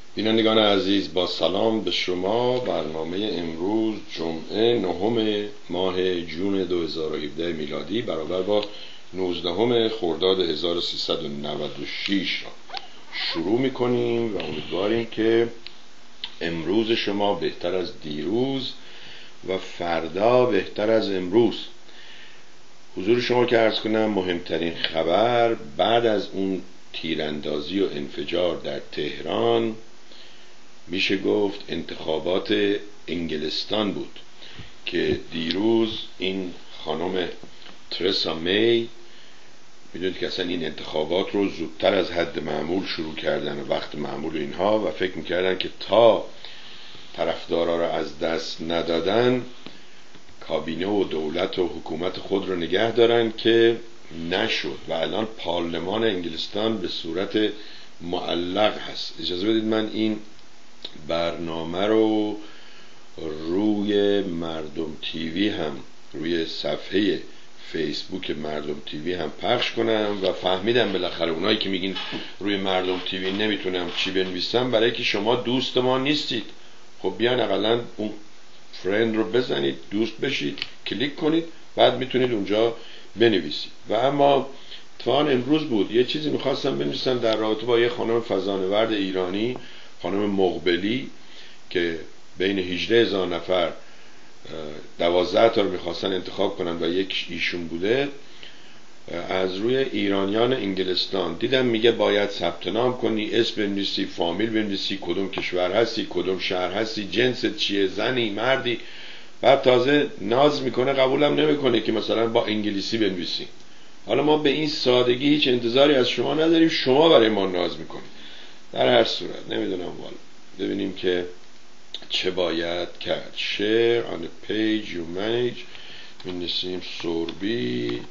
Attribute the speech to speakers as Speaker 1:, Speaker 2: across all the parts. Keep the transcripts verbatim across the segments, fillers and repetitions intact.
Speaker 1: بینندگان عزیز، با سلام به شما. برنامه امروز جمعه نهم ماه جون دو هزار و هفده میلادی برابر با نوزدهم خرداد هزار و سیصد و نود و شش را شروع میکنیم و امیدواریم که امروز شما بهتر از دیروز و فردا بهتر از امروز. حضور شما که عرض کنم مهمترین خبر بعد از اون تیراندازی و انفجار در تهران میشه گفت انتخابات انگلستان بود که دیروز این خانم ترسا می، میدونید که اصلا این انتخابات رو زودتر از حد معمول شروع کردن و وقت معمول اینها و فکر میکردن که تا طرفدارا رو از دست ندادن کابینه و دولت و حکومت خود رو نگه دارن، که نشد و الان پارلمان انگلستان به صورت معلق هست. اجازه بدید من این برنامه رو روی مردم تیوی هم، روی صفحه فیسبوک مردم تیوی هم پخش کنم و فهمیدم بالاخره اونایی که میگین روی مردم تیوی نمیتونم چی بنویسم، برای که شما دوست ما نیستید. خب بیان اقلا اون فرند رو بزنید، دوست بشید، کلیک کنید، بعد میتونید اونجا بنویسید. و اما اتفاقا امروز بود یه چیزی میخواستم بنویسم در رابطه با یه خانم فضانورد ایرانی، خانم مقبلی، که بین هجده هزار نفر دوازده تا رو میخواستن انتخاب کنن و یک ایشون بوده. از روی ایرانیان انگلستان دیدم میگه باید ثبت نام کنی، اسم بنویسی، فامیل بنویسی، کدوم کشور هستی، کدوم شهر هستی، جنست چیه، زنی مردی. بعد تازه ناز میکنه، قبولم نمیکنه که مثلا با انگلیسی بنویسی. حالا ما به این سادگی هیچ انتظاری از شما نداریم، شما برای ما ناز میکنید. در هر صورت نمیدونم، والا ببینیم که چه باید کرد. share on the page you manage. می‌نویسیم سوربی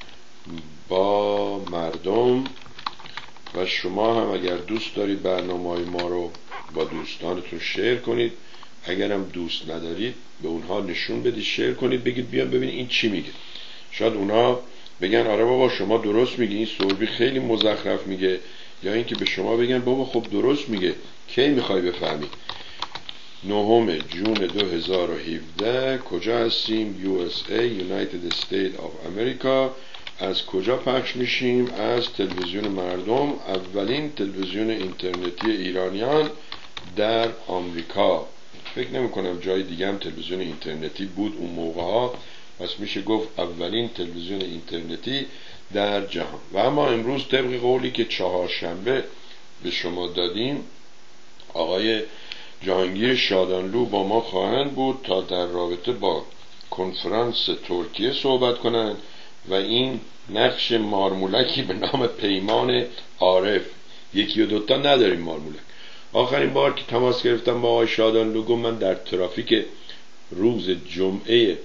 Speaker 1: با مردم. و شما هم اگر دوست دارید برنامه‌های ما رو با دوستانتون شیر کنید، اگرم دوست ندارید به اونها نشون بدید، شیر کنید، بگید بیان ببینید این چی میگه. شاید اونها بگن آره بابا شما درست میگی، این سوربی خیلی مزخرف میگه، یا اینکه به شما بگن بابا خب درست میگه. کی میخوای بفهمی؟ نهم جون دو هزار و هفده. کجا هستیم؟ یو اس ای United States of America. از کجا پخش میشیم؟ از تلویزیون مردم، اولین تلویزیون اینترنتی ایرانیان در آمریکا. فکر نمی کنم جای دیگه هم تلویزیون اینترنتی بود اون موقع ها، پس میشه گفت اولین تلویزیون اینترنتی در جهان. و اما امروز طبق قولی که چهارشنبه به شما دادیم، آقای جهانگیر شادانلو با ما خواهند بود تا در رابطه با کنفرانس ترکیه صحبت کنند و این نقش مارمولکی به نام پیمان عارف، یکی و دوتا نداریم مارمولک. آخرین بار که تماس گرفتم با آقای شادانلو، گفت من در ترافیک روز جمعه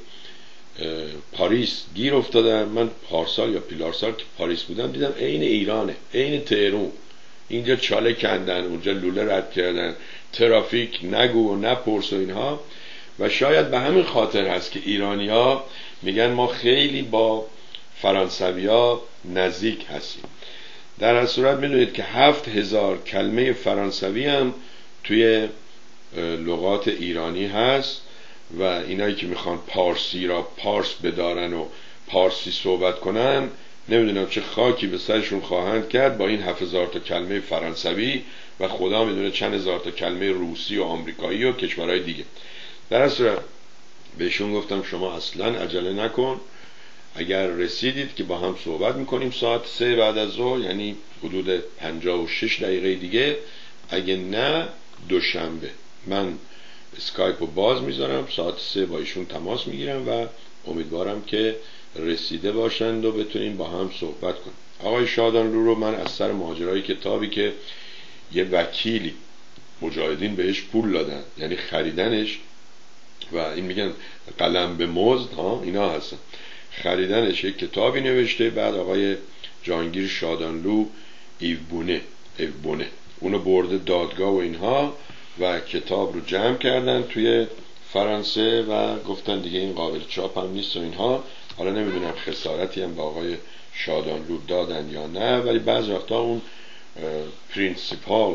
Speaker 1: پاریس گیر افتادم. من پارسال یا پیلارسال که پاریس بودم دیدم عین ایرانه، عین تهران. اینجا چاله کندن، اونجا لوله رد کردن، ترافیک نگو و نپرس و اینها. و شاید به همین خاطر هست که ایرانی ها میگن ما خیلی با فرانسوی ها نزدیک هستیم. در هر صورت میدونید که هفت هزار کلمه فرانسوی هم توی لغات ایرانی هست و اینایی که میخوان پارسی را پارس بدارن و پارسی صحبت کنن، نمیدونم چه خاکی به سرشون خواهند کرد با این هفت هزار تا کلمه فرانسوی و خدا میدونه چند هزار تا کلمه روسی و آمریکایی و کشورهای دیگه. در اصل بهشون گفتم شما اصلا عجله نکن، اگر رسیدید که با هم صحبت میکنیم ساعت سه بعد از ظهر، یعنی حدود پنجاه و شش دقیقه دیگه. اگه نه دوشنبه من اسکایپ رو باز میذارم، ساعت سه با ایشون تماس میگیرم و امیدوارم که رسیده باشند و بتونیم با هم صحبت کنیم. آقای شادانلو رو من از سر ماجرای کتابی که یه وکیلی مجاهدین بهش پول دادن، یعنی خریدنش، و این میگن قلم به مزد ها، اینا هستن، خریدنش، یک کتابی نوشته. بعد آقای جهانگیر شادانلو ایوبونه ایوبونه اونو برده دادگاه و اینها و کتاب رو جمع کردن توی فرانسه و گفتن دیگه این قابل چاپ هم نیست و اینها. حالا نمیدونم خسارتی هم با آقای شادانلو دادن یا نه، ولی بعض وقتا اون پرینسیپال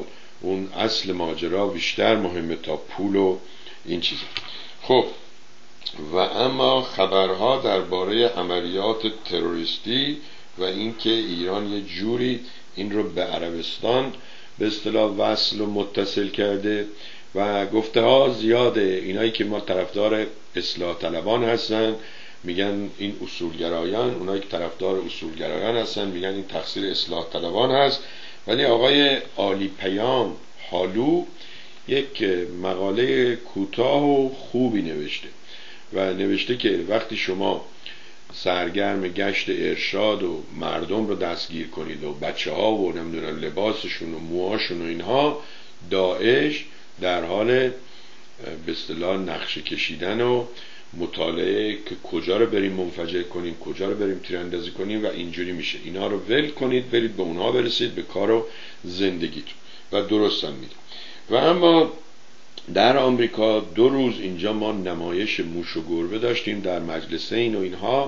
Speaker 1: اون اصل ماجرا بیشتر مهمه تا پول و این چیزا. خب و اما خبرها درباره عملیات تروریستی و اینکه ایران یه جوری این رو به عربستان به اصطلاح وصل و متصل کرده و گفته ها زیاده. اینایی که ما طرفدار اصلاح طلبان هستن میگن این اصولگرایان، اونایی که طرفدار اصولگرایان هستن میگن این تقصیر اصلاح طلبان هست. ولی آقای عالی پیام حالو یک مقاله کوتاه و خوبی نوشته و نوشته که وقتی شما سرگرم گشت ارشاد و مردم رو دستگیر کنید و بچه ها و نمیدونم لباسشون و موهاشون و اینها، داعش در حال به اصطلاح نقشه کشیدن و مطالعه که کجا رو بریم منفجر کنیم، کجا رو بریم تیراندازی کنیم و اینجوری میشه. اینا رو ول کنید، برید به اونها برسید، به کار و زندگیتون و درست هم میده. و اما در آمریکا دو روز اینجا ما نمایش موش و گربه داشتیم در مجلسین و اینها.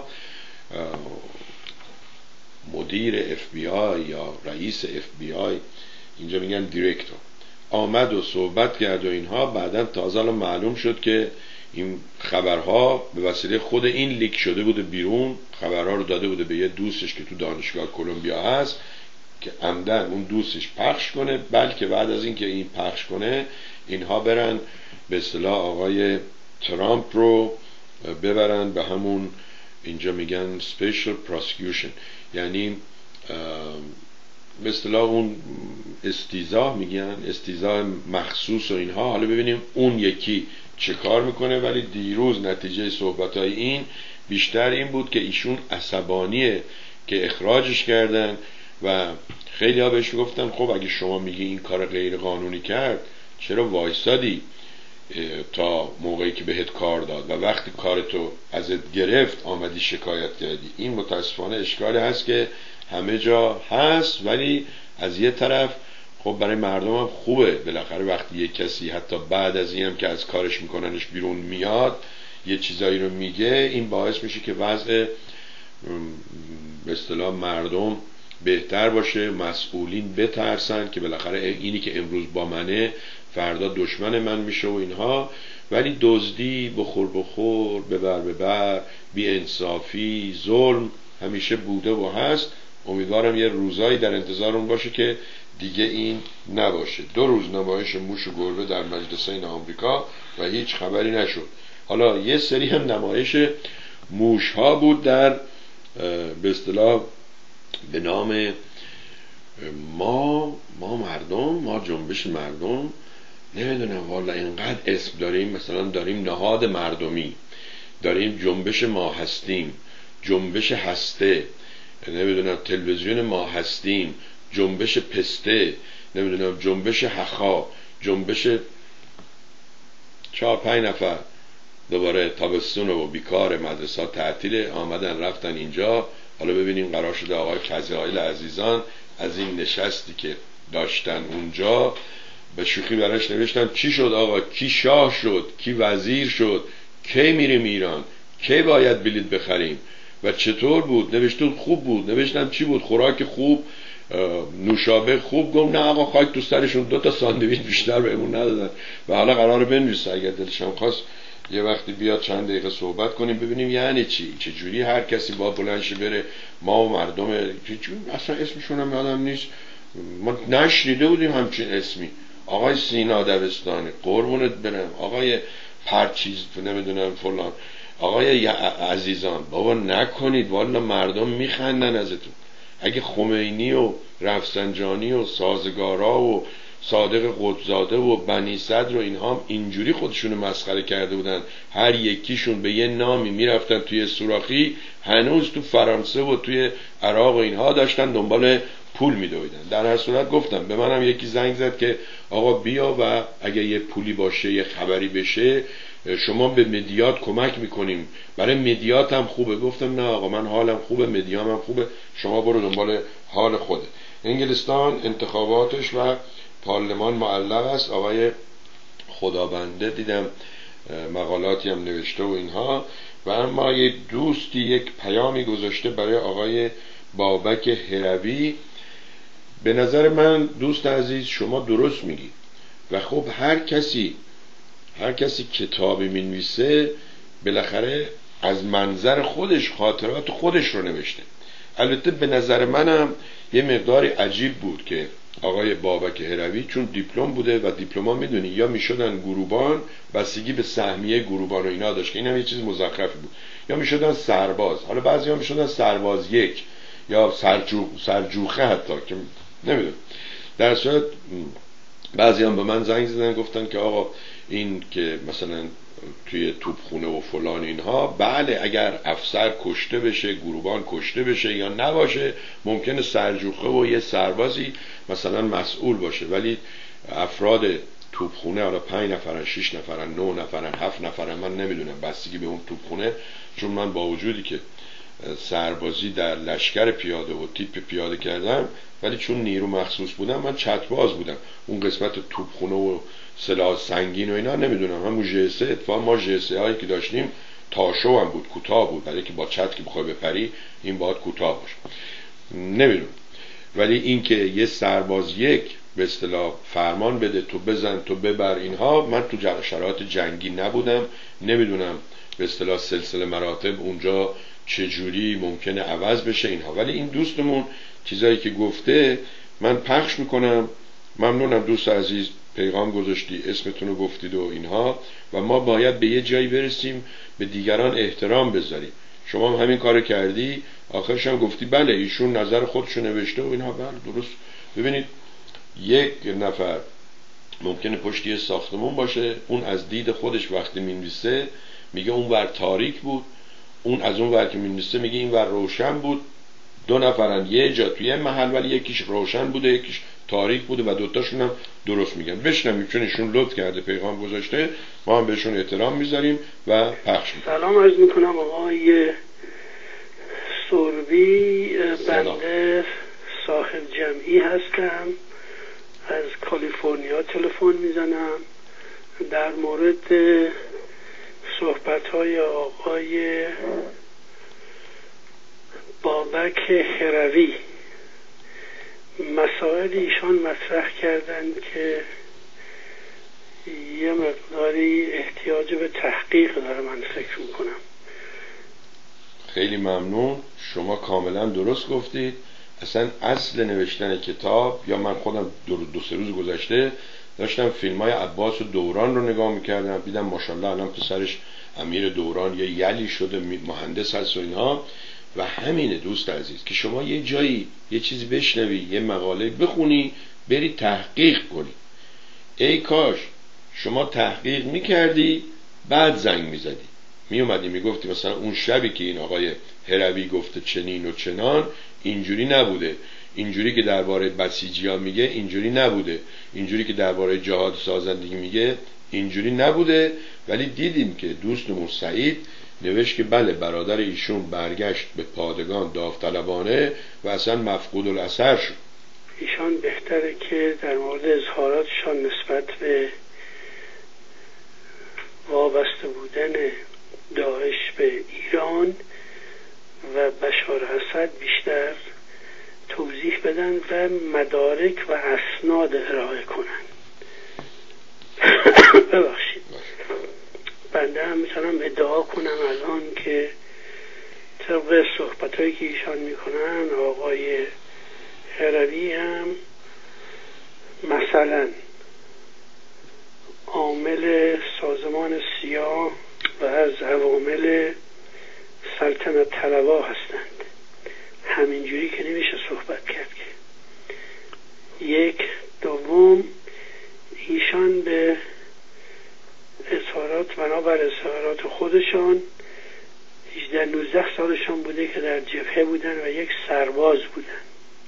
Speaker 1: مدیر اف بی آی یا رئیس اف بی آی، اینجا میگن دیرکتور، آمد و صحبت کرد و اینها. بعداً تازه معلوم شد که این خبرها به وسیله خود این لیک شده بوده بیرون. خبرها رو داده بوده به یه دوستش که تو دانشگاه کلمبیا هست که عمدن اون دوستش پخش کنه، بلکه بعد از این که این پخش کنه اینها برن به اصطلاح آقای ترامپ رو ببرن به همون اینجا میگن سپیشل پروسیکیوشن، یعنی به اصطلاح اون استیضاح میگن، استیضاح مخصوص و اینها. حالا ببینیم اون یکی چه کار میکنه. ولی دیروز نتیجه صحبتهای این بیشتر این بود که ایشون عصبانیه که اخراجش کردن و خیلی ها بهش گفتن خب اگه شما میگی این کار غیر قانونی کرد چرا وایسادی تا موقعی که بهت کار داد و وقتی کارتو ازت گرفت آمدی شکایت کردی. این متاسفانه اشکالی هست که همه جا هست، ولی از یه طرف خب برای مردم هم خوبه بالاخره وقتی یه کسی حتی بعد از این هم که از کارش میکننش بیرون میاد یه چیزایی رو میگه، این باعث میشه که وضع به اصطلاح مردم بهتر باشه، مسئولین بترسن که بالاخره اینی که امروز با منه فردا دشمن من میشه و اینها. ولی دزدی، بخور بخور، ببر ببر، بی‌انصافی، ظلم همیشه بوده و هست. امیدوارم یه روزایی در انتظار اون باشه که دیگه این نباشه. دو روز نمایش موش و گربه در مجلسین آمریکا و هیچ خبری نشد. حالا یه سری هم نمایش موش ها بود در به اصطلاح به نام ما ما مردم، ما جنبش مردم، نمیدونم والا اینقدر اسم داریم، مثلا داریم نهاد مردمی، داریم جنبش ما هستیم، جنبش هسته، نمیدونم تلویزیون ما هستیم، جنبش پسته، نمیدونم جنبش حخا، جنبش چهار پنج نفر دوباره تابستون و بیکار، مدرسه تعطیل، آمدن رفتن اینجا. حالا ببینیم قرار شده آقای کزایل عزیزان از این نشستی که داشتن اونجا به شوخی براش نوشتن چی شد آقا، کی شاه شد، کی وزیر شد، کی میریم ایران، کی باید بلیط بخریم و چطور بود. نوشتون خوب بود. نوشتم چی بود، خوراک خوب، نوشابه خوب. گم نه آقا خاک تو سرشون، دو تا ساندویچ بیشتر بهمون ندادن. و حالا قراره بنویسه اگر دلشم خواست یه وقتی بیاد چند دقیقه صحبت کنیم ببینیم یعنی چی، چه جوری هر کسی با بلندشه بره ما و مردم، اصلا اسمشون هم یادم نیست، ما نشنیده بودیم همچین اسمی. آقای سینا دبستانی قربونت برم، آقای پرچیز نمیدونم فلان، آقای عزیزان، بابا نکنید والا مردم میخندن ازتون. اگه خمینی و رفسنجانی و سازگارا و صادق قطبزاده و بنی صدر و اینها هم اینجوری خودشونو مسخره کرده بودن، هر یکیشون به یه نامی میرفتن توی سوراخی، هنوز تو فرانسه و توی عراق و اینها داشتن دنبال پول میدویدن. در هر صورت گفتم به منم یکی زنگ زد که آقا بیا و اگه یه پولی باشه یه خبری بشه شما به مدیات کمک میکنیم، برای مدیات هم خوبه. گفتم نه آقا من حالم خوبه، مدیام هم خوبه، شما برو دنبال حال خوده. انگلستان انتخاباتش و پارلمان معلق است. آقای خدابنده دیدم مقالاتی هم نوشته و اینها. و اما یه دوستی یک پیامی گذاشته برای آقای بابک هروی به نظر من دوست عزیز شما درست میگید و خب هر کسی هر کسی کتابی مینویسه بالاخره از منظر خودش خاطرات خودش رو نوشته. البته به نظر منم یه مقداری عجیب بود که آقای بابک هروی چون دیپلم بوده و دیپلم‌ها میدونی یا میشدن گروبان، بستگی به سهمیه گروبان و اینا داشت که اینم یه چیز مزخرفی بود، یا میشدن سرباز، حالا بعضی‌ها میشدن سرباز یک یا سرجو سرجوخه حتی که نمیدونم. در صورت بعضی‌ها به من زنگ زدن گفتن که آقا این که مثلا توی توپخونه و فلان اینها، بله اگر افسر کشته بشه، گروبان کشته بشه یا نباشه، ممکنه سرجوخه و یه سربازی مثلا مسئول باشه، ولی افراد توپخونه حالا پنج نفرن، شش نفرن، نه نفرن، هفت نفرن، من نمیدونم بستگی به اون توپخونه، چون من با وجودی که سربازی در لشکر پیاده و تیپ پیاده کردم، ولی چون نیرو مخصوص بودم من چتباز بودم، اون قسمت توپخونه و سلاح سنگین و اینا نمیدونم. همون جسه اتفاقا ما جسه هایی که داشتیم تاشو هم بود، کوتاه بود، برای که با چت که بخوای بپری این باید کوتاه باشه، نمیدونم. ولی این که یه سرباز یک به اصطلاح فرمان بده تو بزن تو ببر اینها، من تو شرایط جنگی نبودم، نمیدونم به اصطلاح سلسله مراتب اونجا چجوری ممکنه عوض بشه اینها. ولی این دوستمون چیزایی که گفته من پخش میکنم. ممنونم دوست عزیز، پیغام گذاشتی، اسمتون رو گفتید و اینها، و ما باید به یه جایی برسیم به دیگران احترام بذاریم. شما هم همین کارو کردی، آخرش هم گفتی بله ایشون نظر خودشو نوشته و اینها، بله درست. ببینید یک نفر ممکنه پشت یه ساختمون باشه، اون از دید خودش وقتی مینویسه میگه اون ور تاریک بود، اون از اون ور که مینویسه میگه این ور روشن بود. دو نفرن یه جا توی محل، ولی یکیش روشن بوده یکیش تاریک بوده و دوتاشون هم درست میگن. بشنویم چون ایشون لطف کرده پیغام گذاشته، ما هم بهشون احترام میذاریم و پخش میکنیم.
Speaker 2: سلام عرض میکنم آقای سوربی، بنده صاحب جمعی هستم، از کالیفرنیا تلفن میزنم در مورد صحبت‌های آقای بابک هروی. مسائل ایشان مطرح کردند که یه مقداری احتیاج به تحقیق داره، من فکر میکنم.
Speaker 1: خیلی ممنون، شما کاملا درست گفتید. اصلا اصل نوشتن کتاب، یا من خودم دو, دو سه روز گذشته داشتم فیلم های عباس دوران رو نگاه میکردم، دیدم ماشاءالله الان پسرش امیر دوران یه یلی شده، مهندس هست و اینها. و همینه دوست عزیز که شما یه جایی یه چیزی بشنوی، یه مقاله بخونی، بری تحقیق کنی. ای کاش شما تحقیق میکردی بعد زنگ میزدی، میومدی میگفتی مثلا اون شبی که این آقای هروی گفته چنین و چنان اینجوری نبوده، اینجوری که درباره بسیجی‌ها میگه اینجوری نبوده، اینجوری که درباره جهاد سازندگی میگه اینجوری نبوده. ولی دیدیم که دوستمون سعید نوشت که بله برادر ایشون برگشت به پادگان داوطلبانه و اصلا مفقود الاثر شد.
Speaker 2: ایشان بهتره که در مورد اظهاراتشان نسبت به وابسته بودن داعش به ایران و بشار اسد بیشتر توضیح بدن و مدارک و اسناد ارائه کنن. ببخشید، بنده هم میتونم ادعا کنم الان که طبق صحبتایی که ایشان میکنن آقای هروی هم مثلا عامل سازمان سیاه و از عوامل سلطنت طلبا هستند. همینجوری که نمیشه صحبت کرد که یک. دوم، ایشان به اظهارات بنابر اظهارات خودشان هجده نوزده سالشان بوده که در جبهه بودن و یک سرباز بودن.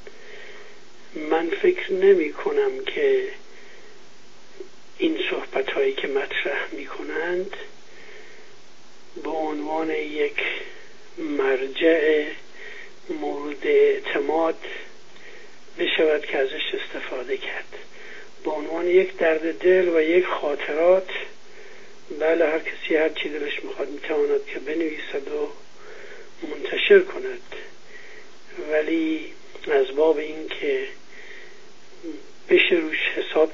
Speaker 2: من فکر نمی کنم که این صحبت هایی که مطرح می کنند به عنوان یک مرجع مورد اعتماد بشود که ازش استفاده کرد. به عنوان یک درد دل و یک خاطرات، بله هر کسی هر چی دلش میخواد میتواند که بنویسد و منتشر کند، ولی از باب این که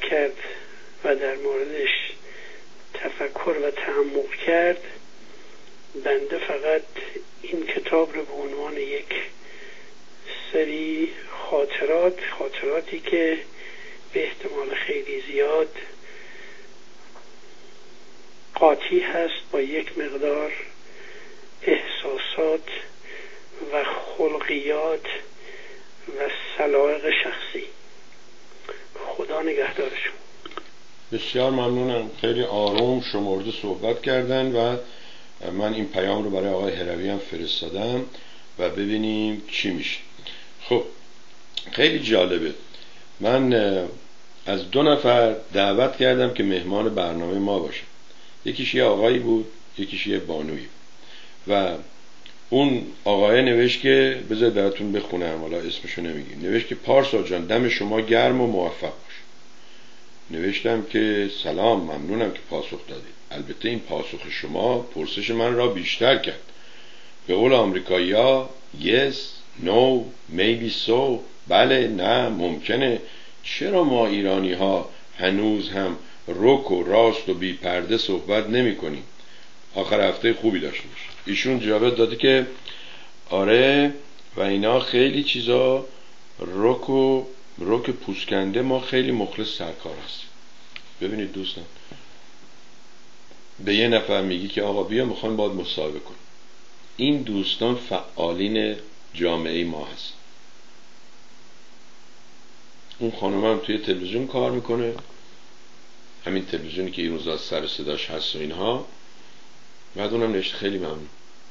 Speaker 2: کرد و در موردش تفکر و تعمق کرد، بنده فقط این کتاب رو به عنوان یک سری خاطرات خاطراتی که به احتمال خیلی زیاد قاطی هست با یک مقدار احساسات و خلقیات و سلایق شخصی. خدا نگهدارشون.
Speaker 1: بسیار ممنونم. خیلی آروم شمرده صحبت کردن و من این پیام رو برای آقای هروی هم فرستادم و ببینیم چی میشه. خب خیلی جالبه. من از دو نفر دعوت کردم که مهمان برنامه ما باشه. یکیش یه آقایی بود، یکیش یه بانویی. و اون آقای نوشت که بذار براتون بخونم، حالا اسمشو نمیگیم. نوشت که پارسا جان دم شما گرم و موفق باش. نوشتم که سلام، ممنونم که پاسخ دادید. البته این پاسخ شما پرسش من را بیشتر کرد. به قول آمریکایی‌ها yes, no, maybe so، بله، نه، ممکنه. چرا ما ایرانی ها هنوز هم رک و راست و بی پرده صحبت نمی کنیم؟ آخر هفته خوبی داشته باشه. ایشون جواب داده که آره و اینا خیلی چیزا رک و رک پوسکنده، ما خیلی مخلص سرکار هستیم. ببینید دوستان، به یه نفر میگی که آقا بیا میخوام باید مصاحبه کنیم. این دوستان فعالین جامعه ما هست. اون خانم هم توی تلویزیون کار میکنه، همین تلویزیونی که این روزا سر صداش هست و اینها. بعد اونم نشته خیلی ممنون.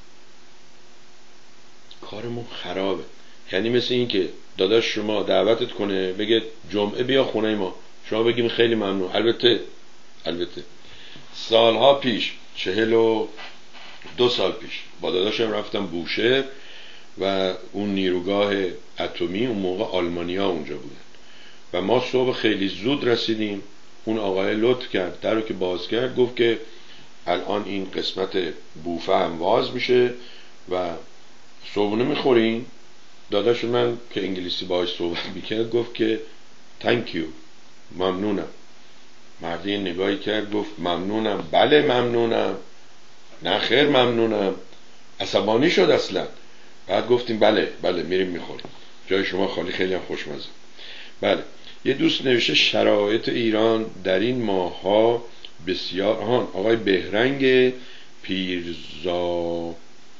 Speaker 1: کارمون خرابه. یعنی مثل این که داداش شما دعوتت کنه بگه جمعه بیا خونه ما، شما بگیم خیلی ممنون. البته البته سالها پیش، چهل و دو سال پیش، با داداشم رفتم بوشهر و اون نیروگاه اتمی، اون موقع آلمانیا اونجا بودن و ما صبح خیلی زود رسیدیم. اون آقای لطف کرد، در رو که باز کرد گفت که الان این قسمت بوفه هم باز میشه و صبحونه میخورین. داداش من که انگلیسی باهاش صحبت میکرد گفت که thank you، ممنونم. مردی نگاهی کرد گفت ممنونم. بله ممنونم. نه خیر ممنونم. عصبانی شد اصلا. بعد گفتیم بله بله میریم میخوریم، جای شما خالی، خیلی هم خوشمزه. بله. یه دوست نوشته شرایط ایران در این ماه‌ها بسیار آهان آقای بهرنگ پیرزا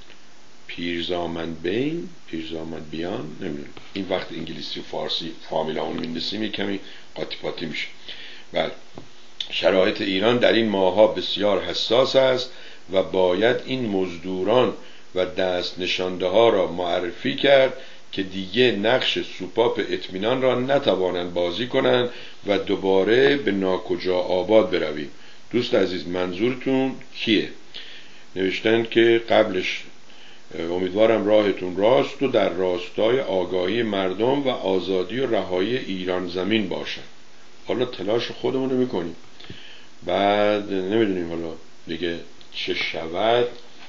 Speaker 1: پیرزامند بین پیرزامند بیان، نمیدونم این وقت انگلیسی و فارسی فامیلا اون میندسیم یک کمی قاطی پاتی میشه. بله. شرایط ایران در این ماه‌ها بسیار حساس است و باید این مزدوران و دست نشانده ها را معرفی کرد که دیگه نقش سوپاپ اطمینان را نتوانند بازی کنند و دوباره به ناکجا آباد برویم. دوست عزیز منظورتون کیه؟ نوشتن که قبلش امیدوارم راهتون راست و در راستای آگاهی مردم و آزادی و رهایی ایران زمین باشن. حالا تلاش خودمون رو میکنیم، بعد نمیدونیم حالا دیگه چه شود.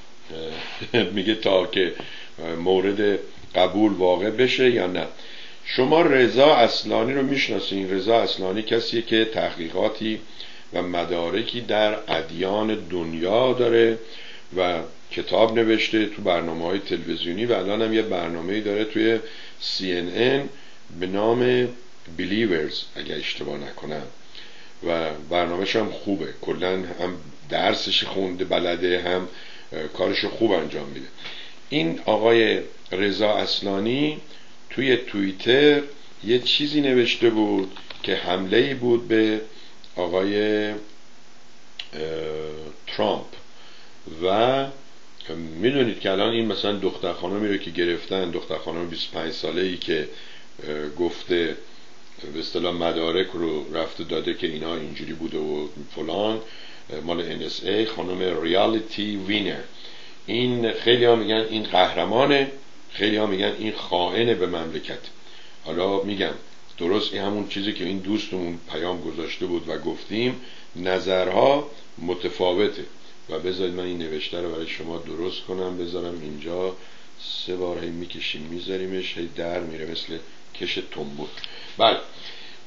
Speaker 1: میگه تا که مورد قبول واقع بشه یا نه. شما رضا اصلانی رو میشناسین؟ رضا اصلانی کسیه که تحقیقاتی و مدارکی در ادیان دنیا داره و کتاب نوشته تو برنامه‌های تلویزیونی و الان هم یه برنامه‌ای داره توی سی ان ان به نام Believers اگه اشتباه نکنم و برنامه‌ش هم خوبه. کلاً هم درسش خونده بلده، هم کارش خوب انجام میده. این آقای رضا اصلانی توی توییتر یه چیزی نوشته بود که حمله‌ای بود به آقای ترامپ و میدونید که الان این مثلا دختر خانمی رو که گرفتن، دختر خانم بیست و پنج ساله‌ای که گفته به اصطلاح مدارک رو رفته داده که اینا اینجوری بوده و فلان، مال ان اس ای، خانم ریالیتی وینر. این خیلی ها میگن این قهرمانه، خیلی ها میگن این خائن به مملکت. حالا میگم درست این همون چیزی که این دوستمون پیام گذاشته بود و گفتیم، نظرها متفاوته و بذارید من این نوشته رو برای شما درست کنم بذارم اینجا. سه بار هی میکشیم میذاریمش هی در میره مثل کش تنبور. بله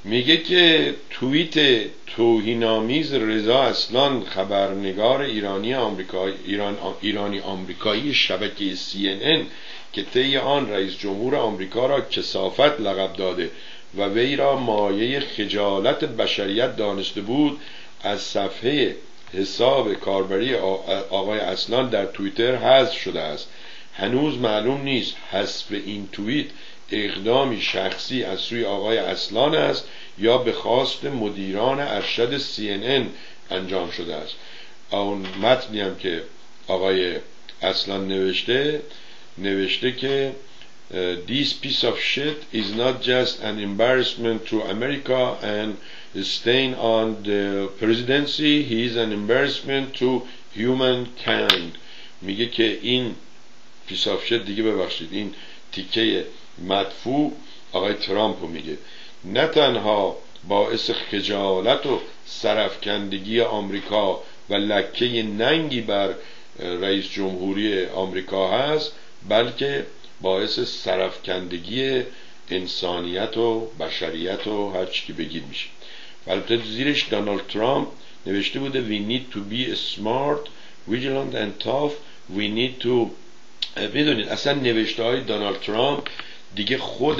Speaker 1: میگه که توییت توهین‌آمیز رضا اصلان خبرنگار ایرانی آمریکایی ایران ایرانی آمریکایی شبکه سی ان ان که طی آن رئیس جمهور آمریکا را کثافت لقب داده و وی را مایه خجالت بشریت دانسته بود، از صفحه حساب کاربری آقای اصلان در توییتر حذف شده است. هنوز معلوم نیست حذف این توییت اقدامی شخصی از سوی آقای اصلان است یا به خواست مدیران ارشد سی ان ان انجام شده است. اون متنی هم که آقای اصلان نوشته نوشته که This piece of shit is not just an embarrassment to America and stain on the presidency, he is an embarrassment to humankind. میگه که این piece of shit، دیگه ببخشید این تیکه مدفوع آقای ترامپ رو میگه، نه تنها باعث خجالت و سرفکندگی آمریکا و لکه ننگی بر رئیس جمهوری آمریکا هست، بلکه باعث سرفکندگی انسانیت و بشریت و هر چی که بگید میشه. البته زیرش دونالد ترامپ نوشته بوده We need to be smart, vigilant and tough. We need to بدونید اصلا نوشته های دونالد ترامپ دیگه خود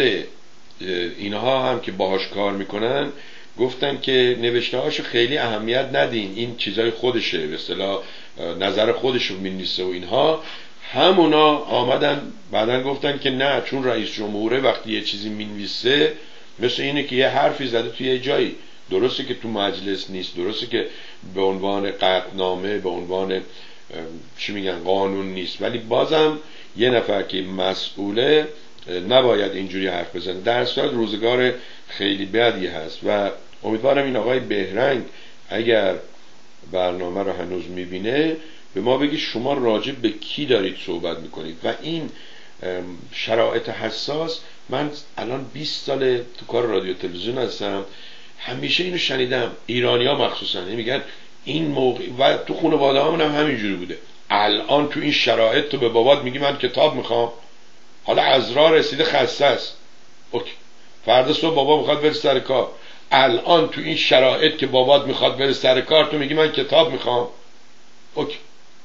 Speaker 1: اینها هم که باهاش کار میکنن گفتن که نوشته هاشو خیلی اهمیت ندین، این چیزای خودشه، به اصطلاح نظر خودشو مینویسه و اینها. همونا آمدن بعدن گفتن که نه، چون رئیس جمهوره وقتی یه چیزی مینویسه مثل اینه که یه حرفی زده توی یه جایی، درسته که تو مجلس نیست، درسته که به عنوان قطعنامه به عنوان چی میگن قانون نیست، ولی بازم یه نفر که مسئوله نباید اینجوری حرف بزنه. در صورت روزگار خیلی بدی هست و امیدوارم این آقای بهرنگ اگر برنامه رو هنوز میبینه به ما بگی شما راجع به کی دارید صحبت میکنید. و این شرایط حساس، من الان بیست سال تو کار رادیو تلویزیون هستم، همیشه اینو شنیدم، ایرانی ها مخصوصا میگن این موقع، و تو خانواده همون هم همینجوری بوده، الان تو این شرایط تو به بابات میگی من کتاب میخوام، حالا عذرا رسیده خسته است، اوکی، فردا صبح بابا میخواد بره سر کار، الان تو این شرایط که بابات میخواد بره سر کار تو میگی من کتاب میخوام، اوکی.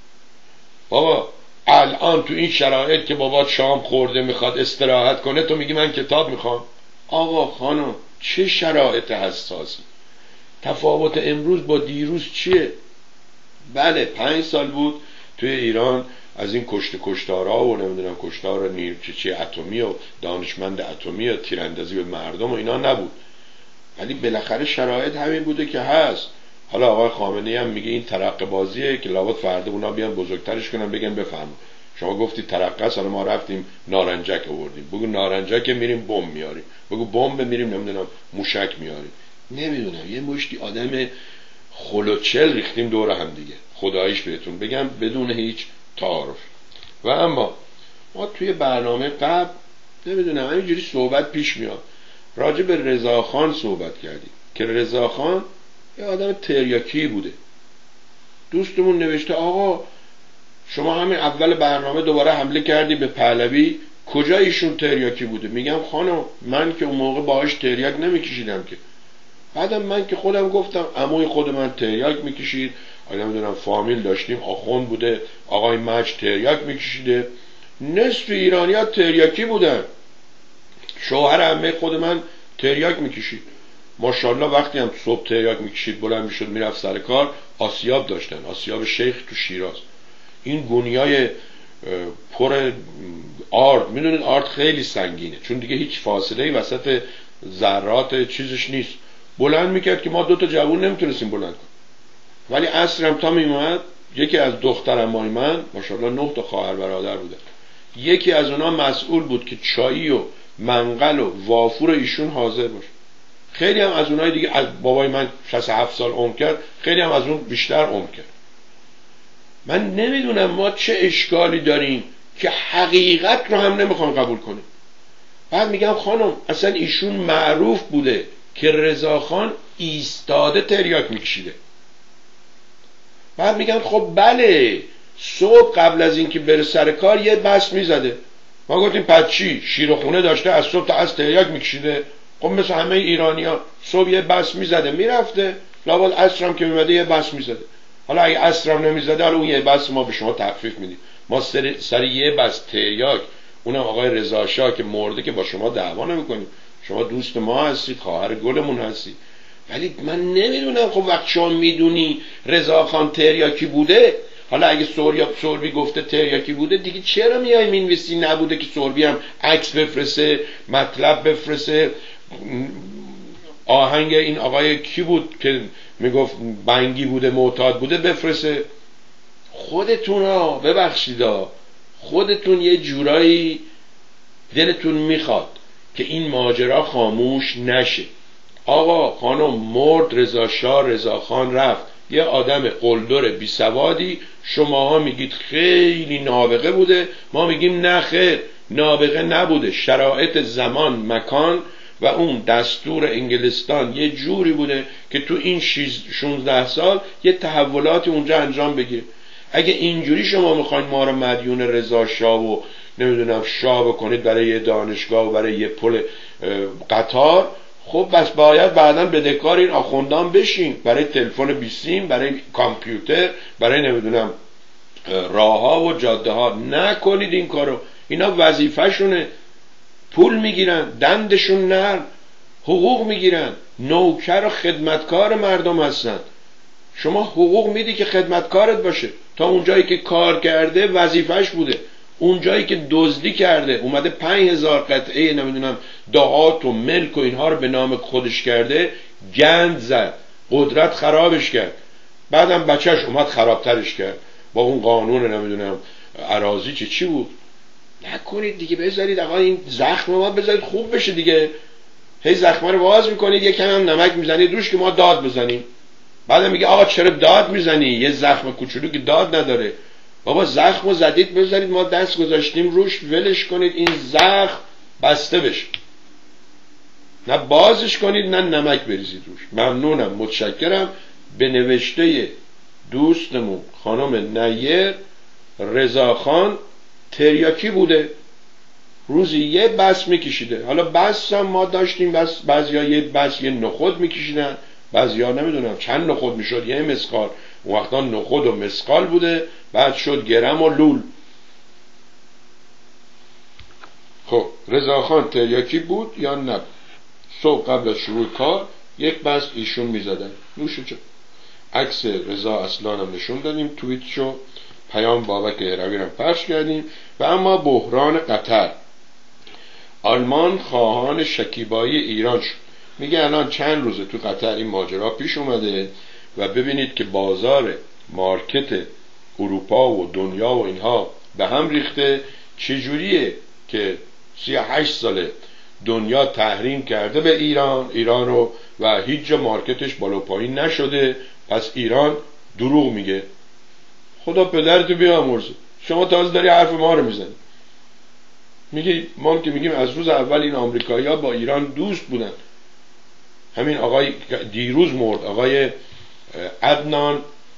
Speaker 1: بابا الان تو این شرایط که بابات شام خورده میخواد استراحت کنه تو میگی من کتاب میخوام. آقا خانم چه شرایط حساسی، تفاوت امروز با دیروز چیه؟ بله پنج سال بود توی ایران از این کشت کشتارها و نمیدونم کشتار نیروی اتمی و دانشمند اتمی و تیراندازی به مردم و اینا نبود، ولی بالاخره شرایط همین بوده که هست. حالا آقای خامنه‌ای هم میگه این ترقه بازیه که لابد فردا اونا بیان بزرگترش کنن بگن بفهم شما گفتی ترقه است، حالا ما رفتیم نارنجک آوردیم، بگو نارنجک میریم بمب میاریم، بگو بمب میریم نمیدونم موشک میاریم، نمیدونم یه مشتی آدم خلوچل ریختیم دور هم دیگه، خداییش بهتون بگم بدون هیچ تعارف. و اما ما توی برنامه قبل نمیدونم همینجوری صحبت پیش میاد، راجع به رضاخان صحبت کردیم که رضاخان یه آدم تریاکی بوده. دوستمون نوشته آقا شما همین اول برنامه دوباره حمله کردی به پهلوی، کجا ایشون تریاکی بوده؟ میگم خانم من که اون موقع باهاش تریاک نمیکشیدم که، بعدم من که خودم گفتم عموی خود من تریاک میکشید، آیا نمیدونم فامیل داشتیم آخوند بوده آقای مج تریاک میکشیده، نصف ایرانی ها تریاکی بودن، شوهر عمه خود من تریاک میکشید، ماشاءالله وقتی هم صبح تریاک میکشید بلند میشد میرفت سر کار، آسیاب داشتن، آسیاب شیخ تو شیراز، این گونیای پر آرد، میدونید آرد خیلی سنگینه چون دیگه هیچ فاصله ای وسط ذرات چیزش نیست، بلند میکرد که ما دوتا جوون نمیتونستیم بلند کنیم، ولی عصرم تا میومد یکی از دخترمای من ماشاءالله نه تا خواهر برادر بودن، یکی از اونا مسئول بود که چایی و منقل و وافور ایشون حاضر باشه. خیلی هم از اونای دیگه، از بابای من شصت و هفت سال عمر کرد، خیلی هم از اون بیشتر عمر کرد. من نمیدونم ما چه اشکالی داریم که حقیقت رو هم نمیخوام قبول کنیم. بعد میگم خانم اصلا ایشون معروف بوده که رضاخان ایستاده تریاک میکشیده. بعد میگم خب بله صبح قبل از اینکه بره سر کار یه بس میزده، ما گفتیم پس چی شیر و خونه داشته از صبح تا از تریاک میکشیده؟ خب مثل همه ایرانی‌ها صبح یه بس میزده میرفته، لابد عصرم که میمده یه بس میزده. حالا اگه عصرم نمیزده، حالا اون یه بس ما به شما تخفیف میدیم. ما سر, سر یه بس تریاک، اونم آقای رضا شاه که مرده، که با شما دعوا نمیکنیم، شما دوست ما هستید، خواهر گلمون هستید. ولی من نمیدونم، خب وقت شما میدونی رضا خان تریاکی بوده، حالا اگه سوریا سوربی گفته تریاکی بوده، دیگه چرا میای مینویسی نبوده که سوربی هم عکس بفرسته، مطلب بفرسته، آهنگ این آقای کی بود که میگفت بنگی بوده معتاد بوده بفرسته؟ خودتون ها ببخشیدا، خودتون یه جورایی دلتون میخواد که این ماجرا خاموش نشه. آقا خانم مرد، رضا شاه رضا خان رفت، یه آدم قلدر بی سوادی، شماها میگید خیلی نابغه بوده، ما میگیم نه خیر، نابغه نبوده. شرایط زمان مکان و اون دستور انگلستان یه جوری بوده که تو این شانزده سال یه تحولاتی اونجا انجام بگیره. اگه اینجوری شما میخواین ما رو مدیون رضا شاه و نمیدونم شاه بکنید برای یه دانشگاه و برای یه پل قطار، خب بس باید بعداً بدهکار این آخوندان بشین، برای تلفن بیسیم، برای کامپیوتر، برای نمیدونم راه ها و جاده ها. نکنید این کارو، اینا وظیفه شونه، پول میگیرن، دندشون نرم، حقوق میگیرن، نوکر و خدمتکار مردم هستن. شما حقوق میدی که خدمتکارت باشه، تا اونجایی که کار کرده وظیفش بوده، اونجایی که دزدی کرده اومده پنج هزار قطعه نمیدونم دعات و ملک و اینها رو به نام خودش کرده، گند زد، قدرت خرابش کرد، بعدم بچهش اومد خرابترش کرد با اون قانون نمیدونم اراضی چی چی بود. نکنید دیگه، بذارید آقا این زخم ما بذارید خوب بشه دیگه. هی زخم رو باز میکنید، یکم هم نمک میزنید روش که ما داد بزنیم. بعد میگه آقا چرا داد میزنی؟ یه زخم کوچولو که داد نداره. بابا زخمو زدید، بذارید ما دست گذاشتیم روش، ولش کنید این زخم بسته بشه، نه بازش کنید نه نمک بریزید روش. ممنونم، متشکرم. به نوشته دوستمون خانم نیر، رضا خان تریاکی بوده، روزی یه بس میکشیده. حالا بس هم ما داشتیم، بس بعضیا یه بس یه نخود میکشیدن، بعضیا نمیدونم چند نخود میشد، یه مسقال. اون وقتا نخود و مسقال بوده، بعد شد گرم و لول. خب رضا خان تریاکی بود یا نه؟ صبح قبل از شروع کار یک بس ایشون میزدن، نوشه چه. عکس رضا اصلان هم نشون دادیم، توییت شو، پیام بابک هروی هم پخش کردیم. و اما بحران قطر، آلمان خواهان شکیبایی ایران شد. میگه الان چند روزه تو قطر این ماجرا پیش اومده و ببینید که بازار مارکت اروپا و دنیا و اینها به هم ریخته. چجوریه که سی و هشت ساله دنیا تحریم کرده به ایران ایران رو و هیچ جا مارکتش بالا پایین نشده، پس ایران دروغ میگه؟ خدا پدرتو بیامرزه، شما تازه داری حرف ما رو میزنی. میگی ما که میگیم از روز اول این آمریکایی‌ها با ایران دوست بودن. همین آقای دیروز مرد، آقای عدنان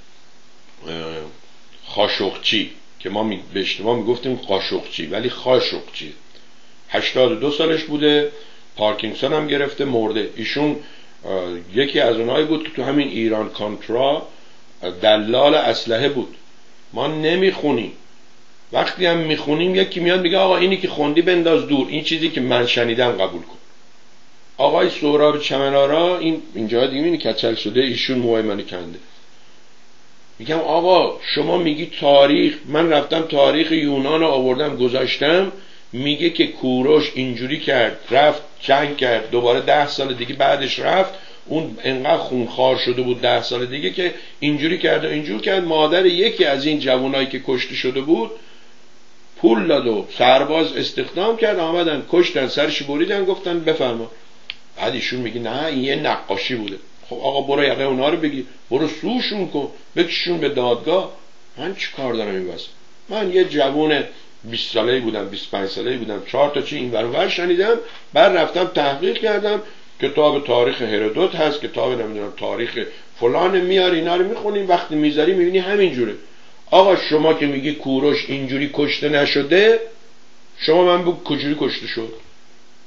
Speaker 1: خاشقچی که ما به اشتباه میگفتیم قاشقچی ولی خاشقچی، هشتاد و دو سالش بوده، پارکینسون هم گرفته، مرده. ایشون یکی از اونایی بود که تو همین ایران کانترا دلال اسلحه بود. ما نمیخونیم، وقتی هم میخونیم یکی میاد میگه آقا اینی که خوندی بنداز دور، این چیزی که من شنیدم قبول کن. آقای سهراب چمنارا این اینجا دیگه این کچل شده، ایشون موهای منو کنده. میگم آقا شما میگی تاریخ، من رفتم تاریخ یونان رو آوردم گذاشتم، میگه که کوروش اینجوری کرد، رفت جنگ کرد، دوباره ده سال دیگه بعدش رفت، اون انقدر خونخوار شده بود ده سال دیگه که اینجوری کرد و اینجور کرد. مادر یکی از این جوانایی که کشته شده بود پول داد و سرباز استخدام کرد، آمدن کشتن، سرش بریدن، گفتن بفرما. بعد ایشون میگه نه این یه نقاشی بوده. خب آقا برو یقه اونا رو بگی، برو سوشون کن، بکشون به دادگاه. من چی کار دارم این واسه؟ من یه جوان بیست ساله‌ای بودم، بیست و پنج ساله‌ای بودم، چهار تا چی این ور اون ور شنیدم، بعد رفتم تحقیق کردم، کتاب تاریخ هرودوت هست، کتاب نمیدونم تاریخ فلان، میاری اینا رو میخونیم، وقتی میذاری میبینی همین جوره. آقا شما که میگی کوروش اینجوری کشته نشده، شما من بگو کجوری کشته شد؟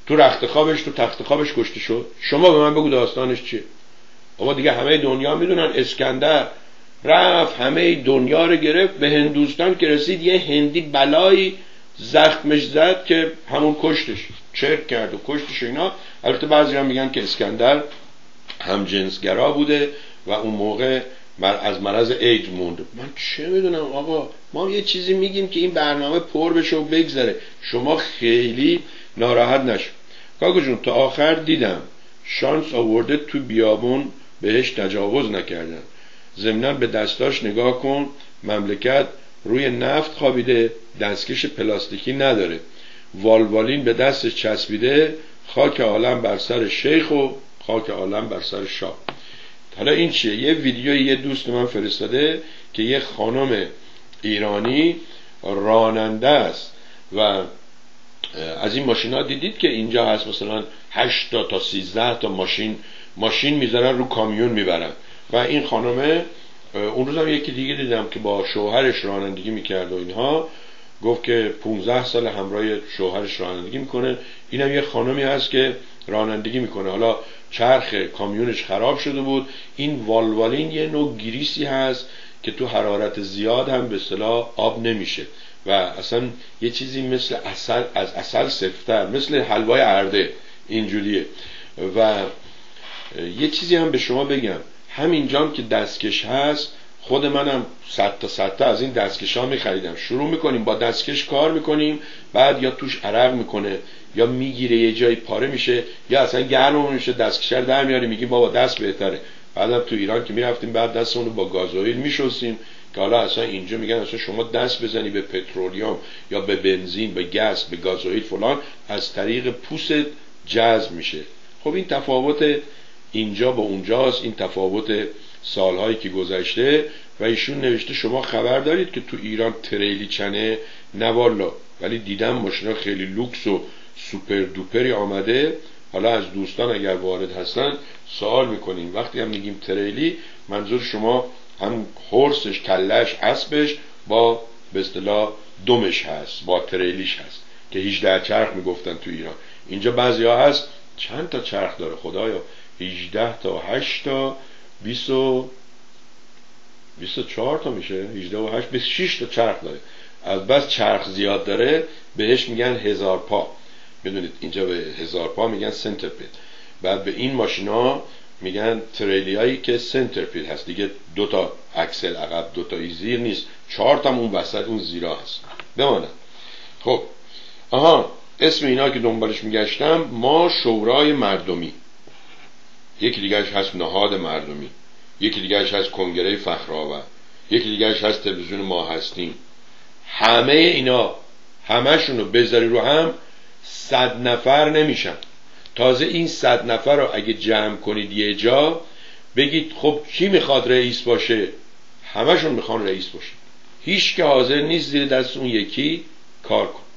Speaker 1: تو رخت خوابش تو تخت خوابش کشته شد. شما به من بگو داستانش چیه؟ بابا دیگه همه دنیا میدونن اسکندر رفت همه دنیا رو گرفت، به هندوستان که رسید یه هندی بلایی زخمش زد که همون کشتش، چرک کرد و کشتش اینا. البته بعضی هم میگن که اسکندر هم جنسگرا بوده و اون موقع از مرض ایدز موند. من چه میدونم آقا، ما یه چیزی میگیم که این برنامه پر بشه و بگذره، شما خیلی ناراحت نشو. کاکو جون تا آخر دیدم شانس آورده تو بیابون بهش تجاوز نکردن. ضمناً به دستاش نگاه کن، مملکت روی نفت خوابیده، دستکش پلاستیکی نداره، والوالین به دستش چسبیده، خاک عالم بر سر شیخ و خاک عالم بر سر شاه. حالا این چیه؟ یه ویدیو یه دوست من فرستاده که یه خانم ایرانی راننده است و از این ماشین ها دیدید که اینجا هست مثلا هشت تا تا سیزده تا ماشین ماشین میذارن رو کامیون میبرن و این خانمه، اون روز هم یکی دیگه دیدم که با شوهرش رانندگی میکرد و اینها، گفت که پونزده سال همراه شوهرش رانندگی میکنه. اینم یه خانمی هست که رانندگی میکنه، حالا چرخ کامیونش خراب شده بود. این والوالین یه نوع گریسی هست که تو حرارت زیاد هم به اصطلاح آب نمیشه و اصلا یه چیزی مثل عسل، از عسل سفت‌تر، مثل حلوای ارده اینجوریه. و یه چیزی هم به شما بگم، همینجام که دستکش هست، خود منم صد تا صد تا از این دستکش ها میخریدم. شروع میکنیم با دستکش کار میکنیم، بعد یا توش عرق میکنه یا میگیره یه جایی پاره میشه یا اصلا گرممون میشه، دستکش رو در میاریم میگیم بابا دست بهتره. بعدم تو ایران که میرفتیم بعد دستمون رو با گازوئیل میشستیم که حالا اصلا اینجا میگن اصلا شما دست بزنی به پترولیوم یا به بنزین، به گاز، به گازوئیل فلان، از طریق پوست جذب میشه. خب این تفاوت اینجا با اونجاست، این تفاوت سالهایی که گذشته. و ایشون نوشته شما خبر دارید که تو ایران تریلی چنه؟ نه والا، ولی دیدم ماشینا خیلی لوکس و سوپر دوپری آمده. حالا از دوستان اگر وارد هستن سوال میکنیم، وقتی هم میگیم تریلی منظور شما هم هورسش، کلش، اسبش با به اصطلاح دمش هست، با تریلیش هست که هجده چرخ میگفتن تو ایران. اینجا بعضی ها هست چند تا چرخ داره خدایا، هجده تا، هشت تا، بیست و بیست و چهار تا میشه، هجده و هشت، بیست و شش تا چرخ داره. از بس چرخ زیاد داره بهش میگن هزار پا. بدونید اینجا به هزار پا میگن سنترپید. بعد به این ماشینا میگن تریلیایی که سنترپید هست دیگه، دو تا اکسل عقب، دو تا زیر نیست، چهار تا اون وسط اون زیرا هست. بماند. خب آها، اسم اینا که دنبالش میگشتم، ما شورای مردمی، یکی دیگرش هست نهاد مردمی، یکی دیگرش هست کنگره فخرآور، یکی دیگرش هست تلویزیون ما هستیم. همه اینا همشونو بذاری رو هم صد نفر نمیشن. تازه این صد نفر رو اگه جمع کنید یه جا بگید خب کی میخواد رئیس باشه، همشون میخوان رئیس باشه، هیچ که حاضر نیست زیر دست اون یکی کار کن.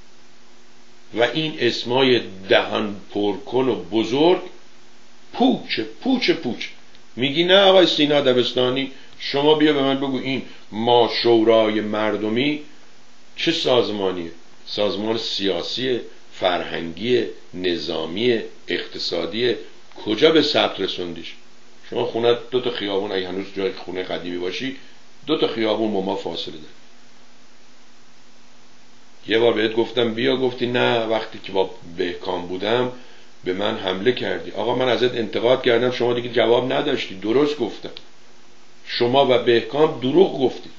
Speaker 1: و این اسمای دهن پرکن و بزرگ پوچ پوچ پوچ. میگی نه آقای سینا دبستانی، شما بیا به من بگو این ما شورای مردمی چه سازمانیه؟ سازمان سیاسی، فرهنگی، نظامی، اقتصادی، کجا به ثبت رسوندیش؟ شما خونه دو تا خیابون، اگه هنوز جای خونه قدیمی باشی، دو تا خیابون با ما فاصله داره. یه بار بهت گفتم بیا، گفتی نه، وقتی که با بهکام بودم به من حمله کردی. آقا من ازت انتقاد کردم، شما دیگه جواب نداشتی. درست گفتم، شما و بهکام دروغ گفتید.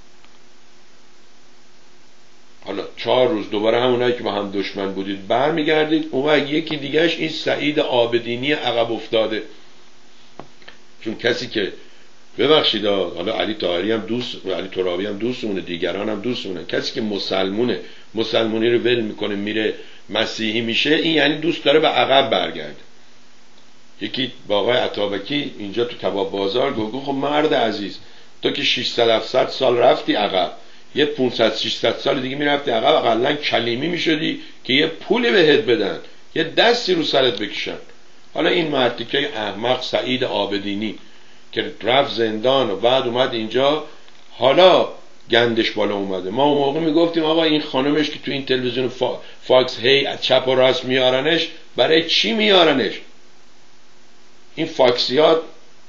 Speaker 1: حالا چهار روز دوباره همونایی که با هم دشمن بودید برمیگردید، اون وقت یکی دیگهش این سعید عابدینی عقب افتاده. چون کسی که ببخشید حالا علی طاهری هم دوست، علی ترابی هم دوستمونه، دیگران هم دوستمونه، کسی که مسلمونه، مسلمونی رو ول میکنه میره مسیحی میشه، این یعنی دوست داره به عقب برگرده. یکی با آقای عطابکی اینجا تو کباب بازار گفت خب مرد عزیز، تو که ششصد هفتصد سال رفتی عقب، یه پانصد ششصد سال دیگه میرفتی عقب، اقلا کلیمی میشدی که یه پولی بهت بدن، یه دستی رو سرت بکشن. حالا این مرتیکه احمق سعید عابدینی که رفت زندان و بعد اومد اینجا، حالا گندش بالا اومده. ما اون موقع میگفتیم آقا این خانمش که تو این تلویزیون فا... فاکس هی از چپ و راست میارنش، برای چی میارنش؟ این فاکسیات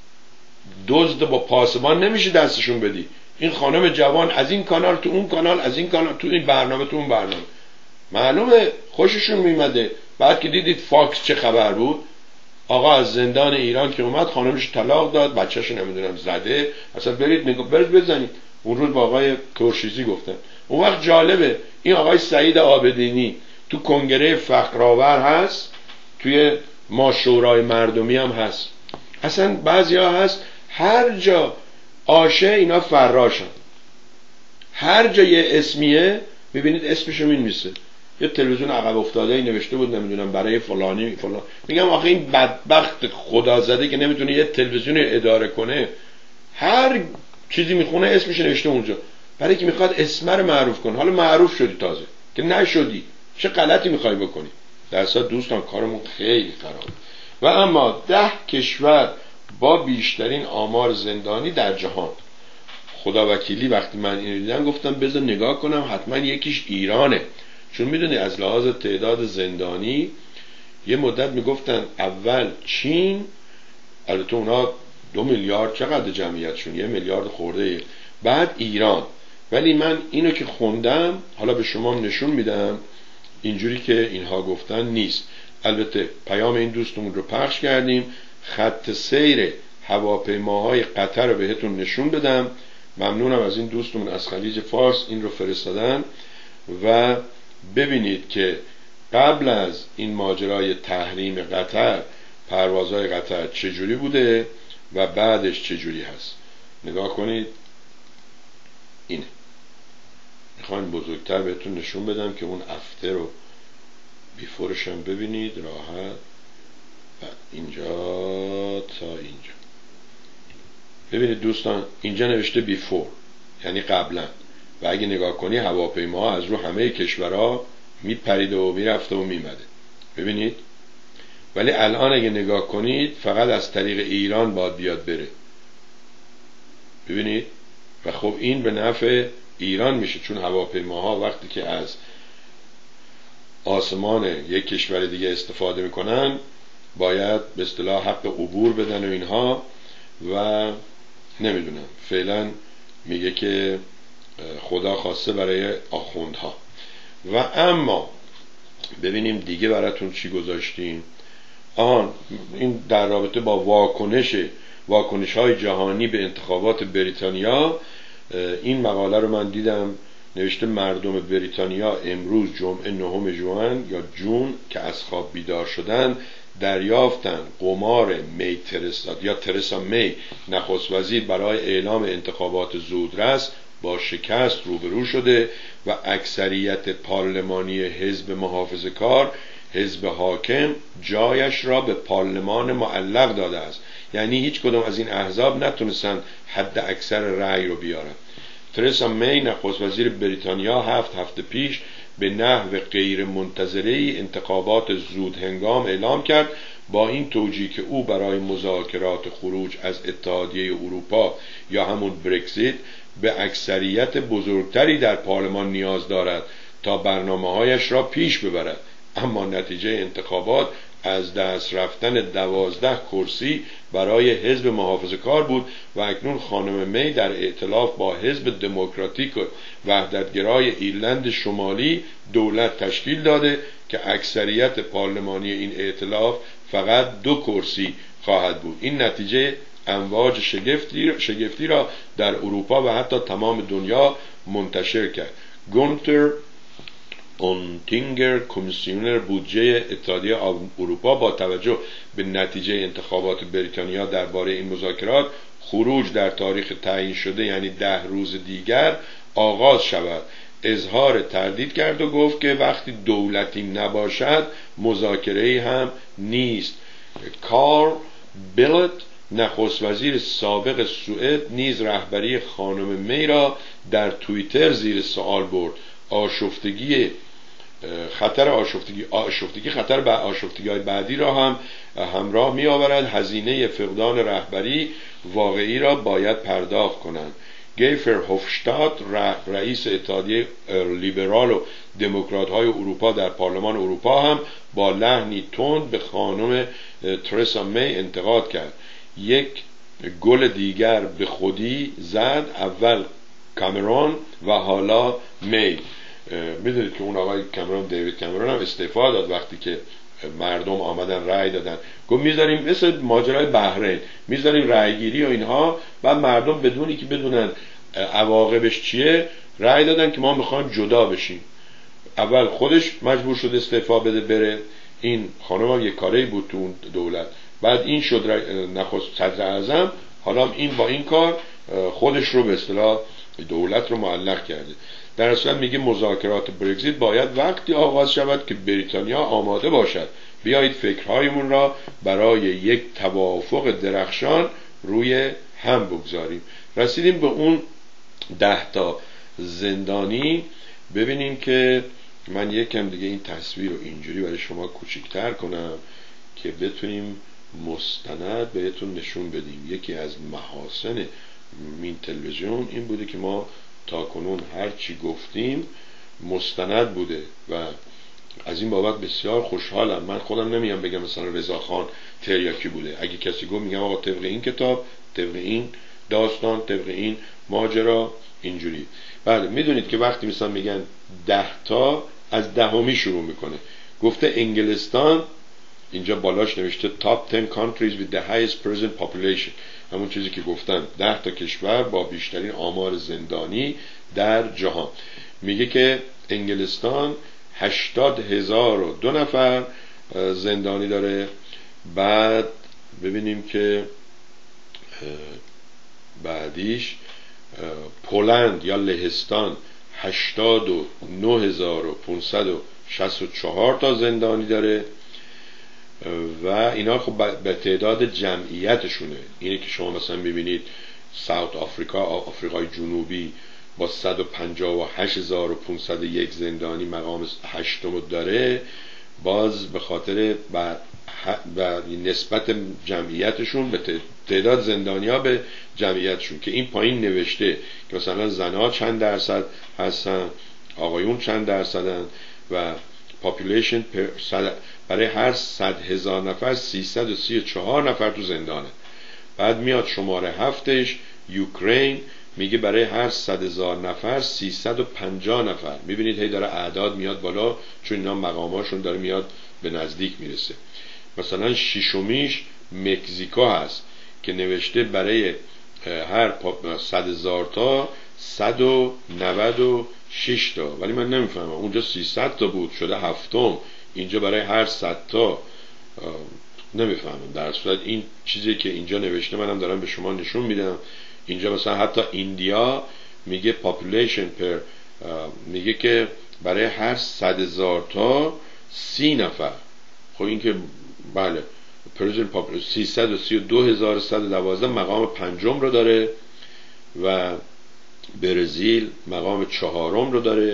Speaker 1: دزد با پاسبان نمیشه دستشون بدی. این خانم جوان از این کانال تو اون کانال، از این کانال تو این برنامه تو اون برنامه، معلومه خوششون میمده. بعد که دیدید فاکس چه خبر بود، آقا از زندان ایران که اومد خانمش طلاق داد، بچه‌ش نمیدونم زده، اصلا برید نگاه برید بزنید. اون روز با آقای ترشیزی گفتن. اون وقت جالبه این آقای سعید آبدینی تو کنگره فقرآور هست، توی ما شورای مردمی هم هست. اصلا بعضیا هست هر جا آشه اینا فراشن، هر جا یه اسمیه میبینید اسمشو مینویسه. یه تلویزیون عقب افتاده ای نوشته بود نمیدونم برای فلانی فلان. میگم آخه این بدبخت خدا زده که نمیتونه یه تلویزیون اداره کنه، هر چیزی میخونه اسمش نوشته اونجا، برای که میخواد اسم رو معروف کنه. حالا معروف شدی تازه که نشدی، چه غلطی میخوای بکنی؟ در اصل دوستان کارمون خیلی خرابه. و اما ده کشور با بیشترین آمار زندانی در جهان، خدا وکیلی وقتی من اینو دیدم گفتم بذار نگاه کنم، حتما یکیش ایرانه. چون میدونی از لحاظ تعداد زندانی یه مدت میگفتن اول چین، البته اونا دو میلیارد چقدر جمعیتشون، یه میلیارد خورده، بعد ایران. ولی من اینو که خوندم حالا به شما نشون میدم، اینجوری که اینها گفتن نیست. البته پیام این دوستمون رو پخش کردیم، خط سیر هواپیماهای قطر رو بهتون نشون بدم. ممنونم از این دوستمون از خلیج فارس این رو فرستادن و ببینید که قبل از این ماجرای تحریم قطر پروازهای قطر چجوری بوده و بعدش چجوری هست. نگاه کنید، اینه. میخوایم بزرگتر بهتون نشون بدم که اون افتر رو بیفورش هم ببینید راحت. و اینجا تا اینجا ببینید دوستان، اینجا نوشته بیفور یعنی قبلا، و اگه نگاه کنی هواپیما از رو همه کشورها میپریده و میرفته و میمده، ببینید. ولی الان اگه نگاه کنید فقط از طریق ایران باید بیاد بره، ببینید. و خب این به نفع ایران میشه، چون هواپیماها وقتی که از آسمان یک کشور دیگه استفاده میکنن باید به اصطلاح حق عبور بدن و اینها، و نمیدونم فعلا میگه که خدا خواسته برای آخوندها. و اما ببینیم دیگه براتون چی گذاشتیم. آن این در رابطه با واکنش واکنش های جهانی به انتخابات بریتانیا، این مقاله رو من دیدم نوشته مردم بریتانیا امروز جمعه نهم ژوئن یا جون که از خواب بیدار شدن دریافتن قمار می ترسا یا ترسا می نخست وزیر برای اعلام انتخابات زودرس با شکست روبرو شده و اکثریت پارلمانی حزب محافظه‌کار، حزب حاکم، جایش را به پارلمان معلق داده است. یعنی هیچ کدوم از این احزاب نتونستن حد اکثر رأی رو بیارن. ترسا می نخست وزیر بریتانیا هفت هفته پیش به نحو غیر منتظره‌ای انتخابات زود هنگام اعلام کرد، با این توجیه که او برای مذاکرات خروج از اتحادیه اروپا یا همون برگزیت به اکثریت بزرگتری در پارلمان نیاز دارد تا برنامه‌هایش را پیش ببرد. اما نتیجه انتخابات از دست رفتن دوازده کرسی برای حزب محافظه‌کار بود و اکنون خانم می در ائتلاف با حزب دموکراتیک و وحدتگرای ایرلند شمالی دولت تشکیل داده که اکثریت پارلمانی این ائتلاف فقط دو کرسی خواهد بود. این نتیجه امواج شگفتی, شگفتی را در اروپا و حتی تمام دنیا منتشر کرد. گونتر اونتینگر کمیسیونر بودجه اتحادیه اروپا با توجه به نتیجه انتخابات بریتانیا درباره این مذاکرات خروج در تاریخ تعیین شده یعنی ده روز دیگر آغاز شود اظهار تردید کرد و گفت که وقتی دولتی نباشد مذاکره‌ای هم نیست. کارل بیلت نخست وزیر سابق سوئد نیز رهبری خانم می را در توییتر زیر سوال برد. آشفتگی خطر آشفتگی آشفتگی خطر به آشفتگی‌های بعدی را هم همراه می آورد. هزینه فقدان رهبری واقعی را باید پرداخت کنند. گیفر هوفشتات رئیس اتحادیه لیبرال و دموکرات های اروپا در پارلمان اروپا هم با لحنی تند به خانم ترسا می انتقاد کرد. یک گل دیگر به خودی زد، اول کامرون و حالا می. میدونید که اون آقای کامرون، دیوید کامرون هم استعفا داد وقتی که مردم آمدن رأی دادن، گفت میذاریم مثل ماجرای بحرین، میذاریم رأی گیری و اینها، بعد مردم بدونی که بدونن عواقبش چیه رأی دادن که ما میخوایم جدا بشیم. اول خودش مجبور شد استعفا بده بره، این خانم هم یک کاری بود تو اون دولت، بعد این شد نخست صدر اعظم، حالا این با این کار خودش رو به اصطلاح دولت رو معلق کرده. در اصل میگه مذاکرات برگزیت باید وقتی آغاز شود که بریتانیا آماده باشد، بیایید فکرهایمون را برای یک توافق درخشان روی هم بگذاریم. رسیدیم به اون ده تا زندانی. ببینیم که من یکم دیگه این تصویر رو اینجوری برای شما کوچیک‌تر کنم که بتونیم مستند بهتون نشون بدیم. یکی از محاسن این تلویزیون این بوده که ما تا کنون هر چی گفتیم مستند بوده و از این بابت بسیار خوشحالم. من خودم نمیگم بگم مثلا رضاخان تریاکی بوده، اگه کسی گفت میگم آقا طبق این کتاب، طبق این داستان، طبق این ماجرا اینجوری. بله میدونید که وقتی مثلا میگن ده تا از دهمی شروع میکنه. گفته انگلستان، اینجا بالاش نوشته top ten countries with the highest prison population، همون چیزی که گفتم ده تا کشور با بیشترین آمار زندانی در جهان. میگه که انگلستان هشتاد هزار و دو نفر زندانی داره. بعد ببینیم که بعدیش پولند یا لهستان هشتاد و نه هزار و پانصد و شصت و چهار تا زندانی داره و اینا خب به تعداد جمعیتشونه. اینه که شما مثلا ببینید ساوت آفریقا، آفریقای جنوبی با صد و پنجاه و هشت هزار و پانصد و یک زندانی مقام هشتم داره، باز به خاطر و نسبت جمعیتشون به تعداد زندانی ها به جمعیتشون که این پایین نوشته که مثلا زنها چند درصد هستن، آقایون چند درصدن و پاپولیشن برای هر صد هزار نفر سیصد و سی و چهار نفر تو زندانه. بعد میاد شماره هفتش یوکرین، میگه برای هر صد هزار نفر سیصد و پنجاه نفر. میبینید هی داره اعداد میاد بالا چون اینا مقاماشون داره میاد به نزدیک میرسه. مثلا ششمیش مکزیکو هست که نوشته برای هر صد هزار تا صد و نود و شش تا، ولی من نمیفهمم اونجا سیصد تا بود شده هفتم، اینجا برای هر صد تا نمیفهمم. در صورت این چیزی که اینجا نوشته منم دارم به شما نشون میدم. اینجا مثلا حتی ایندیا میگه population per میگه که برای هر صد هزار تا سی نفر. خب این که بله سیصد و سی و دو هزار و صد و دوازده مقام پنجم رو داره و برزیل مقام چهارم رو داره،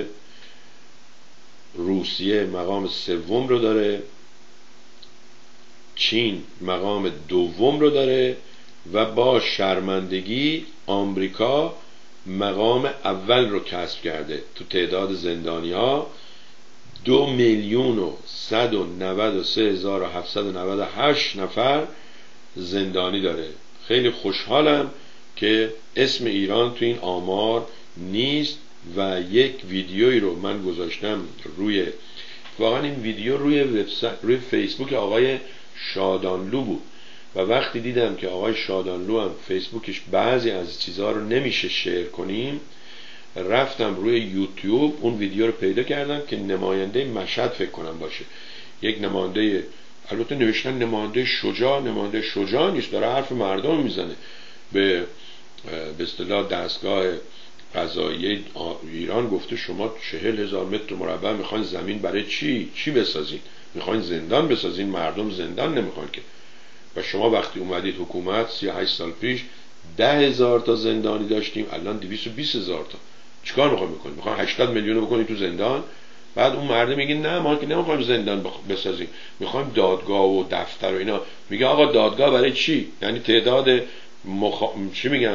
Speaker 1: روسیه مقام سوم رو داره، چین مقام دوم رو داره و با شرمندگی آمریکا مقام اول رو کسب کرده. تو تعداد زندانی ها دو میلیون و صد و نود و سه هزار و هفتصد و نود و هشت نفر زندانی داره. خیلی خوشحالم که اسم ایران تو این آمار نیست و یک ویدیویی رو من گذاشتم روی واقعا این ویدیو روی وبسایت روی فیسبوک آقای شادانلو بود و وقتی دیدم که آقای شادانلو هم فیسبوکش بعضی از چیزها رو نمیشه شیر کنیم، رفتم روی یوتیوب اون ویدیو رو پیدا کردم که نماینده مشهد فکر کنم باشه، یک نماینده، البته نوشتن نماینده شجاع، نماینده شجاع نیست، داره حرف مردم میزنه. به به اصطلاح دستگاه قضایی ایران گفته شما چهل هزار متر مربع میخواین زمین برای چی؟ چی بسازین؟ میخواین زندان بسازین؟ مردم زندان نمیخوان که. و شما وقتی اومدید حکومت سی و هشت سال پیش ده هزار تا زندانی داشتیم، الان دویست و بیست هزار تا. چیکار میخواین بکنید؟ میخواین هشتاد میلیون بکنید تو زندان؟ بعد اون مردم میگه نه ما که نمیخوایم زندان بسازیم، میخوایم دادگاه و دفتر و اینا. میگه آقا دادگاه برای چی؟ یعنی تعداد مخ... چی میگن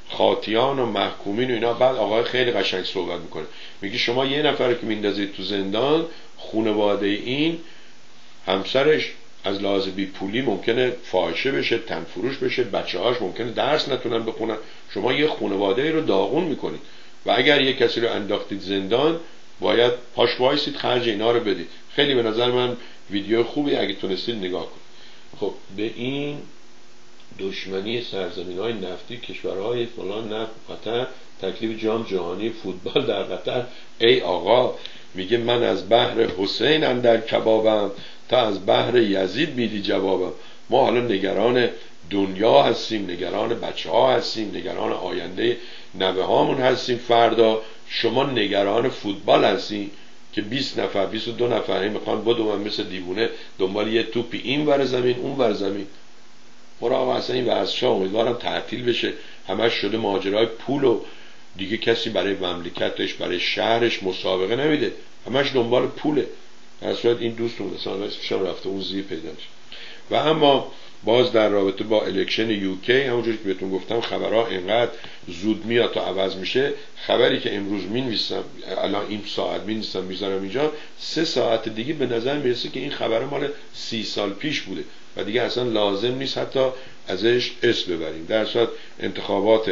Speaker 1: خاطیان و محکومین و اینا. بعد آقای خیلی قشنگ صحبت میکنه، میگه شما یه نفر که میندازید تو زندان، خانواده این همسرش از لحاظ بی پولی ممکنه فاحشه بشه، تنفروش بشه، بچه هاش ممکنه درس نتونن بخونن، شما یه خانواده رو داغون میکنید و اگر یه کسی رو انداختید زندان باید پاش وایسید خرج اینا رو بدید. خیلی به نظر من ویدیو خوبی، اگه تونستید نگاه کنید. خب به این دشمنی سرزمین های نفتی، کشورهای فلان، نفت قطر، تکلیف جام جهانی فوتبال در قطر، ای آقا میگه من از بحر حسین اندر کبابم تا از بحر یزید میدی جوابم. ما حالا نگران دنیا هستیم، نگران بچه ها هستیم، نگران آینده نوه هامون هستیم فردا. شما نگران فوتبال هستیم که بیست نفر بیست و دو نفر میخوان بدون مثل دیوونه دنبال یه توپی این ور زمین اون ور زمین. برای اصلا این ورزش‌ها امیدوارم تعطیل بشه، همش شده ماجرای پول و دیگه کسی برای مملکتش برای شهرش مسابقه نمیده، همش دنبال پوله. در صورت این دوستون مثلا اسمشم رفته اون زیر پیدا میشه. و اما باز در رابطه با الکشن یوکی، همونجوری که بهتون گفتم خبرها اینقدر زود میاد تا عوض میشه. خبری که امروز مینویسم، الان این ساعت مینویسم میذارم اینجا، سه ساعت دیگه به نظر میرسه که این خبر مال سی سال پیش بوده و دیگه اصلا لازم نیست حتی ازش اسم ببریم. در صورت انتخابات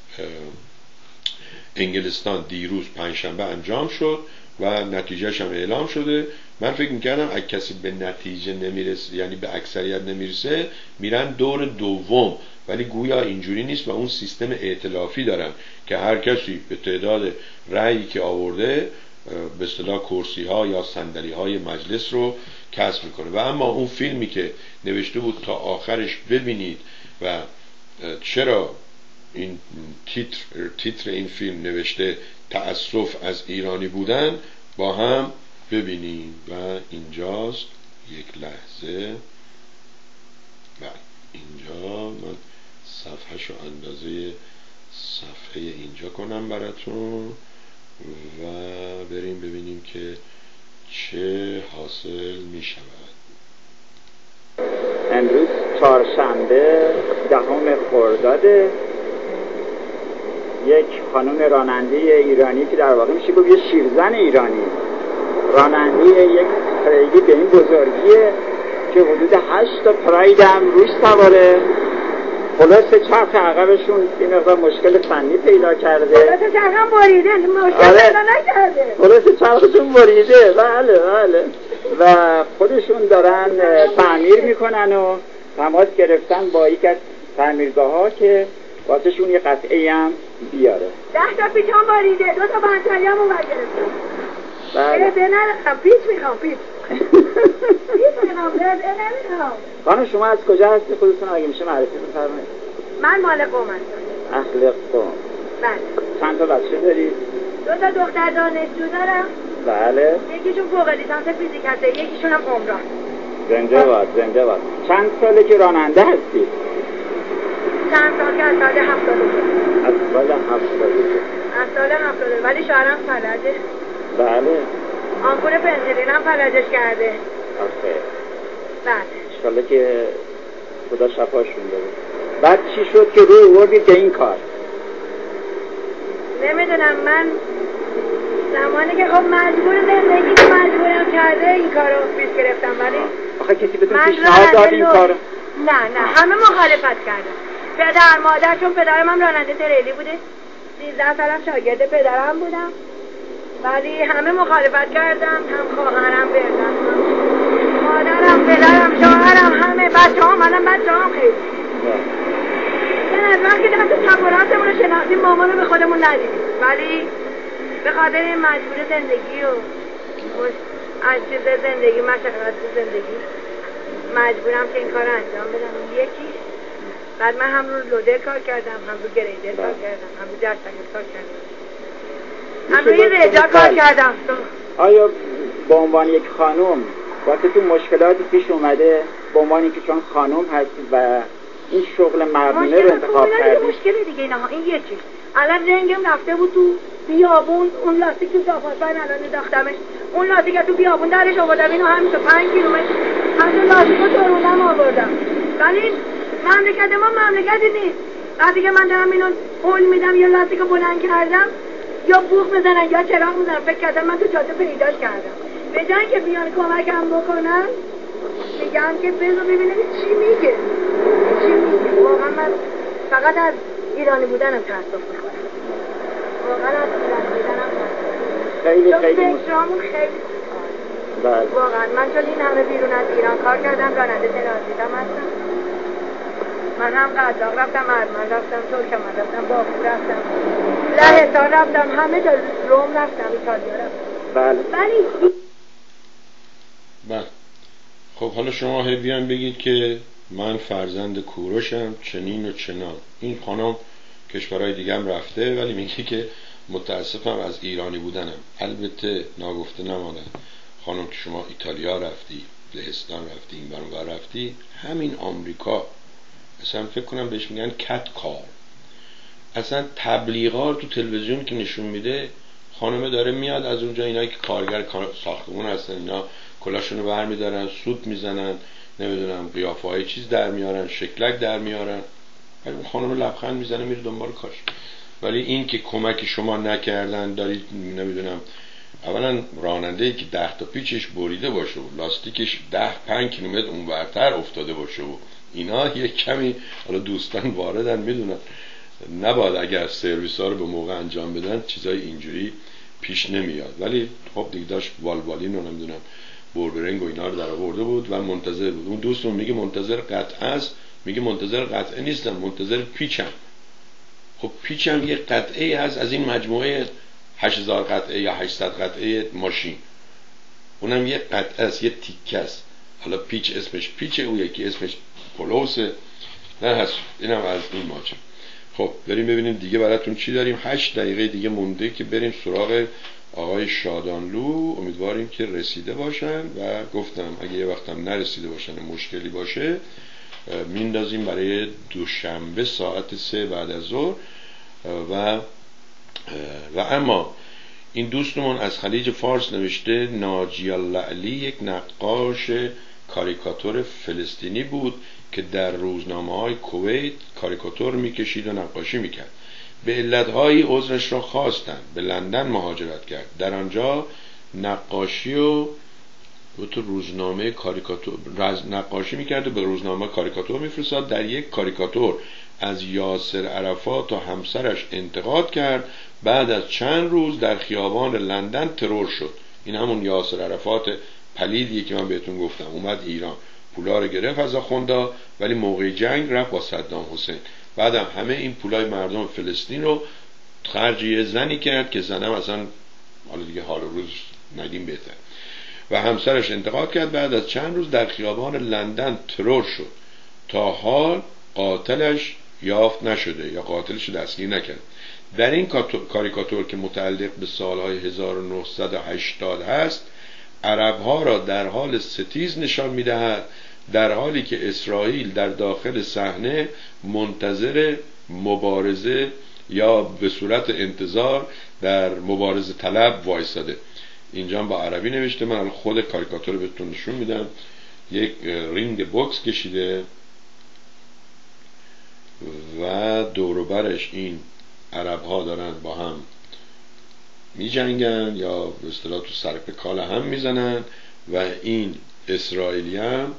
Speaker 1: انگلستان دیروز پنجشنبه انجام شد و نتیجهش هم اعلام شده. من فکر میکردم اگه کسی به نتیجه نمیرسه، یعنی به اکثریت نمیرسه، میرن دور دوم، ولی گویا اینجوری نیست و اون سیستم ائتلافی دارن که هر کسی به تعداد رأیی که آورده به اصطلاح کرسی ها یا صندلی های مجلس رو کسب میکنه. و اما اون فیلمی که نوشته بود تا آخرش ببینید و چرا این تیتر تیتر این فیلم نوشته تأسف از ایرانی بودن، با هم ببینیم. و اینجاست، یک لحظه، بله اینجا من صفحهشو اندازه صفحه اینجا کنم براتون و بریم ببینیم که چه حاصل می شود.
Speaker 3: امروز چهارشنبه دهم خرداد، یک خانم راننده ایرانی که در واقع میشه گفت یه شیرزن ایرانی، راننده یک خیلی به این بزرگیه که حدود هشت تا پراید هم روش سواره. خلاصه چرخ عقبشون این مقدار مشکل فنی پیدا کرده،
Speaker 4: خلاصه چرخم بریده، مشکل پیدا نکرده،
Speaker 3: خلاصه چرخشون بریده، بله بله، و خودشون دارن تعمیر میکنن و تماس گرفتن با یک از تعمیرگاه ها که واسه شون یه قطعه هم بیاره.
Speaker 4: ده تا پیچان باریده، دو تا بانتایی هم اون برگرفتم.
Speaker 3: بله.
Speaker 4: به نرخم، پیچ میخوام، پیچ. پیچ میخوام، به نمیخوام.
Speaker 3: خانم شما از کجا هستی خودتون اگه میشه معرفی بفرمایید؟
Speaker 4: من مال قم هستم.
Speaker 3: اهل قم.
Speaker 4: بله.
Speaker 3: چند تا بچه دارید؟
Speaker 4: دو تا دختر دانشجو دارم.
Speaker 3: بله.
Speaker 4: یکیشون فوق لیسانس فیزیک هست، یکیشون هم عمران.
Speaker 3: زنده باد، زنده باد. چند ساله که راننده هستی؟
Speaker 4: چند سال که از سال هفتاده
Speaker 3: از سال هفتاده
Speaker 4: از سال هفتاده ولی شوهرم فلجه.
Speaker 3: بله.
Speaker 4: آمپول پنسیلین هم فلجش کرده.
Speaker 3: آخه.
Speaker 4: بله.
Speaker 3: انشالله که خدا شفاشون بده. بعد چی شد که روی آوردید به این کار؟
Speaker 4: نمیدونم، من زمانی که خب مجبور زندگی که مجبورم کرده این کارو پیش گرفتم، ولی
Speaker 3: آخه کسی بهتون پیشنهاد داد این کارو؟
Speaker 4: نه نه همه مخالفت کردن. پدر مادر، چون پدرم هم راننده تریلی بوده، سیزده سالم شاگرد پدرم بودم، ولی همه مخالفت کردم، هم خواهرم بردم، مادرم، پدرم، شوهرم، همه بچه ها، منم بچه هم خیلی من از وقتی دست چپراتمون رو شناختیم مامانو به خودمون ندیدیم، ولی به خاطر این مجبور زندگی و از چیز زندگی، مشقت زندگی، مجبورم که این کار رو انجام بدم. یکی بعد من هم رو لودر کار کردم، هم رو گریدر کار کردم، هم رو جرسکت کار کردم، هم روی رجا کار کردم.
Speaker 3: آیا به عنوان یک خانم وقتی تو مشکلاتی پیش اومده، به عنوان اینکه چون خانم هستید و این شغل مردونه رو انتخاب کردید؟
Speaker 4: مشکل دیگه نه، این یه چیز. الان رنگم رفته بود تو بیابون، اون لاستیک تو صاف‌آسان الان انداختمش، اون لاستیک تو بیابون درش آوردم، اینو همیشه پنج کیلومتر از اون لاستیکو چروندم آوردم. ولی مملکت ما مملکتی نیست وقتی که من دارم اینو هول میدم یا لاستیکو بلند کردم یا بوق میزنن یا چراغ میزنن، فکر کردم من تو جاده پیداش کردم. به جای اینکه بیان کمکم بکنن میگم که بذار ببینم چی میگه چی میگه. واقعا من فقط از ایرانی بودنم تاسف میخورم، واقعا از ایرانی بودنم تاسف.
Speaker 3: خیلی خیلی
Speaker 4: فکرامون خیلی
Speaker 3: بله.
Speaker 4: واقعا من چون این همه بیرون از ایران کار کردم، راننده ترانزیتم هستم. من هم قزاق رفتم، ارمن رفتم، ترکمن رفتم، باکو رفتم، لهستان رفتم، همه جا، روم رفتم، ایتالیا رفتم.
Speaker 3: بله.
Speaker 4: ولی
Speaker 1: بله. خب حالا شما هی بیان بگید که من فرزند کوروشم چنین و چنان. این خانم کشورهای دیگه هم رفته ولی میگه که متاسفم از ایرانی بودنم. البته ناگفته نماند خانم که شما ایتالیا رفتی، لهستان رفتی، این برون رفتی، همین آمریکا اصلا فکر کنم بهش میگن کت کار. اصلا تبلیغات تو تلویزیون که نشون میده خانمه داره میاد از اونجا، اینایی که کارگر ساختمون هستن اینا کلاشونو برمیدارن، سوت میزنن، نمیدونم قیافه های چیز در میارن، شکلک در میارن، ولی اون خانم لبخند میزنه میره دنبال کارش. ولی این که کمک شما نکردن، دارید نمیدونم اولا راننده ای که ده تا پیچش بریده باشه و لاستیکش ده پنج کیلومتر اونورتر افتاده باشه و اینا یک کمی، حالا دوستان واردن میدونن نباید اگر سرویس ها رو به موقع انجام بدن چیزای اینجوری پیش نمیاد. ولی خب دیگه داشت والوالین رو نمیدونم بوربرنگ و اینا رو در آورده بود و منتظر بود. اون دوستون میگه منتظر قطعه است، میگه منتظر قطعه نیستم، منتظر پیچم. خب پیچم یه قطعه هست از این مجموعه هشت هزار قطعه یا هشتصد قطعه ماشین، اونم یه قطعه است، یه تیکه است. حالا پیچ اسمش پیچه، او یکی اسمش پلوسه، نه هست. اینم از این ماجرا. خب بریم ببینیم دیگه براتون چی داریم. هشت دقیقه دیگه مونده که بریم سراغ آقای شادانلو. امیدواریم که رسیده باشن و گفتم اگه یه وقتم نرسیده باشن مشکلی باشه میندازیم برای دوشنبه ساعت سه بعد از ظهر. و و اما این دوستمون از خلیج فارس نوشته ناجی اللعلی یک نقاش کاریکاتور فلسطینی بود که در روزنامه‌های کویت کاریکاتور میکشید و نقاشی میکرد. به علتهایی عذرش را خواستند. به لندن مهاجرت کرد. در آنجا نقاشی و تو روزنامه کاریکاتور نقاشی میکرد و به روزنامه کاریکاتور میفرستاد. در یک کاریکاتور از یاسر عرفات و همسرش انتقاد کرد. بعد از چند روز در خیابان لندن ترور شد. این همون یاسر عرفات پلیدیه که من بهتون گفتم. اومد ایران، پولا رو گرفت از آخوندا، ولی موقع جنگ رفت با صدام حسین. بعدم همه این پولای مردم فلسطین رو خرج یه زنی کرد که زنم اصلا حالا دیگه حال روز نگیم بهتر. و همسرش انتقاد کرد. بعد از چند روز در خیابان لندن ترور شد. تا حال قاتلش یافت نشده یا قاتلش دستگیر نکرد. در این کاریکاتور که متعلق به سالهای هزار و نهصد و هشتاد هست، عربها را در حال ستیز نشان می‌دهد، در حالی که اسرائیل در داخل صحنه منتظر مبارزه یا به صورت انتظار در مبارزه طلب وایساده. اینجا با عربی نوشته. من خود کاریکاتور رو بهتون نشون میدم. یک رینگ بوکس کشیده و دور و برش این عرب ها دارن با هم می جنگن یا به اصطلاح تو سر به کاله هم میزنن و این اسرائیلی هم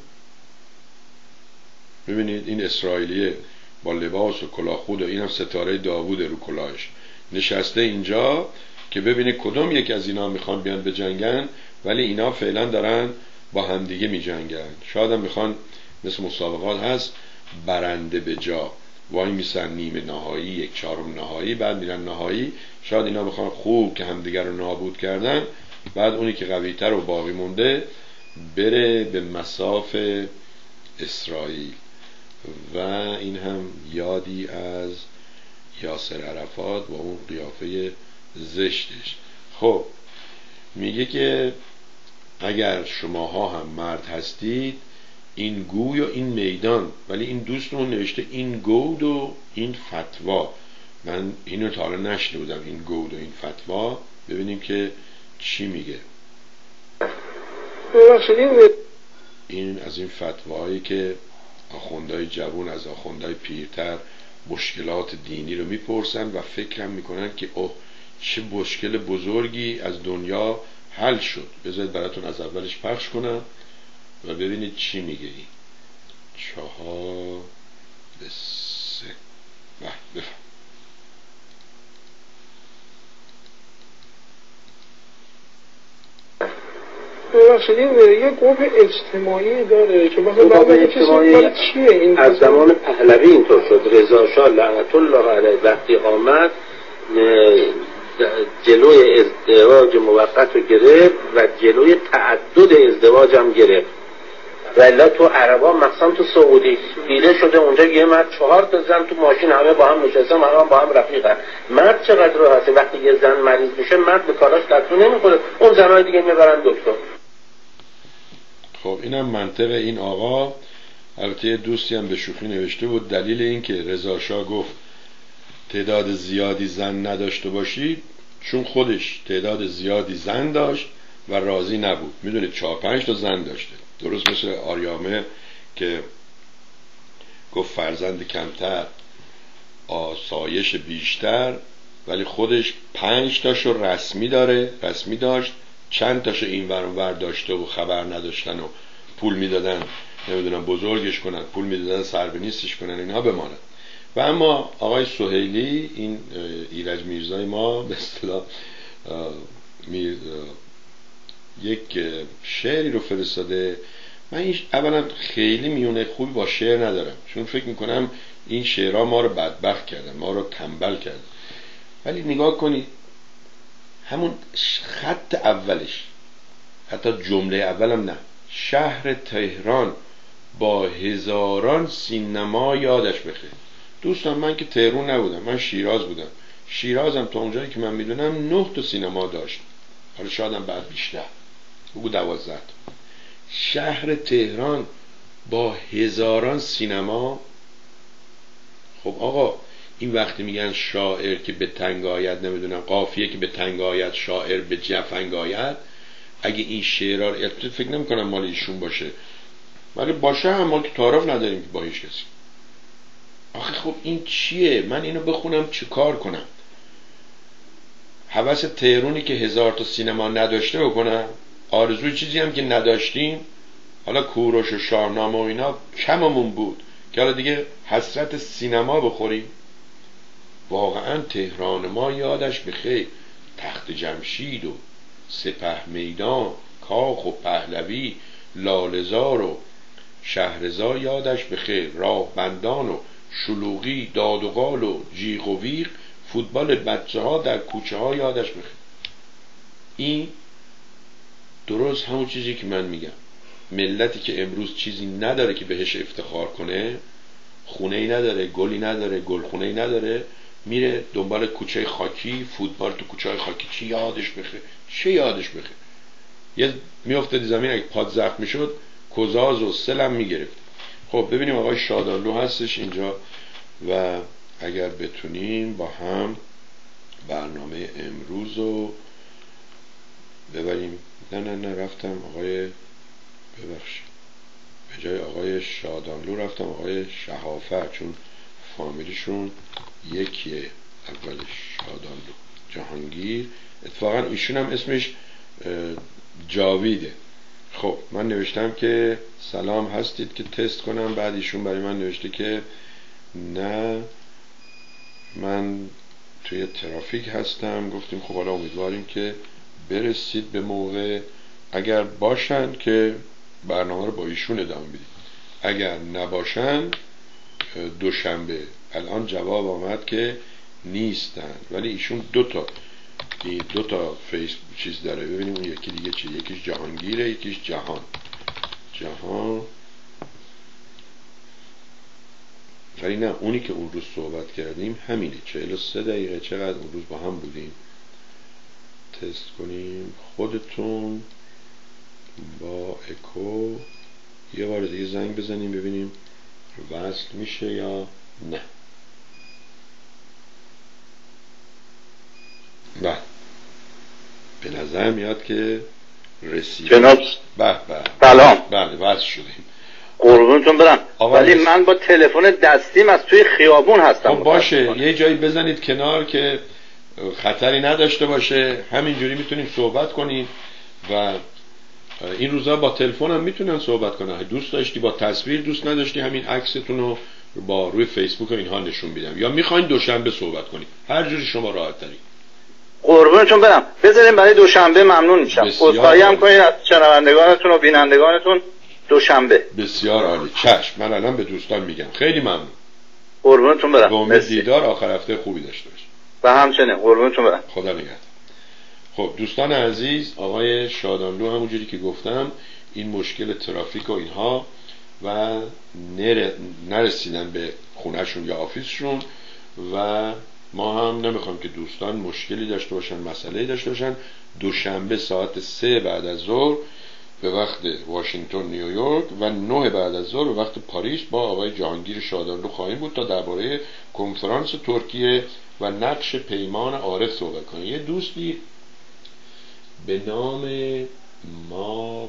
Speaker 1: ببینید این اسرائیلیه با لباس و کلاه خود و این هم ستاره داوود رو کلاهش نشسته اینجا که ببینید کدوم یک از اینا میخوان بیان به جنگن، ولی اینا فعلا دارن با همدیگه می جنگن. شاید هم میخوان مثل مسابقات هست برنده به جا وای میسن نیمه نهایی، یک چهارم نهایی، بعد میرن نهایی. شاید اینا بخوان خوب که همدیگر رو نابود کردن، بعد اونی که قوی‌تر و باقی مونده بره به مصاف اسرائیل. و این هم یادی از یاسر عرفات با اون قیافه زشتش. خب میگه که اگر شماها هم مرد هستید این گوی و این میدان، ولی این دوستمون نوشته این گود و این فتوا. من اینو تا حالا نشنیده بودم، این گود و این فتوا. ببینیم که چی میگه. این از این فتواهایی که آخوندهای جوان از آخوندهای پیرتر مشکلات دینی رو میپرسن و فکرم میکنن که اوه چه مشکل بزرگی از دنیا حل شد. بذارید براتون از اولش پخش کنم و ببینید چی میگه. این چهار به سه بفهم.
Speaker 5: ببخشید این یه قوه اجتماعی داره که مثلا
Speaker 6: قوه اجتماعی
Speaker 5: چیه این
Speaker 6: از زمان پهلوی اینطور شد. رضا شاه لعنت الله علیه وقتی آمد جلوی ازدواج موقت رو گرفت و جلوی تعدد ازدواج هم گرفت. ولی تو عربا مخصوصا تو سعودی دیده شده اونجا یه مرد چهار تا زن تو ماشین همه با هم نشستن، همه با هم رفیقن. مرد چقدر راحته وقتی یه زن مریض میشه مرد به کاراش دستور نمیخوره، اون زنای دیگه میبرن دکتر.
Speaker 1: خب اینم منطق این آقا. البته دوستی هم به شوخی نوشته بود دلیل این که رضا شاه گفت تعداد زیادی زن نداشته باشید چون خودش تعداد زیادی زن داشت و راضی نبود. میدونید چهار پنج تا زن داشته، درست مثل آریامه که گفت فرزند کمتر آسایش بیشتر، ولی خودش پنج تاشو رسمی داره، رسمی داشت، چند تاشو این ور اون ور داشته و خبر نداشتن و پول میدادن نمیدونم بزرگش کنن، پول میدادن سر به نیستش کنن اینها بمانن. و اما آقای سهیلی این ایرج میرزای ما به اصطلاح یک شعری رو فرستاده. من این اولا خیلی میونه خوبی با شعر ندارم چون فکر میکنم این شعرها ما رو بدبخت کردن، ما رو تنبل کردن. ولی نگاه کنید همون خط اولش، حتی جمله اولم نه، شهر تهران با هزاران سینما یادش بخیر. دوستان من که تهران نبودم، من شیراز بودم. شیرازم تا اونجایی که من میدونم نه تا سینما داشت، حالا شایدم بعد بیشتر، بگو دوازده تا. شهر تهران با هزاران سینما. خب آقا این وقتی میگن شاعر که به تنگ آید، نمیدونم قافیه که به تنگ آید شاعر به جفنگ آید، اگه این شعرها رو فکر نمی کنم مال ایشون باشه، ولی باشه هم ما که تعارف نداریم که با هیچ کسی. آخه خب این چیه؟ من اینو بخونم چه کار کنم؟ هوس تهرونی که هزار تا سینما نداشته بکنم؟ آرزوی چیزی هم که نداشتیم، حالا کوروش و شاهنامه و اینا کممون بود که حالا دیگه حسرت سینما بخوریم. واقعا تهران ما یادش بخیر، تخت جمشید و سپه میدان، کاخ و پهلوی، لاله‌زار و شهرزار یادش بخیر، راهبندان و شلوغی، داد و قال و جیغ و ویغ، فوتبال بچه ها در کوچه ها یادش بخیر. این درست همون چیزی که من میگم، ملتی که امروز چیزی نداره که بهش افتخار کنه، خونه‌ای نداره، گلی نداره، گلخونه‌ای نداره، میره دنبال کوچه خاکی، فوتبال تو کوچه خاکی. چی یادش بخیر؟ چه یادش بخیر؟ یه میافتاد زمین اگه پاد زخم میشد کزاز و سلم میگرفت. خب ببینیم آقای شادانلو هستش اینجا و اگر بتونیم با هم برنامه امروز رو ببریم. نه نه نه رفتم آقای ببخشید به جای آقای شادانلو رفتم آقای شهافر، چون فامیلیشون یکیه، اولش شادانلو جهانگیر، اتفاقا ایشون هم اسمش جاویده. خب من نوشتم که سلام هستید که تست کنم، بعد ایشون برای من نوشته که نه من توی ترافیک هستم. گفتیم خب حالا امیدواریم که برسید به موقع، اگر باشن که برنامه رو با ایشون ادامه بدید، اگر نباشن دوشنبه. الان جواب آمد که نیستن، ولی ایشون دو تا این دو تا فیس چیز داره. ببینیم اون یکی دیگه چیه، یکیش جهانگیره یکیش جهان جهان ولی نه اونی که اون روز صحبت کردیم همینه. چهل و سه دقیقه چقدر اون روز با هم بودیم. تست کنیم خودتون با اکو یه بار دیگه زنگ بزنیم ببینیم وصل میشه یا نه. بله به نظر میاد که رسید.
Speaker 7: جناب
Speaker 1: بله بله
Speaker 7: سلام.
Speaker 1: بله وصل شدیم.
Speaker 7: قربونتون برم، ولی من با تلفن دستیم از توی خیابون هستم.
Speaker 1: خب باشه، یه جایی بزنید کنار که خطری نداشته باشه، همینجوری میتونیم صحبت کنیم. و این روزا با تلفن هم میتونن صحبت کنن. دوست داشتی با تصویر، دوست نداشتی همین عکستون رو با روی فیسبوک و اینها نشون بدم، یا میخواین دوشنبه صحبت کنیم، هر جوری شما راحت تری.
Speaker 7: قربونتون برم، بذاریم برای دوشنبه. ممنون میشم. عذرخواهی هم کنید از شنوندگانتون و بینندگانتون. دوشنبه.
Speaker 1: بسیار عالی، چشم. من الان به دوستان میگم خیلی ممنون.
Speaker 7: قربونتون برم.
Speaker 1: با امید دیدار آخر هفته خوبی داشته باشید.
Speaker 7: و همچنین قربونتون برم.
Speaker 1: خدا نگهدار. خب دوستان عزیز، آقای شادانلو همونجوری که گفتم این مشکل ترافیک و اینها و نرسیدن به خونهشون یا آفیسشون، و ما هم نمیخوایم که دوستان مشکلی داشته باشن، مسئله داشته باشن. دوشنبه ساعت سه بعد از ظهر به وقت واشنگتن نیویورک و نه بعد از ظهر به وقت پاریس با آقای جهانگیر شادانلو خواهیم بود تا درباره کنفرانس ترکیه و نقش پیمان عارف صحبت کنیم. یه دوستی به نام ما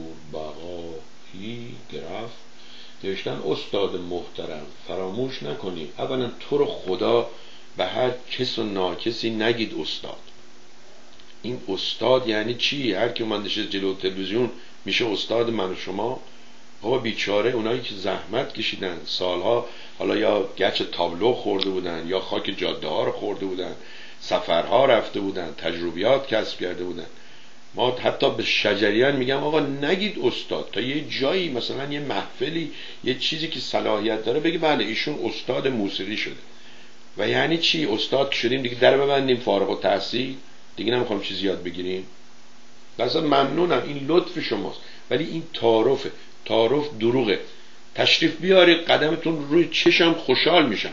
Speaker 1: پوربقایی گراف نوشتن استاد محترم فراموش نکنید اولا تو رو خدا به هر کس و ناکسی نگید استاد. این استاد یعنی چی؟ هر کی اومد نشست جلو تلویزیون میشه استاد من و شما؟ آقا بیچاره اونایی که زحمت کشیدن سالها، حالا یا گچ تابلو خورده بودن یا خاک جاده ها رو خورده بودن، سفرها رفته بودن، تجربیات کسب کرده بودن. ما حتی به شجریان میگم آقا نگید استاد، تا یه جایی مثلا یه محفلی یه چیزی که صلاحیت داره بگی بله ایشون استاد موسیقی شده. و یعنی چی؟ استاد شدیم دیگه در ببندیم فارغ التحصیل دیگه نمیخوام چیزی یاد بگیریم؟ مثلا ممنونم، این لطف شماست، ولی این تعارفه. تعارف دروغه. تشریف بیارید قدمتون روی چشم خوشحال میشم.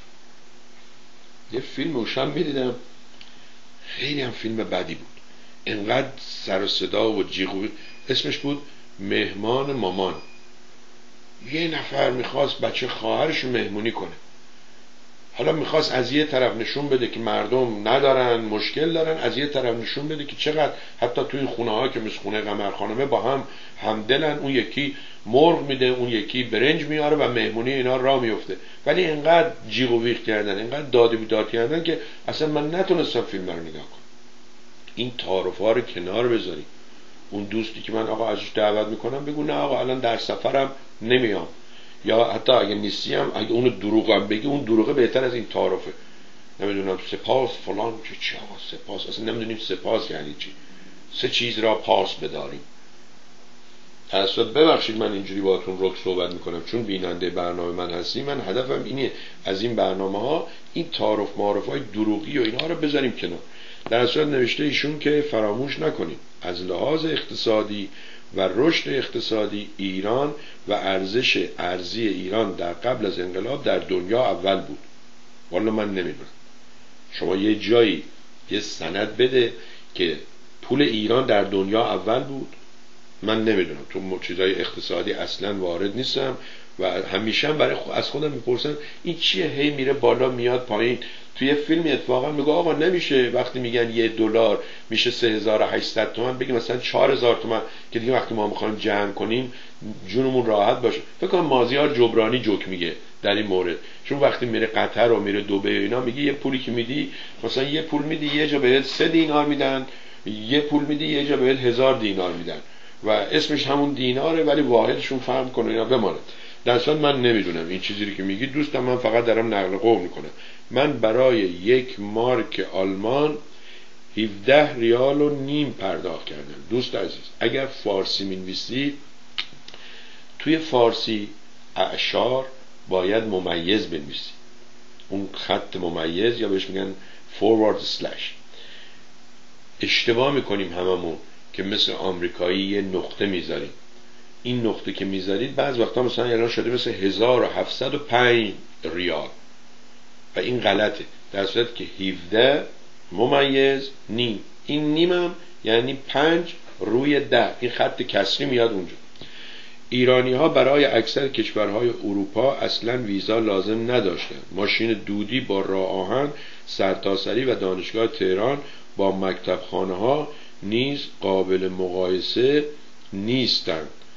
Speaker 1: یه فیلم روشن میدیدم خیلی هم فیلم بدی بود، انقدر سر و صدا و جیغ و اسمش بود مهمان مامان. یه نفر میخواست بچه خواهرش رو مهمونی کنه، حالا میخواست از یه طرف نشون بده که مردم ندارن مشکل دارن، از یه طرف نشون بده که چقدر حتی توی این خونه ها که مثل خونه قمر خانمه با هم همدلن، اون یکی مرغ میده اون یکی برنج میاره و مهمونی اینا را میفته. ولی اینقدر جیغ و ویغ کردن، اینقدر داد و بیداد کردن که اصلا من نتونستم فیلم رو نگاه کنم. این تعارف ها رو کنار بذاریم. اون دوستی که من آقا ازش دعوت میکنم بگو نه آقا الان در سفرم نمیام، یا حتی اگه نیستی هم اگه اون دروغم بگی اون دروغه بهتر از این تعارفه. نمیدونم سپاس فلان که چی آقا سپاس، اصلا نمیدونیم سپاس یعنی چی. سه چیز را پاس بداریم. اصلا ببخشید من اینجوری باهاتون رک صحبت میکنم چون بیننده برنامه من هستی. من هدفم اینه از این برنامه ها این تعارف معارف های دروغی و اینها رو بذاریم کنار. در اصل نوشته ایشون که فراموش نکنیم از لحاظ اقتصادی و رشد اقتصادی ایران و ارزش ارزی ایران در قبل از انقلاب در دنیا اول بود. والا من نمیدونم، شما یه جایی یه سند بده که پول ایران در دنیا اول بود. من نمیدونم، تو چیزای اقتصادی اصلا وارد نیستم و همیشه برای خود از خودم میپرسم این چیه هی میره بالا میاد پایین. توی فیلم اتفاقا میگه آقا نمیشه وقتی میگن یه دلار میشه سه هزار و هشتصد تومان بگیم مثلا چهار هزار تومان که دیگه وقتی ما میخوایم جمع کنیم جونمون راحت باشه. فکر کنم مازیار جبرانی جوک میگه در این مورد، چون وقتی میره قطر و میره دبی و اینا میگه یه پولی که میدی مثلا یه پول میدی یه جا بهت سه دینار میدن، یه پول میدی یه جا بهت هزار دینار میدن و اسمش همون دیناره ولی واحدشون فرق کنه اینا بماند. در اصل من نمیدونم این چیزی رو که میگی دوستم، من فقط دارم نقل قول میکنم. من برای یک مارک آلمان هفده ریال و نیم پرداخت کردم. دوست عزیز اگر فارسی مینویسی توی فارسی اعشار باید ممیز بنویسی، اون خط ممیز یا بهش میگن فوروارد اسلش. اشتباه میکنیم هممون که مثل آمریکایی یه نقطه میذاریم. این نقطه که میذارید بعض وقتا مثلا الان شده مثل هزار و هفتصد و پنج ریال و این غلطه، در صورتی که هفده ممیز نیم، این نیمم یعنی پنج روی ده، این خط کسری میاد اونجا. ایرانی ها برای اکثر کشورهای اروپا اصلا ویزا لازم نداشتن. ماشین دودی با راه آهن سرتاسری و دانشگاه تهران با مکتب خانه ها نیز قابل مقایسه نیستند.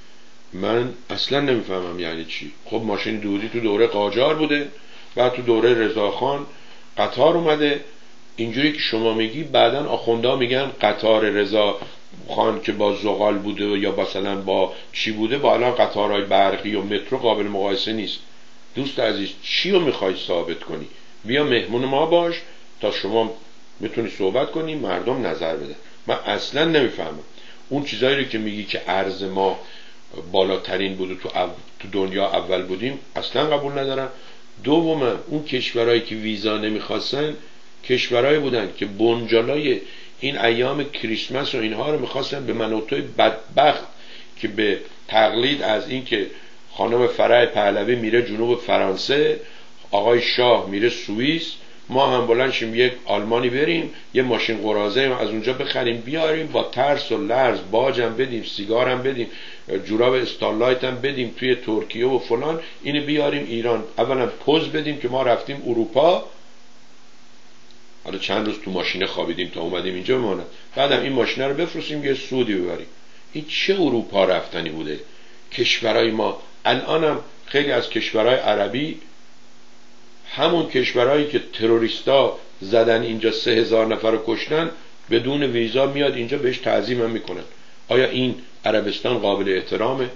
Speaker 1: من اصلا نمیفهمم یعنی چی. خب ماشین دودی تو دوره قاجار بوده، بعد تو دوره رضاخان قطار اومده، اینجوری که شما میگی بعدن آخوندا میگن قطار رضا خان که با زغال بوده یا مثلا با چی بوده با الان قطارهای برقی و مترو قابل مقایسه نیست. دوست عزیز چی رو میخوای ثابت کنی؟ بیا مهمون ما باش تا شما میتونی صحبت کنی، مردم نظر بدن. من اصلا نمیفهمم اون چیزایی رو که میگی که ارز ما بالاترین بوده تو, او... تو دنیا اول بودیم اصلا قبول ندارم. دوم اون کشورهایی که ویزا نمیخواستن کشورهایی بودن که بنجالای این ایام کریسمس و اینها رو میخواستن به من و توی بدبخت که به تقلید از این که خانم فرح پهلوی میره جنوب فرانسه، آقای شاه میره سوئیس، ما هم بلند شیم یک آلمانی بریم یه ماشین قراضه از اونجا بخریم بیاریم با ترس و لرز باجم بدیم، سیگارم بدیم، جوراب استارلایت هم بدیم توی ترکیه و فلان، اینو بیاریم ایران. اولا پوز بدیم که ما رفتیم اروپا، حالا چند روز تو ماشینه خوابیدیم تا اومدیم اینجا بمونم، بعدم این ماشینه رو بفروشیم یه سودی ببریم. این چه اروپا رفتنی بوده؟ کشورهای ما الانم خیلی از کشورهای عربی همون کشورهایی که تروریستا زدن اینجا سه هزار نفر رو کشتن بدون ویزا میاد اینجا بهش تعظیم هم میکنن. آیا این عربستان قابل احترامه؟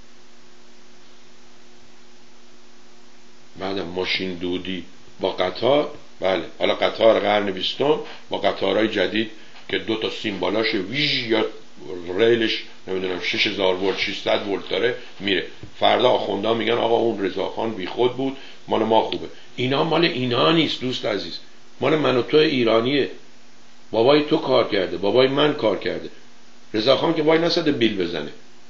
Speaker 1: بعدم ماشین دودی با قطار، بله حالا قطار قرن بیستم با قطارهای جدید که دو تا سیم بالاش ویژ یا ریلش نمیدونم شش هزار ولت ششصد ولت داره میره. فردا آخوندا میگن آقا اون رضاخان بی خود بود مال ما خوبه. اینا مال اینا نیست دوست عزیز، مال من و تو ایرانیه. بابای تو کار کرده، بابای من کار کرده. رضاخان که وای نسده بیل بزنه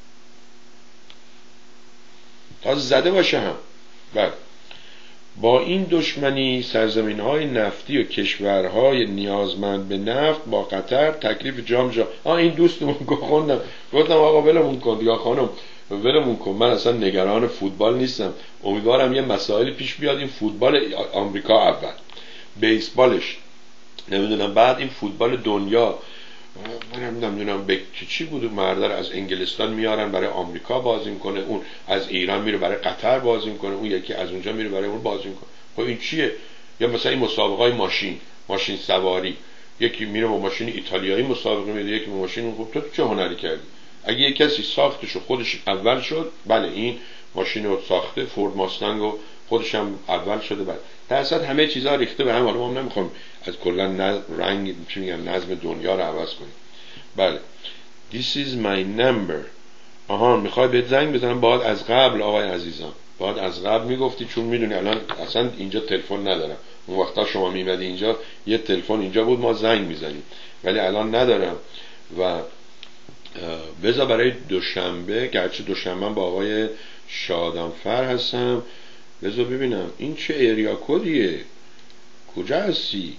Speaker 1: تا زده باشه هم. بله با این دشمنی سرزمین‌های نفتی و کشورهای نیازمند به نفت با قطر تکلیف جام جا. آه این دوستمون خوندم گفتم آقا ولمون کن یا خانم ولمون کن، من اصلا نگران فوتبال نیستم، امیدوارم یه مسائل پیش بیاد. این فوتبال آمریکا اول، بیسبالش نمیدونم، بعد این فوتبال دنیا من نمیدونم به چی بود، مردر از انگلستان میارن برای آمریکا بازی میکنه، اون از ایران میره برای قطر بازی میکنه، اون یکی از اونجا میره برای اون بازی میکنه. خب این چیه؟ یا مثلا این مسابقه های ماشین ماشین سواری، یکی میره با ماشین ایتالیایی مسابقه میده، یکی با ماشین. خب تو چه هنری کردی؟ اگه یک کسی ساختش و خودش اول شد، بله این ماشین رو ساخته، فورد ماستنگ و خودش هم اول شده، بله در اصل همه چیزا ریخته به هم. حالا ما نمیخوام از کلا رنگ چی میگن نظم دنیا رو عوض کنیم. بله this is my number. آها میخوای بهت زنگ بزنم؟ باید از قبل آقای عزیزم، باید از قبل میگفتی، چون میدونی الان اصلا اینجا تلفن ندارم. اون وقتا شما میمدی اینجا یه تلفن اینجا بود ما زنگ میزنیم، ولی الان ندارم. و بذار برای دوشنبه، گرچه دوشنبه با آقای شادانفر هستم، بذار ببینم این چه ایریا کدیه، کجا هستی؟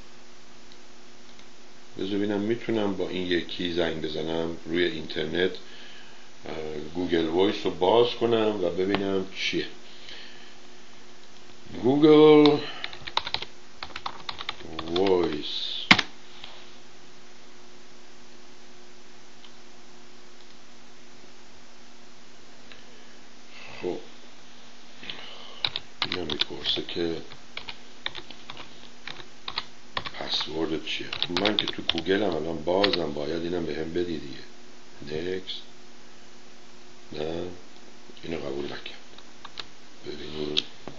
Speaker 1: بذار ببینم میتونم با این یکی زنگ بزنم روی اینترنت، گوگل وایس رو باز کنم و ببینم چیه. گوگل وایس خب اینا میپرسه که پسورد چیه. من که تو گوگل هم الان بازم باید اینم به هم بدی دیگه. نکست. نه اینو قبول نکرد. ببینیم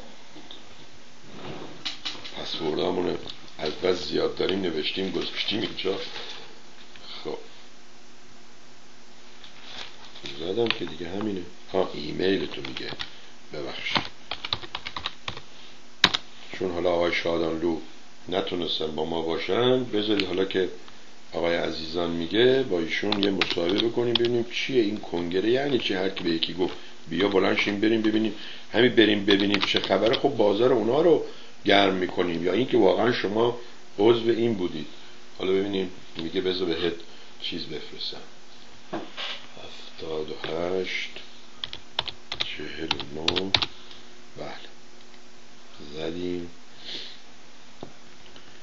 Speaker 1: پسورد همونه از بس زیاد داریم نوشتیم گذاشتیم اینجا. خب زدم که دیگه همینه. ها ایمیل تو میگه، ببخشید چون حالا آقای شادانلو نتونستن با ما باشن، بذارید حالا که آقای عزیزان میگه با ایشون یه مصاحبه بکنیم ببینیم چیه این کنگره، یعنی چی. هر کی به یکی گفت بیا بلند شیم بریم ببینیم، همین بریم ببینیم چه خبره. خب بازار اونا رو گرم میکنیم یا این که واقعا شما عضو این بودید. حالا ببینیم میگه بذار بهت چیز بفرستم. هفتاد و هشت چهل و نو. بله زدیم.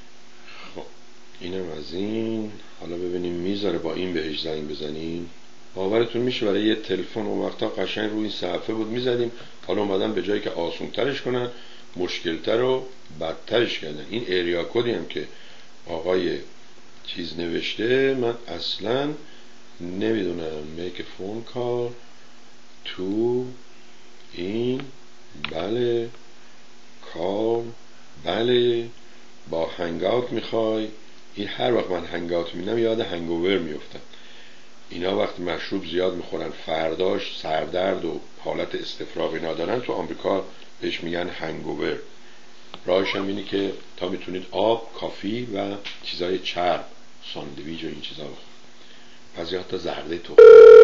Speaker 1: خب اینم از این. حالا ببینیم میذاره با این بهش زنگ بزنیم. باورتون میشه برای یه تلفن اون وقتا قشنگ روی این صفحه بود میزدیم، حالا اومدن به جایی که آسون ترش کنن مشکلتر و بدترش کردن. این ایریا کدی هم که آقای چیز نوشته من اصلا نمیدونم. make a phone call to این بله کال بله با هنگاوت میخوای. این هر وقت من هنگاوت میبینم یاد هنگوور میفتم. اینا وقتی مشروب زیاد میخورن فرداش سردرد و حالت استفراغ اینا دارن، تو آمریکا بهش میگن هنگوور. راهش هم اینه که تا میتونید آب، کافی و چیزای چرب، ساندویچ و این چیزا بخورید. پس یا حتی زرده تو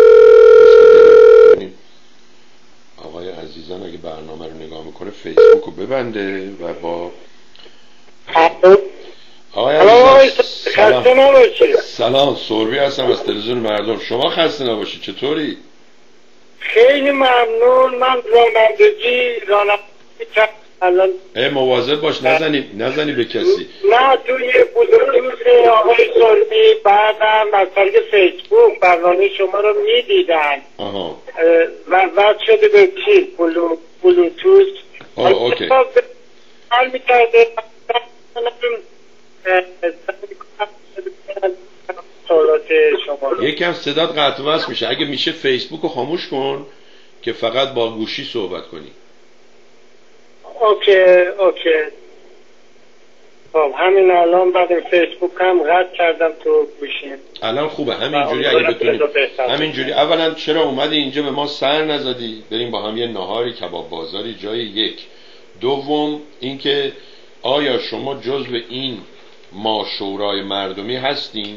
Speaker 1: آقای عزیزان اگه برنامه رو نگاه میکنه فیسبوک رو ببنده و با آقای عزیزان سلام. سلام سوربی هستم از تلویزیون مردم. شما خسته نباشید، چطوری؟
Speaker 8: خیلی ممنون. من رانندگی رانندگی الان
Speaker 1: مواظب باش نزنی نزنی به کسی.
Speaker 8: نه توی بلوتوث آقای سوربی بعدم از طریق فیسبوک برنامه شما رو میدیدن.
Speaker 1: آها.
Speaker 8: و بعد شده به چی بلو بلوتوث.
Speaker 1: آه اوکی.
Speaker 8: حال میکرده
Speaker 1: یکم صدات قطع وصل میشه. اگه میشه فیسبوک رو خاموش کن که فقط با گوشی صحبت کنی.
Speaker 8: اوکی اوکی. خب همین الان بعد فیسبوک هم قطع کردم تو گوشیم.
Speaker 1: الان خوبه همینجوری اگه بتونیم همینجوری. اولا چرا اومدی اینجا به ما سر نزدی؟ بریم با هم یه نهاری کباب بازاری جای یک. دوم اینکه آیا شما جزو این ما شورای مردمی هستین؟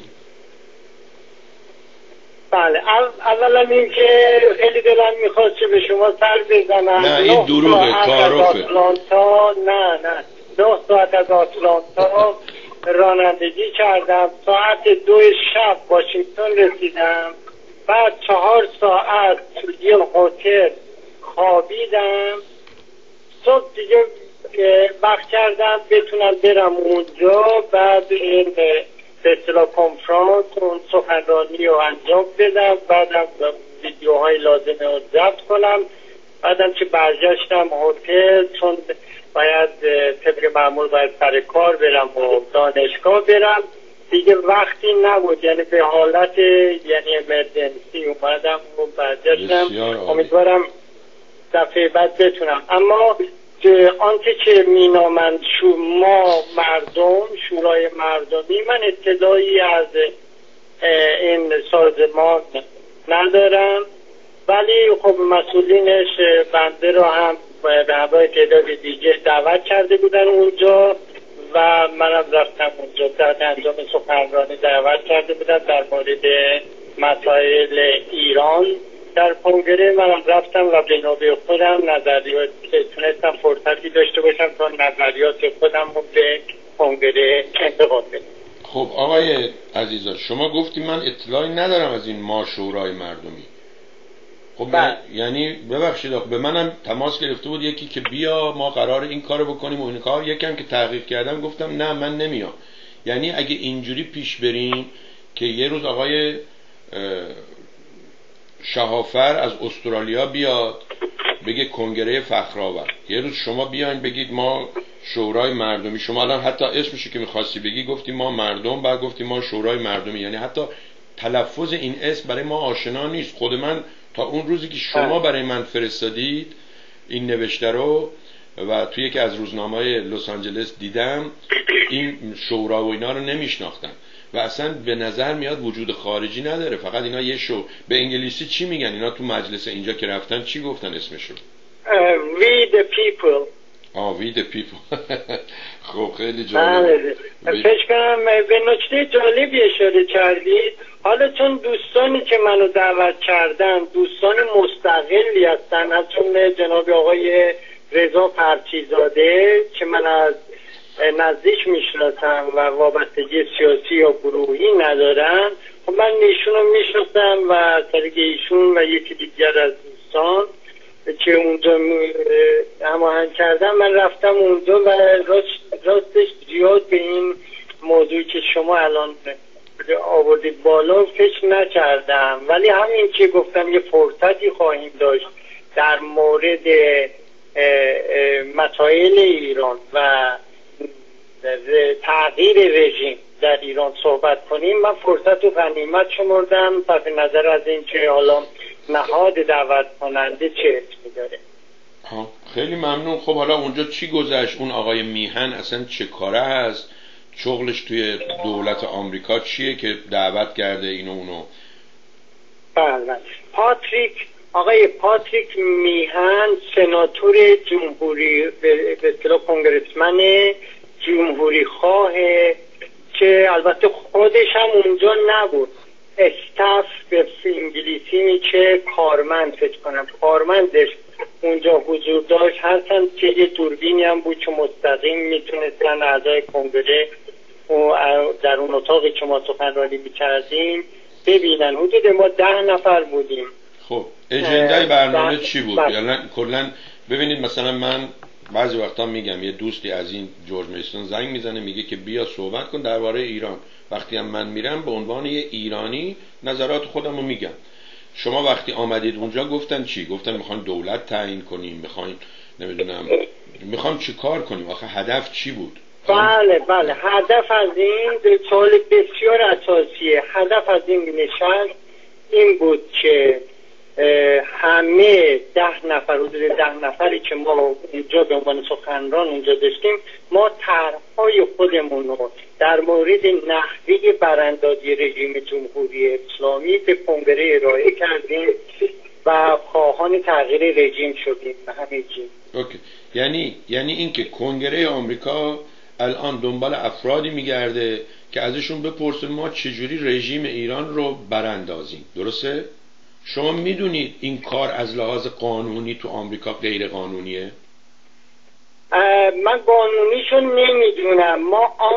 Speaker 8: بله. اولا این که خیلی دلم میخواست که به شما سر بزنم.
Speaker 1: نه این دروغه، تعارفه.
Speaker 8: نه نه نه ساعت از آتلانتا رانندگی کردم، ساعت دو شب واشنگتن رسیدم، بعد چهار ساعت توی یه هتل خوابیدم، صبح دیگه وقت کردم بتونم برم اونجا، بعد این به اصطلاح کنفرانس اون سخنرانی رو انجام بدم، بعدم ویدیوهای لازمه رو ضبط کنم، بعدم که برگشتم هتل چون باید طبق معمول باید سر کار برم و دانشگاه برم دیگه وقتی نبود، یعنی به حالت یعنی امرجنسی اومدم و برگشتم. امیدوارم دفعه بعد بتونم. اما آنچه که مینامند شو ما مردم شورای مردمی، من اطلاعی از این سازمان ندارم، ولی خب مسئولینش بنده را هم به همراه تعداد دیگه دعوت کرده بودن اونجا و منم رفتم اونجا در انجام سخنرانی دعوت کرده بودن در مورد مسائل ایران در کنگره. منم رفتم و به نوبه خودم نظریات تونستم فرصتی داشته باشم تا نظریات خودم رو به کنگره انتقال بدم.
Speaker 1: خب آقای عزیزا شما گفتی من اطلاعی ندارم از این ما شورای مردمی. خب
Speaker 8: بله.
Speaker 1: یعنی ببخشید به منم تماس گرفته بود یکی که بیا ما قرار این کارو بکنیم و این کار، یکم که تحقیق کردم گفتم نه من نمیام. یعنی اگه اینجوری پیش بریم که یه روز آقای شهافر از استرالیا بیاد بگه کنگره فخرآور، یه روز شما بیاین بگید ما شورای مردمی، شما الان حتی اسمشو که می‌خواستی بگی گفتی ما مردم، بعد گفتی ما شورای مردمی، یعنی حتی تلفظ این اسم برای ما آشنا نیست. خود من تا اون روزی که شما برای من فرستادید این نوشته رو و توی یکی از روزنامه‌های لس آنجلس دیدم این شورا و اینا رو نمیشناختم و اصلا به نظر میاد وجود خارجی نداره، فقط اینا یه شو. به انگلیسی چی میگن اینا تو مجلس اینجا که رفتن چی گفتن اسمشو؟
Speaker 8: We the people.
Speaker 1: آه we the people. خب خیلی جالب.
Speaker 8: فکر کنم به نکته جالبی اشاره کردید. حالا چون دوستانی که منو دعوت کردن دوستان مستقلی هستن، از جمله جناب آقای رضا پرچیزاده که من از نزدیک میشناسم و وابستگی سیاسی یا گروهی ندارن، خب من ایشون رو میشناسم و طریق ایشون و یکی دیگر از دوستان که اونجا هماهنگ کردم من رفتم اونجا و راست راستش زیاد به این موضوعی که شما الان آوردید با بالا فکر نکردم، ولی همین که گفتم یه فرصتی خواهیم داشت در مورد مسائل ایران و تغییر رژیم در ایران صحبت کنیم، من فرصت و غنیمت شمردم صرف نظر از این که حالا نهاد دعوت کننده چه اسمی داره.
Speaker 1: خیلی ممنون. خب حالا اونجا چی گذشت؟ اون آقای میهن اصلا چه کاره هست؟ شغلش توی دولت آمریکا چیه که دعوت کرده اینو اونو؟
Speaker 8: بله، پاتریک آقای پاتریک میهن سناتور جمهوری به اصطلاح کنگرسمن جمهوری خواهه که البته خودش هم اونجا نبود، استاف به انگلیسی میشه کارمند، فکر کنم کارمندش اونجا حضور داشت، هستن که یه دوربینی هم بود که مستقیم میتونستن اعضای کنگره و در اون اتاقی که ما سخنرانی میکردیم ببینن. حدود ما ده نفر بودیم.
Speaker 1: خب اجندای برنامه چی بود؟ یعنی کلا ببینید مثلا من بعضی وقتا میگم یه دوستی از این جورج میسون زنگ میزنه میگه که بیا صحبت کن درباره ایران. وقتی هم من میرم به عنوان یه ایرانی نظرات خودم رو میگم. شما وقتی آمدید اونجا گفتن چی؟ گفتن میخوان دولت تعیین کنیم، میخواین نمیدونم میخوام چی کار کنیم، آخه هدف چی بود؟
Speaker 8: بله بله هدف از این سوال بسیار اساسیه. هدف از این نشست این بود که همه ده نفر حدود ده نفری که ما اینجا به عنوان سخنران اونجا داشتیم، ما طرح‌های خودمون رو در مورد نحوه براندازی رژیم جمهوری اسلامی به کنگره ارائه کردیم و خواهان تغییر رژیم شدیم به همه چیز.
Speaker 1: اوکی. یعنی یعنی اینکه کنگره آمریکا الان دنبال افرادی میگرده که ازشون بپرسن ما چجوری رژیم ایران رو براندازیم، درسته؟ شما میدونید این کار از لحاظ قانونی تو آمریکا غیر قانونیه؟
Speaker 8: من قانونیشون نمیدونم. ما آن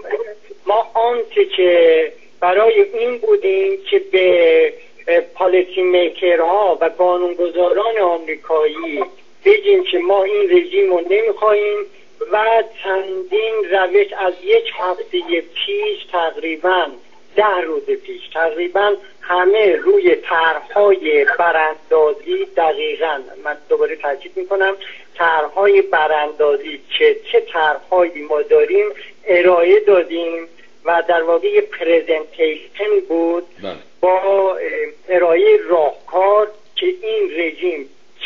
Speaker 8: ما آنچه که برای این بودیم که به پالیسی میکرها و قانونگذاران آمریکایی بگیم که ما این رژیم رو نمیخواهیم و چندین روش از یک هفته پیش تقریبا ده روز پیش تقریبا همه روی طرح‌های براندازی، دقیقاً من دوباره تاکید میکنم طرح‌های براندازی که چه طرح‌هایی ما داریم ارائه دادیم و در واقع یه پرزنتیشن بود بله. با ارائه راهکار که این رژیم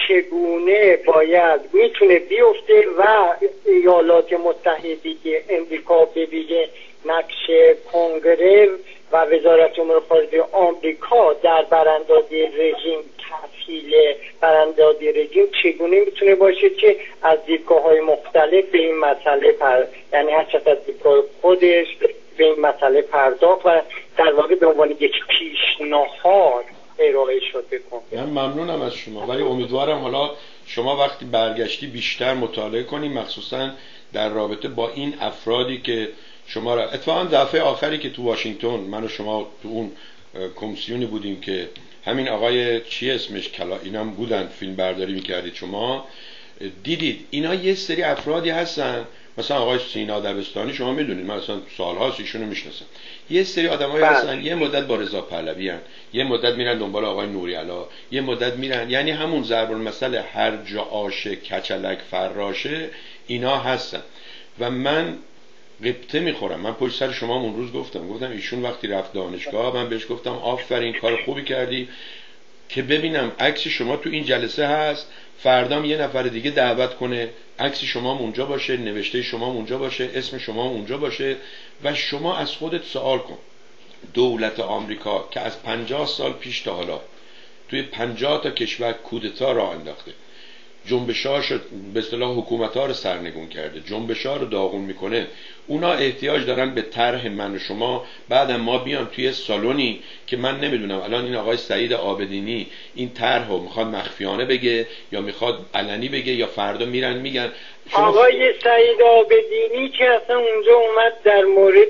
Speaker 8: چگونه باید میتونه بیفته و ایالات متحده امریکا به ویژه نقش کنگره و وزارت امور خارجه آمریکا در براندازی رژیم، تفصیل براندازی رژیم چگونه میتونه باشه که از دیدگاه‌های مختلف به این مسئله پر... یعنی هر چقدر از دیدگاه خودش به این مسئله پرداخت و در واقع به عنوان یک پیشنهاد ارائه شد بکن.
Speaker 1: من ممنونم از شما، ولی امیدوارم حالا شما وقتی برگشتی بیشتر مطالعه کنی، مخصوصا در رابطه با این افرادی که شما را اتفاقا دفعه آخری که تو واشنگتن من و شما تو اون کمیسیونی بودیم که همین آقای چی اسمش کلا اینام بودن فیلم برداری میکردید، شما دیدید اینا یه سری افرادی هستن، مثلا آقای سینا دبستانی شما میدونید، من اصلا سالهاست ایشونو میشناسم. یه سری آدمایی هستن یه مدت با رضا پهلوی ان، یه مدت میرن دنبال آقای نوری‌علا، یه مدت میرن، یعنی همون ضرب المثل هر جا آشه کچلک فراشه اینا هستن. و من قبطه میخورم، من پشت سر شما اون روز گفتم گفتم ایشون وقتی رفت دانشگاه من بهش گفتم آفرین کار خوبی کردی که ببینم عکس شما تو این جلسه هست، فردام یه نفر دیگه دعوت کنه عکس شما اونجا باشه، نوشته شما اونجا باشه، اسم شما اونجا باشه و شما از خودت سوال کن دولت آمریکا که از پنجاه سال پیش تا حالا توی پنجاه تا کشور کودتا راه انداخته، جنبش‌هاش به اصطلاح حکومت‌ها رو سرنگون کرده، جنبش‌ها رو داغون میکنه، اونا احتیاج دارن به طرح من و شما بعدم ما بیان توی سالونی که من نمیدونم الان این آقای سعید عابدینی این طرح رو میخواد مخفیانه بگه یا میخواد علنی بگه یا فردا میرن میگن
Speaker 8: آقای سعید عابدینی که اصلا اونجا اومد در مورد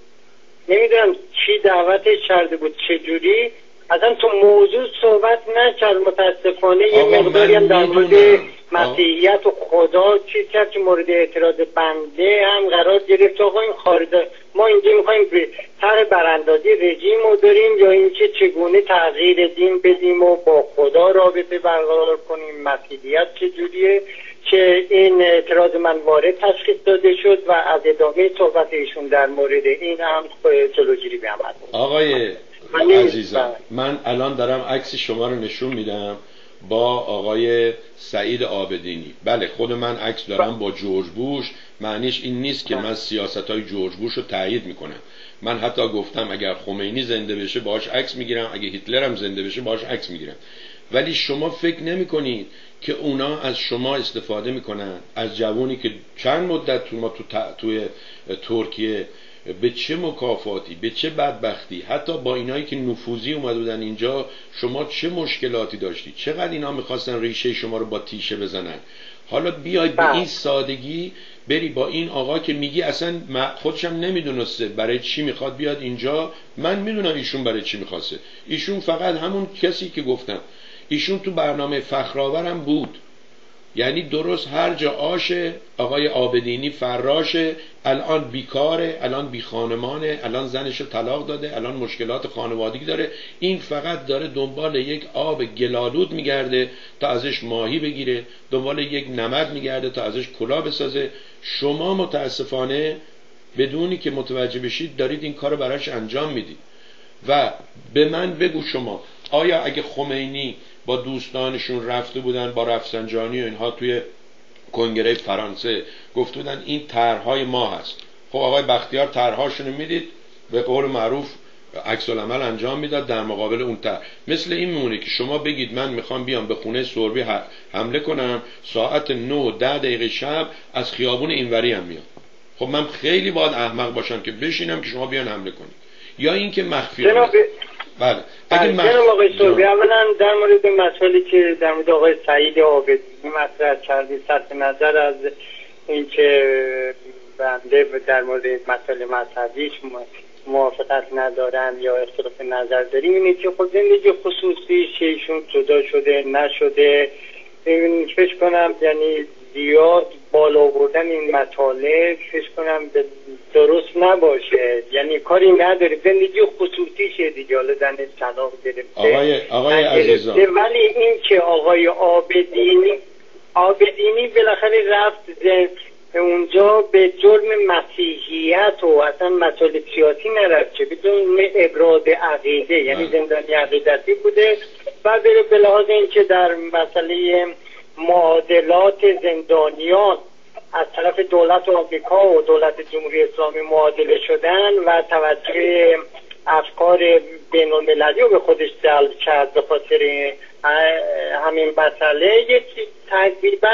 Speaker 8: نمیدونم چی دعوتش کرده بود چجوری اصلا تو موضوع صحبت نکرد، متاسفانه یه مقداری هم در مورد مسیحیت و خدا چیز کرد که مورد اعتراض بنده هم قرار گرفت. آقا این خارج ما اینجا میخوایم به طرح براندازی رژیم رو داریم یا اینکه چگونه تغییر دین بدیم و با خدا رابطه برقرار کنیم، مسیحیت چجوریه که این اعتراض من وارد تشخیص داده شد و از ادامه صحبت ایشون در مورد این هم جلوگیری به عمل.
Speaker 1: آقای عزیزم من الان دارم عکس شما رو نشون میدم با آقای سعید عابدینی. بله خود من عکس دارم با جورج بوش. معنیش این نیست که من سیاست‌های جورج بوش رو تایید میکنم. من حتی گفتم اگر خمینی زنده بشه باهاش عکس میگیرم، اگه هیتلر هم زنده بشه باهاش عکس میگیرم. ولی شما فکر نمیکنید که اونا از شما استفاده میکنن، از جوانی که چند مدت تو ما تو توی ترکیه به چه مکافاتی، به چه بدبختی، حتی با اینایی که نفوذی اومده بودن اینجا شما چه مشکلاتی داشتید، چقدر اینا میخواستن ریشه شما رو با تیشه بزنن. حالا بیاید به این سادگی بری با این آقا که میگی اصلا خودشم نمیدونسته برای چی میخواد بیاد اینجا. من میدونم ایشون برای چی میخواسته. ایشون فقط همون کسی که گفتم، ایشون تو برنامه فخرآورم بود. یعنی درست هر جا آشه آقای عابدینی فراشه، الان بیکاره، الان بی خانمانه، الان زنشو طلاق داده، الان مشکلات خانوادگی داره. این فقط داره دنبال یک آب گلالود میگرده تا ازش ماهی بگیره، دنبال یک نمد میگرده تا ازش کلاه بسازه. شما متاسفانه بدونی که متوجه بشید دارید این کارو براش انجام میدید. و به من بگو شما آیا اگه خمینی با دوستانشون رفته بودن با رفسنجانی و اینها توی کنگره فرانسه گفته بودن این طرحهای ما هست، خب آقای بختیار طرحهاشونو میدید به قول معروف عکس العمل انجام میداد در مقابل اون طرح. مثل این میمونه که شما بگید من میخوام بیام به خونه سوربی حمله کنم، ساعت نه ده دقیقه شب از خیابون اینوری هم میام. خب من خیلی باید احمق باشم که بشینم که شما بیان حمله کنید، یا اینکه مخفی
Speaker 8: جناب
Speaker 1: بله اگه
Speaker 8: مخ... جناب آقای سوربی اولا در مورد مسئله که در مورد آقای سعید عابدینی مطرح کردید، صرف نظر از اینکه بنده در مورد مسئله مذهبیش موافقت ندارم یا اختلاف نظر داریم، اینه که خود زندگی خصوصی ایشون جدا شده نشده، فکر کنم یعنی زیاد بالا آوردن این مطالب فکر کنم درست نباشه. یعنی کاری نداره، زندگی خصوصیشه دیگه، حالا زنش طلاق گرفته
Speaker 1: آقای آقای عزیزان.
Speaker 8: ولی این که آقای عابدینی عابدینی بالاخره رفت اونجا به جرم مسیحیت و اصلا مسائل سیاسی نرفت، چه بدون ابراز عقیده، یعنی زندانی عقیدتی بوده و به لحاظ این که در مسئله معادلات زندانیان از طرف دولت آمریکا و دولت جمهوری اسلامی معادله شدن و توجه افکار بین المللی رو به خودش جلب کرد به خاطر همین مسئله، یکی تقریبا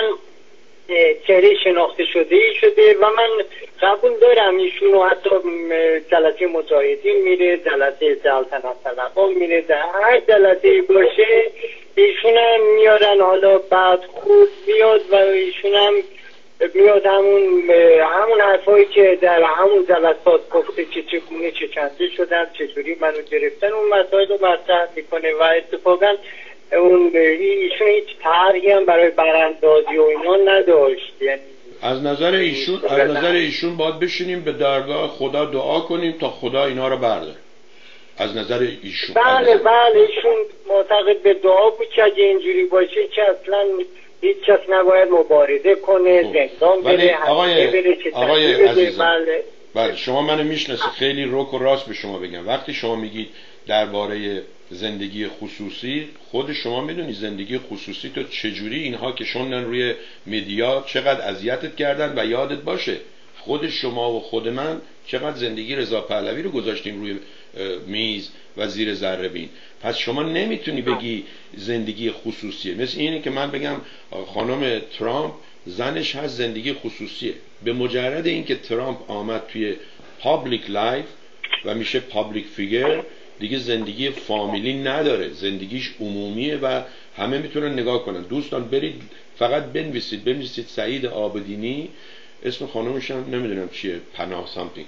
Speaker 8: چهره شناخته شده ای شده و من قبول دارم ایشونو حتی جلسه مجاهدین میره، جلسه سلطنت طلبان میره، در هر جلسه باشه ایشون هم میارن، حالا بعد خوب میاد و ایشون هم میاد همون همون حرفایی که در همون جلسات گفته که چگونه چه چنده شدن، چجوری منو گرفتن، اون مسائل رو مطرح میکنه و اتفاقا اون ایشون هیچ طرحی هم برای براندازی و اینا نداشت. یعنی
Speaker 1: از نظر ایشون از نظر ایشون باید بشینیم به درگاه خدا دعا کنیم تا خدا اینا رو برداره. از نظر ایشون
Speaker 8: بله بله ایشون معتقد به دعا بود که اگه اینجوری باشه که اصلا هیچ کس نباید مبارزه کنه، زندان بره،
Speaker 1: آقای
Speaker 8: بره
Speaker 1: آقای عزیزم
Speaker 8: بله.
Speaker 1: بله شما منو میشناسید، خیلی رک و راست به شما بگم. وقتی شما میگید درباره زندگی خصوصی، خود شما میدونی زندگی خصوصی تو چجوری اینها که شوندن روی مدیا چقدر اذیتت کردن و یادت باشه خود شما و خود من چقدر زندگی رضا پهلوی رو گذاشتیم روی میز و زیر ذره بین. پس شما نمیتونی بگی زندگی خصوصیه. مثل اینه که من بگم خانم ترامپ زنش هست زندگی خصوصیه. به مجرد اینکه ترامپ آمد توی پابلیک لایف و میشه پابلیک فیگر دیگه زندگی فامیلی نداره، زندگیش عمومیه و همه میتونن نگاه کنن. دوستان برید فقط بنویسید بنویسید سعید عابدینی، اسم خانمش هم نمیدونم چیه، پناه سامثینگ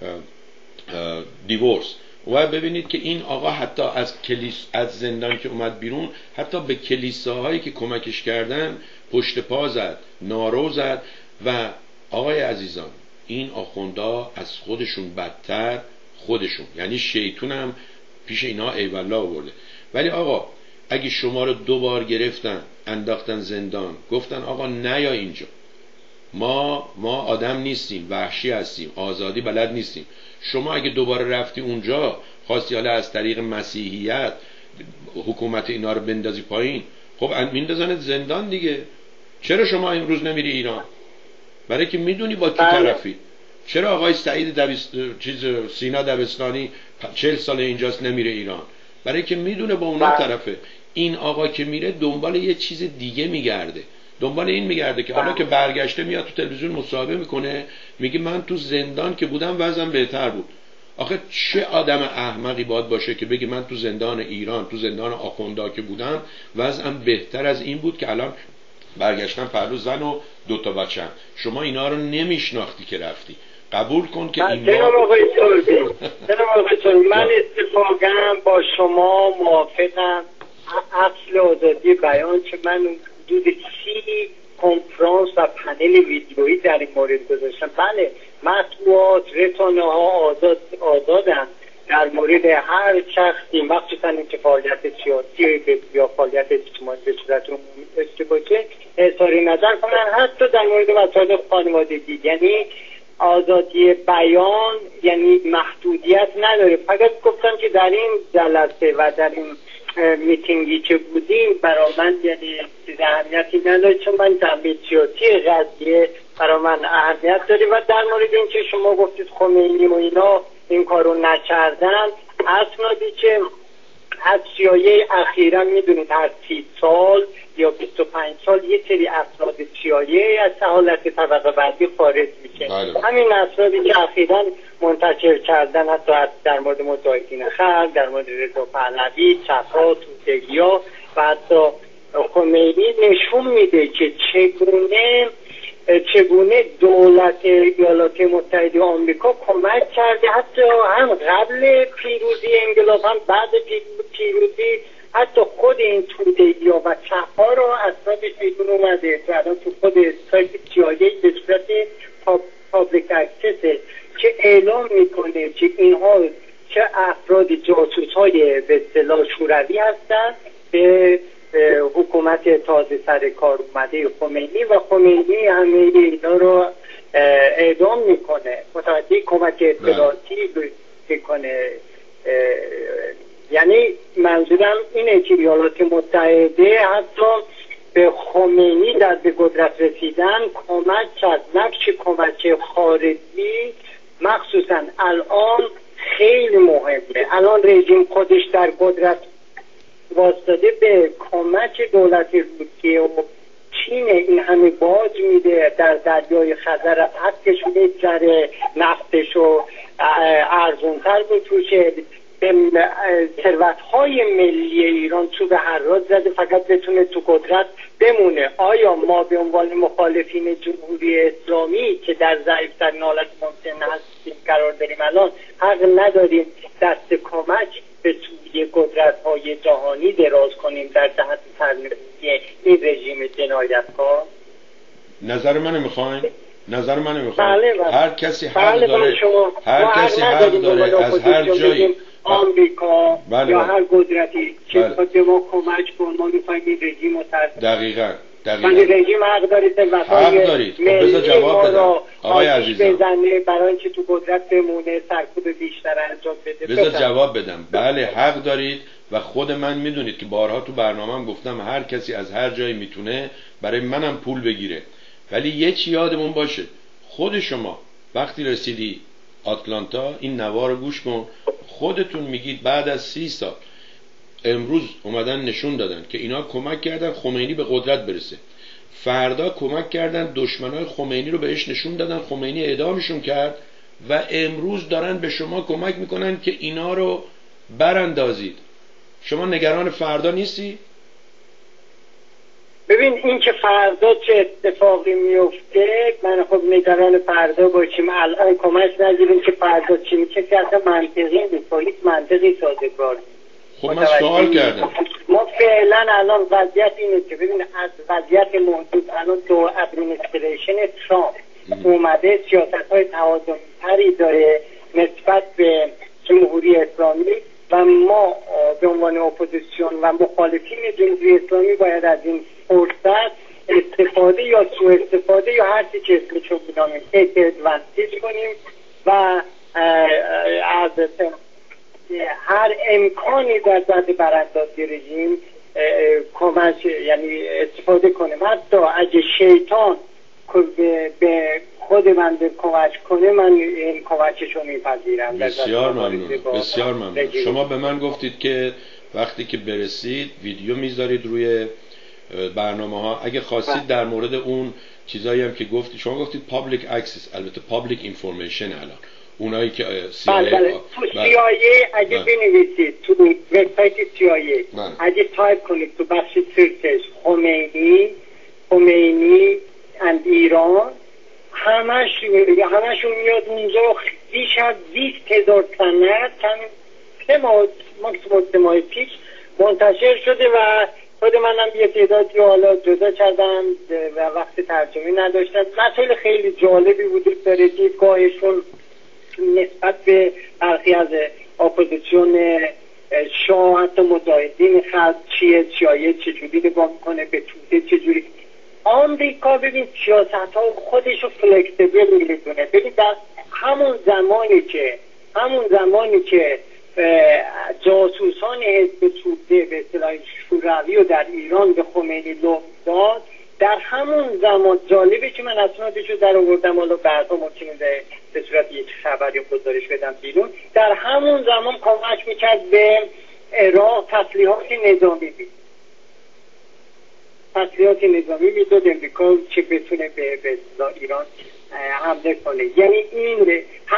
Speaker 1: دیورس، و ببینید که این آقا حتی از کلیس از زندان که اومد بیرون حتی به کلیساهایی که کمکش کردن پشت پا زد، نارو زد. و آقای عزیزان این آخوندا از خودشون بدتر خودشون، یعنی شیطون هم پیش اینا ایوالله آورده. ولی آقا اگه شما رو دو بار گرفتن انداختن زندان، گفتن آقا نیا اینجا، ما ما آدم نیستیم، وحشی هستیم، آزادی بلد نیستیم، شما اگه دوباره رفتی اونجا خواستی حالا از طریق مسیحیت حکومت اینا رو بندازی پایین، خب میندازنت زندان دیگه. چرا شما امروز نمیری ایران؟ برای که میدونی با کی طرفی. چرا آقای سعید دبیست... چیز سینا دبستانی چهل سال اینجاست نمیره ایران؟ برای که میدونه با اونا طرفه. این آقا که میره دنبال یه چیز دیگه میگرده، دنبال این میگرده که حالا که برگشته میاد تو تلویزیون مصاحبه میکنه میگه من تو زندان که بودم وضعم بهتر بود. آخه چه آدم احمقی باید باشه که بگه من تو زندان ایران، تو زندان آخوندا که بودم وضعم بهتر از این بود که الان برگشتم پهلو زن و دوتا بچه‌م. شما اینا رو نمیشناختی که رفتی. قبول کن که این
Speaker 8: جناب آقای سلطی جناب آقای سلطی من اتفاقا با شما موافقم. اصل آزادی بیان که من حدود سی کنفرانس و پنل ویدیویی در این مورد گذاشتم. بله مطبوعات رسانه ها آزاد آزادن در مورد هر شخصی، مخصوصا اینکه فعالیت سیاسی یا فعالیت اجتماعی به صورت عمومی داشته باشه، اظهار نظر کنن، حتی در مورد مسائل خانوادگی. یعنی آزادی بیان یعنی محدودیت نداره. فقط گفتم که در این جلسه و در این میتینگی که بودیم برای من یعنی چیز اهمیتی نداره، چون من جنبه سیاسی قضیه برای من اهمیت داره. و در مورد این که شما گفتید خمینی و اینا این کارو نکردن، اسنادی که از سیایه اخیرا میدونید هر سی سال یا بیست و پنج سال یه سری اسناد سیایه از حالت طبقه بندی خارج میشه. همین اسنادی که اخیرا منتشر کردن حتی در مورد مجاهدین خلق، در مورد رضا پهلوی، چپا، توتیا و حتی خمینی نشون میده که چگونه چگونه دولت ایالات متحده آمریکا کمک کرده، حتی هم قبل پیروزی انقلاب هم بعد پیروزی، حتی خود این توده‌ها و چپ‌ها رو اسنادش بیرون اومده که الان تو خود سایت سی‌آی‌ای به صورت پابلیک اکسسه که اعلام میکنه که اینها چه افراد جاسوس‌های به اصطلاح شوروی هستن به حکومت تازه سر کار اومده خمینی، و خمینی همه اینا رو اعدام میکنه، متوجه کمک اطلاعاتی میکنه. یعنی منظورم اینه که ایالات متحده حتی به خمینی در به قدرت رسیدن کمک کرد. نقش کمک خارجی مخصوصا الان خیلی مهمه. الان رژیم خودش در قدرت واسطه به کمک دولت روسیه و چین این همه باج میده، در دریای خزر از حدش میگذره، نفتش و ارزونتر میتوشه، به ثروت‌های ملی ایران تو به هر راز زده فقط بتونه تو قدرت بمونه. آیا ما به عنوان مخالفین جمهوری اسلامی که در ضعیف‌ترین حالت ممکن هستیم قرار داریم الان حق نداریم دست کمک به سوی قدرت‌های جهانی دراز کنیم در جهت سرنگونی این رژیم جنایتکار؟
Speaker 1: نظر منو میخواین؟ نظر منو میخواین؟
Speaker 8: بله بله.
Speaker 1: هر کسی حق
Speaker 8: بله
Speaker 1: داره،
Speaker 8: شما
Speaker 1: هر کسی حق داره از هر جایی
Speaker 8: آمریکا
Speaker 1: بله
Speaker 8: یا
Speaker 1: بله.
Speaker 8: هر قدرتی که
Speaker 1: بله.
Speaker 8: به ما کمک کن، ما میخوایم این رژیم رو ترسیم.
Speaker 1: دقیقاً دقیقاً
Speaker 8: ولی رژیم حق دارید
Speaker 1: حق دارید. خب بذار جواب بدم آقای عزیزم،
Speaker 8: بزنه برای اینکه تو قدرت بمونه، سرکوب بیشتر انجام بده.
Speaker 1: بذار جواب بدم. بله حق دارید و خود من میدونید که بارها تو برنامه‌ام گفتم هر کسی از هر جایی میتونه برای منم پول بگیره، ولی یه چی یادمون باشه، خود شما وقتی رسیدی آتلانتا این نوار رو گوش کن، خودتون میگید بعد از سی سال امروز اومدن نشون دادن که اینا کمک کردن خمینی به قدرت برسه، فردا کمک کردن دشمنای خمینی رو بهش نشون دادن، خمینی اعدامشون کرد و امروز دارن به شما کمک میکنن که اینا رو براندازید. شما نگران فردا نیستی؟
Speaker 8: ببین این که فردا چه اتفاقی میفته، من خب نگران فردا باشیم الان کمک نگیریم که فردا چی میشه که اصلا منطقی نیست، با هیچ منطقی سازگار نیست.
Speaker 1: خب من سوال کردم.
Speaker 8: ما فعلا الان وضعیت اینه که ببین از وضعیت موجود الان دو ادمینستریشن ترامپ اومده سیاست های توازن‌تری داره نسبت به جمهوری اسلامی و ما به عنوان اپوزیسیون و مخالفین جمهوری اسلامی باید از این فرصت استفاده یا سوء استفاده یا هر چی که اسمشو بنامیم ادوانتیج کنیم و از هر امکانی در بعد براندازی رژیم کمک یعنی استفاده کنیم. حتی اگه شیطان به خود من کمک کنه من این کمکشو میپذیرم.
Speaker 1: بسیار ممنون، بسیار ممنون. شما به من گفتید که وقتی که برسید ویدیو میذارید روی برنامه ها. اگه خواستید در مورد اون چیزایی هم که گفتید، شما گفتید public access، البته public information الان اونایی که سی آی ای
Speaker 8: بله بله تو سی آی ای اگه بنویسید تو وبسایت سی آی ای اگه تایپ کنید تو بخش سرچش خمینی خمینی اند ایران همش همشون میاد اونجا. بیش از بیست هزار سند کم سه ماه ماکسیموم سه ماه پیش منتشر شده و خود منم یه تعدادی حالا جدا کردم و وقت ترجمه نداشتم. مسائل خیلی جالبی بود داره دیدگاهشون نسبت به برخی از اپوزیسیون شاه، حتی مجاهدین خلق چیه چیایه چجوری نگاه میکنه به توده چجوری. آمریکا ببین سیاست ها خودشو فلکسیبل میدونه. ببین در همون زمانی که همون زمانی که جاسوسان حزب توده به اصطلاح شوروی و در ایران به خمینی لو داد، در همون زمان جالبه که من اسنادشو در آوردم، حالا بعدا ممکنه به صورت یک خبری گزارش بدم بیرون. در همون زمان کمک میکرد به عراق تسلیحات نظامی بید تسلیحات نظامی میداد امریکا که بتونه به به ایران حمله کنه. یعنی این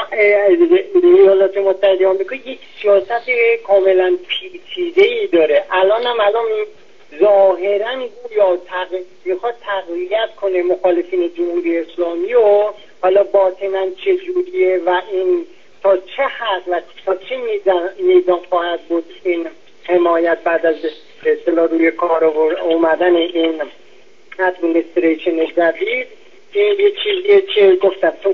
Speaker 8: ایالات متحده آمریکا یک سیاست کاملا پیچیده‌ای داره. الان هم الان ظاهرا گویا میخواد تقویت کنه مخالفین جمهوری اسلامی و حالا باطنا چه جوریه و این تا چه حد و تا چه میزان خواهد بود این حمایت بعد از اصطلاح روی کار اومدن این ادمنستریشن جدید. این یه چیزیه که گفتم تو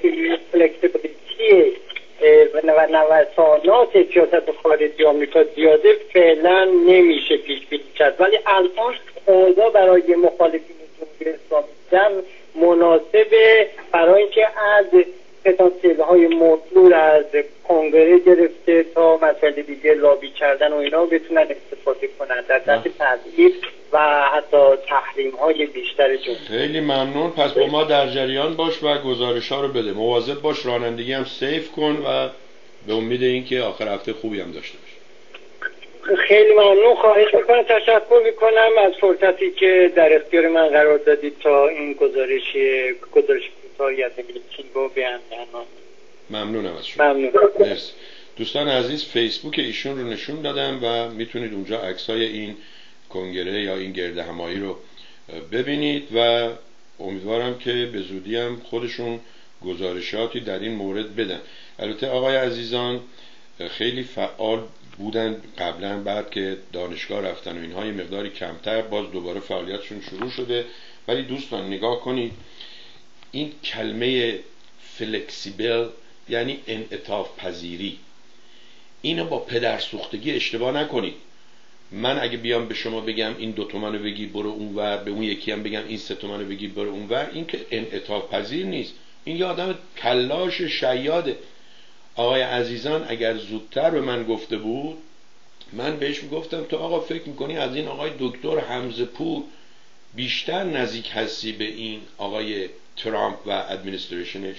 Speaker 8: فلکسیبیلیتی و نوسانات سیاست خارجی آمریکا زیاده فعلا نمیشه پیش بینی کرد، ولی الان اوضاع برای مخالفین جمهوری اسلامی در مناسبه برای اینکه از پتانسیل های مطلوب از کنگره گرفته تا مسئله دیگه لابی کردن و اینا بتونن استفاده کنن در تحت تضییق و حتی تحریم های بیشتر جمهوری.
Speaker 1: خیلی ممنون. پس با ما در جریان باش و گزارش ها رو بده. مواظب باش، رانندگی هم سیف کن و به امید اینکه آخر هفته خوبی هم داشته باش.
Speaker 8: خیلی ممنون، خواهش میکنم، تشکر میکنم از فرصتی که در اختیار من قرار دادید تا این گزارش گزارش کوتاهی از میتینگ رو بیان.
Speaker 1: ممنونم از شما.
Speaker 8: ممنون.
Speaker 1: مرسی. دوستان عزیز، فیسبوک ایشون رو نشون دادم و میتونید اونجا عکسای این کنگره یا این گرد همایی رو ببینید و امیدوارم که به زودی هم خودشون گزارشاتی در این مورد بدن. البته آقای عزیزان خیلی فعال بودن قبلا، بعد که دانشگاه رفتن و اینها یه مقداری کمتر باز دوباره فعالیتشون شروع شده. ولی دوستان نگاه کنید، این کلمه فلکسیبل یعنی انعطاف پذیری، اینو با پدرسوختگی اشتباه نکنید. من اگه بیام به شما بگم این دو تومنو بگی برو اونور، به اون یکی هم بگم این سه تومنو بگی برو اونور، این که انعطاف پذیر نیست، این یه آدم کلاش شیاده. آقای عزیزان اگر زودتر به من گفته بود من بهش میگفتم تو آقا فکر میکنی از این آقای دکتر حمزه پور بیشتر نزدیک هستی به این آقای ترامپ و ادمنستریشنش؟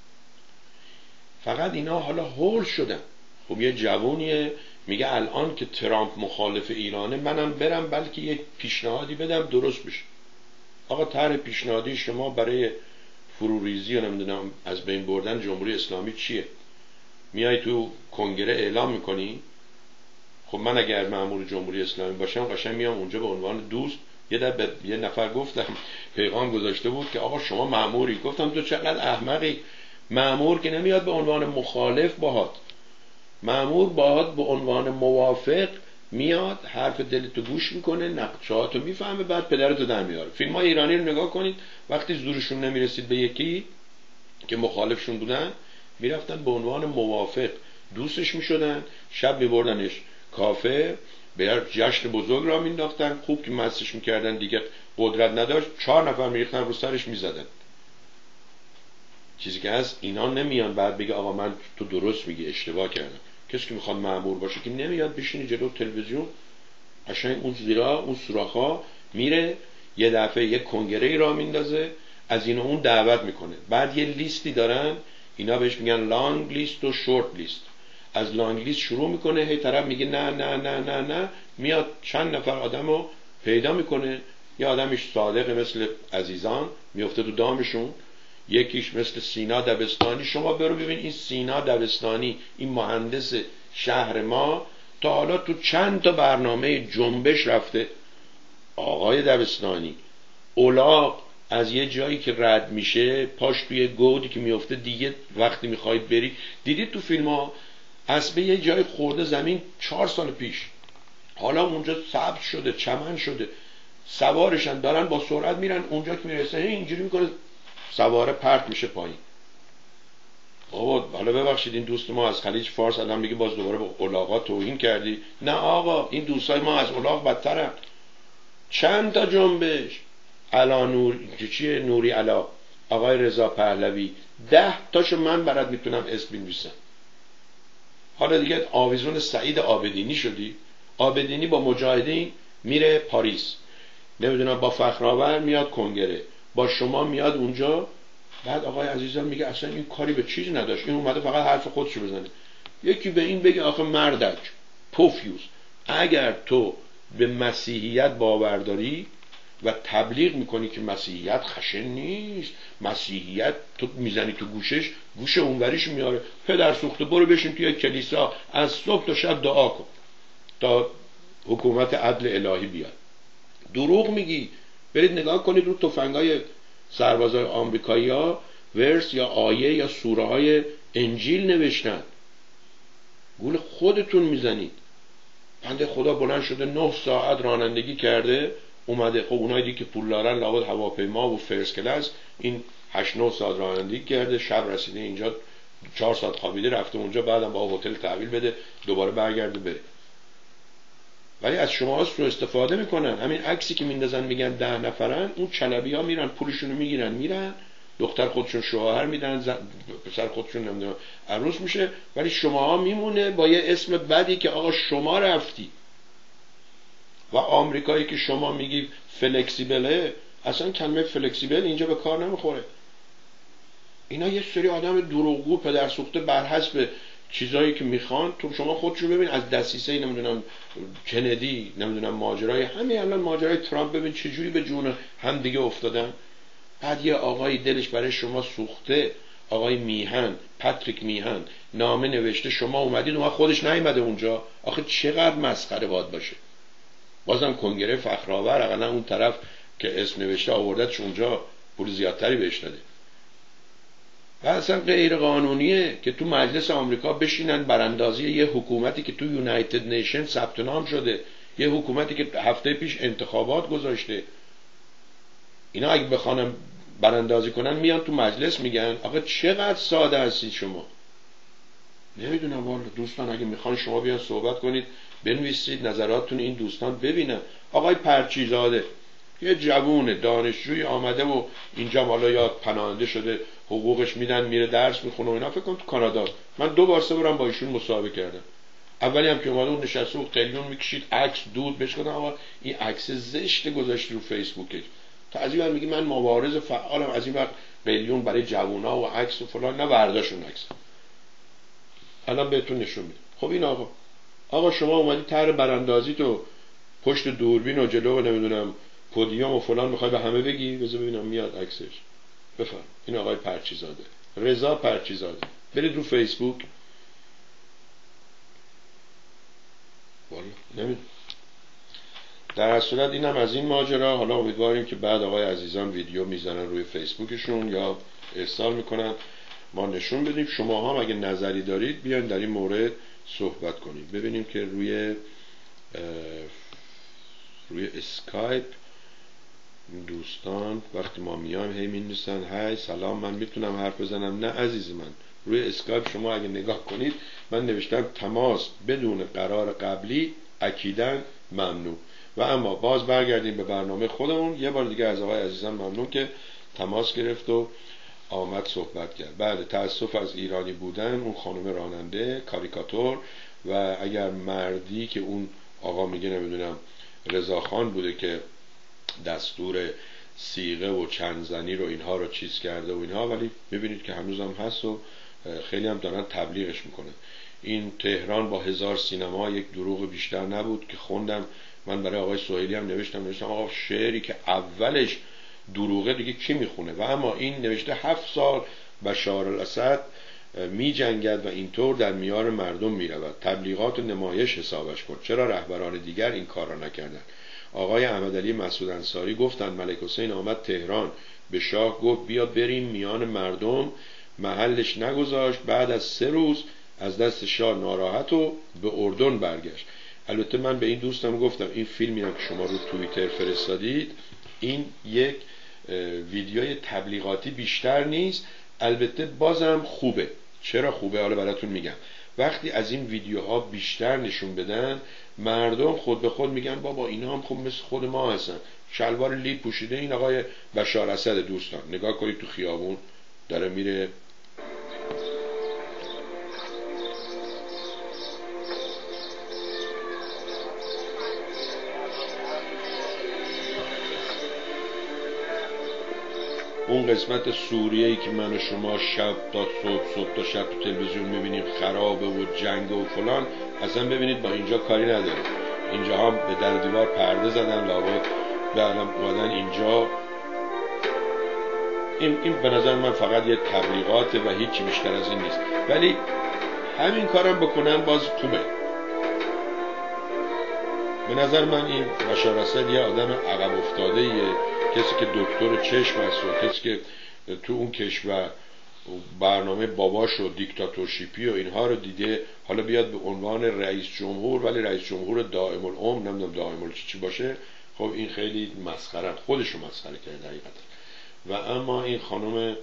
Speaker 1: فقط اینا حالا هول شدن. خب یه جوونیه میگه الان که ترامپ مخالف ایرانه منم برم بلکه یک پیشنهادی بدم درست بشه. آقا طرح پیشنهادی شما برای فروریزی و نمیدونم از بین بردن جمهوری اسلامی چیه؟ میای تو کنگره اعلام میکنی؟ خب من اگر مأمور جمهوری اسلامی باشم قشنگ میام اونجا به عنوان دوست. یه در به یه نفر گفتم پیغام گذاشته بود که آقا شما مأموری. گفتم تو چقدر احمقی، مأمور که نمیاد به عنوان مخالف باهات، مأمور باهات به عنوان موافق میاد، حرف دلتو گوش میکنه، نقشهاتو میفهمه، بعد پدرتو در میاره. فیلم های ایرانی رو نگاه کنید، وقتی زورشون نمیرسید به یکی که مخالفشون بودن میرفتن به عنوان موافق دوستش میشدن، شب میبردنش کافه، به جشن بزرگ را مینداختن، خوب که مستش میکردن دیگه قدرت نداشت، چهار نفر میریختن رو سرش میزدن. چیزی که از اینا نمیان بعد بگه آقا من تو درست میگی اشتباه کردم. کسی که میخواد مأمور باشه که نمیاد بشینه جلو تلویزیون، قشنگ اون زیرا اون سوراخ‌ها میره یه دفعه یک کنگره را میندازه، از این اون دعوت میکنه، بعد یه لیستی دارن اینا بهش میگن لانگ لیست و شورت لیست. از لانگ لیست شروع میکنه، هی طرف میگه نه نه نه نه نه، میاد چند نفر آدمو پیدا میکنه، یه آدمش صادق مثل عزیزان میفته تو دامشون، یکیش مثل سینا دبستانی. شما برو ببین این سینا دبستانی، این مهندس شهر ما، تا حالا تو چند تا برنامه جنبش رفته. آقای دبستانی، اولاغ از یه جایی که رد میشه پاش توی گودی که میفته، دیگه وقتی میخواید بری، دیدید تو فیلم ها اسب یه جای خورده زمین چهار سال پیش، حالا اونجا سبز شده، چمن شده، سوارشن دارن با سرعت میرن، اونجا که میرسه اینجوری میکنه سواره پرت میشه پایین. بابا حالا ببخشید این دوست ما از خلیج فارس الان میگه باز دوباره به اولاغا توهین کردی. نه آقا، این دوستای ما از اولاغ بدترن. چند تا جنبش، علا نور چیه نوری علا، آقای رضا پهلوی، ده تاشو من برات میتونم اسم بنویسم. حالا دیگه آویزون سعید آبدینی شدی. آبدینی با مجاهدین میره پاریس، نمیدونم با فخرآور میاد کنگره، با شما میاد اونجا. بعد آقای عزیزان میگه اصلا این کاری به چیزی نداشت، این اومده فقط حرف خودشو بزنه. یکی به این بگه آخه مردک پوفیوس، اگر تو به مسیحیت باور داری و تبلیغ میکنی که مسیحیت خشن نیست، مسیحیت تو میزنی تو گوشش، گوش اونوریش میاره، پدر سوخته برو بشین توی کلیسا از صبح تا شب دعا کن تا حکومت عدل الهی بیاد. دروغ میگی. برید نگاه کنید رو تفنگای سربازای آمریکایی ها ورس یا آیه یا سوره های انجیل نوشتن. گول خودتون میزنید. بنده خدا بلند شده نه ساعت رانندگی کرده اومده. خب اونایی دی که پول دارن لابد هواپیما و فرست کلاس، این هشت نه ساعت رانندگی کرده، شب رسیده اینجا چهار ساعت خوابیده، رفته اونجا، بعدم با هتل تحویل بده دوباره برگرده بره. ولی از شما سوء استفاده میکنن. همین عکسی که میندازن میگن ده نفرن، اون چلبی ها میرن پولشونو میگیرن میرن، دختر خودشون شوهر میدن، زن... پسر خودشون نمیدونم عروس میشه، ولی شما ها میمونه با یه اسم بدی که آقا شما رفتی. و آمریکایی که شما میگی فلکسیبله، اصلا کلمه فلکسیبل اینجا به کار نمیخوره. اینا یه سری آدم دروغگو پدر سوخته بر حسب چیزایی که میخوان. تو شما خودشو ببین، از دسیسه نمیدونم کندی، نمیدونم ماجرای همین الان ماجرای ترامپ، ببین چه جوری به جون هم دیگه افتادن. بعد یه آقای دلش برای شما سوخته، آقای میهن، پاتریک میهن، نامه نوشته، شما اومدید اون خودش نیومده اونجا. آخه چقدر مسخره باید باشه. بازم کنگره فخرآور حداقل اون طرف که اسم نوشته آوردتش اونجا پول زیادتری بهش داده. و اصلا غیر قانونیه که تو مجلس آمریکا بشینن براندازی یه حکومتی که تو یونایتد نیشن ثبت نام شده، یه حکومتی که هفته پیش انتخابات گذاشته. اینا اگه بخوانم براندازی کنن میان تو مجلس میگن. آقا چقدر ساده هستید شما. نمیدونم والا دوستان، اگه میخوان شما بیان صحبت کنید بنویسید نظراتتون این دوستان ببینن. آقای پرچیزاده یه جوون دانشجوی آمده و اینجا حالا یا پناهنده شده، حقوقش میدن، میره درس میخونه و اینا. فکر کنم تو کانادا. من دو بار سه بارم با ایشون مصاحبه کردم. اولی هم که اومده اون نشسته و قلیون میکشید، عکس دود بهش گفتم آقا این عکس زشت گذاشتی رو فیسبوکش. تا از این وقت میگی من مبارز فعالم، از این وقت قلیون برای جوونا و عکس و فلان، نه برداشون عکس. الان بهتون نشون میدم. خب این آقا آقا شما اومدی طرح براندازی تو پشت دوربین و جلو و نمیدونم پودیوم و فلان میخوای به همه بگی. بذار ببینم میاد عکسش. بفرم. این آقای پرچیزاده، رضا پرچیزاده. برید رو فیسبوک. والا نمیدونم. در هر صورت اینم از این ماجرا. حالا امیدواریم که بعد آقای عزیزان ویدیو میزنن روی فیسبوکشون یا ارسال میکنن ما نشون بدیم. شما هم اگه نظری دارید بیاین در این مورد صحبت کنید. ببینیم که روی روی اسکایپ دوستان وقتی ما میایم هی می‌نویسن هی سلام من میتونم حرف بزنم. نه عزیز من، روی اسکایپ شما اگه نگاه کنید من نوشتم تماس بدون قرار قبلی اکیداً ممنوع. و اما باز برگردیم به برنامه خودمون. یه بار دیگه از آقای عزیزم ممنون که تماس گرفت و آمد صحبت کرد. بله، تأسف از ایرانی بودن اون خانم راننده کاریکاتور، و اگر مردی که اون آقا میگه نمیدونم رضاخان بوده که دستور صیغه و چند زنی رو اینها رو چیز کرده و اینها، ولی ببینید که هنوزم هست و خیلی هم دارن تبلیغش میکنن. این تهران با هزار سینما یک دروغ بیشتر نبود که خوندم من برای آقای سهیلی هم نوشتم نوشتم آقا شعری که اولش دروغه دیگه کی میخونه؟ و اما این نوشته هفت سال بشار الاسد می جنگد و اینطور در میان مردم می رود، تبلیغات و نمایش حسابش کن، چرا رهبران دیگر این کار را نکردند؟ آقای احمدعلی مسعود انصاری گفتند ملک حسین آمد تهران، به شاه گفت بیا بریم میان مردم، محلش نگذاشت، بعد از سه روز از دست شاه ناراحت و به اردن برگشت. البته من به این دوستم گفتم این فیلمی هم که شما رو توییتر فرستادید این یک ویدیوی تبلیغاتی بیشتر نیست، البته بازم خوبه. چرا خوبه؟ حالا براتون میگم. وقتی از این ویدیوها بیشتر نشون بدن مردم خود به خود میگن بابا اینا هم خوب مثل خود ما هستن، شلوار لی پوشیده این آقای بشار اسد. دوستان نگاه کنید تو خیابون داره میره، اون قسمت سوریه‌ای که من و شما شب تا صبح صبح تا شب تو تلویزیون میبینیم خرابه و جنگ و فلان، اصلا ببینید با اینجا کاری نداره. اینجا هم به در دیوار پرده زدن، لابد بعدم اومدن اینجا. این این به نظر من فقط یه تبلیغاته و هیچی بیشتر از این نیست، ولی همین کارم بکنن باز خوبه. به نظر من این بشار اسد یه آدم عقب افتاده ایه، کسی که دکتر چشم است و کسی که تو اون کشور برنامه باباش و دیکتاتورشیپی و اینها رو دیده، حالا بیاد به عنوان رئیس جمهور، ولی رئیس جمهور دائم العمر، نمیدونم دائم الچی چی باشه. خب این خیلی مسخره، خودش رو مسخره کرده حقیقتا. و اما این خانم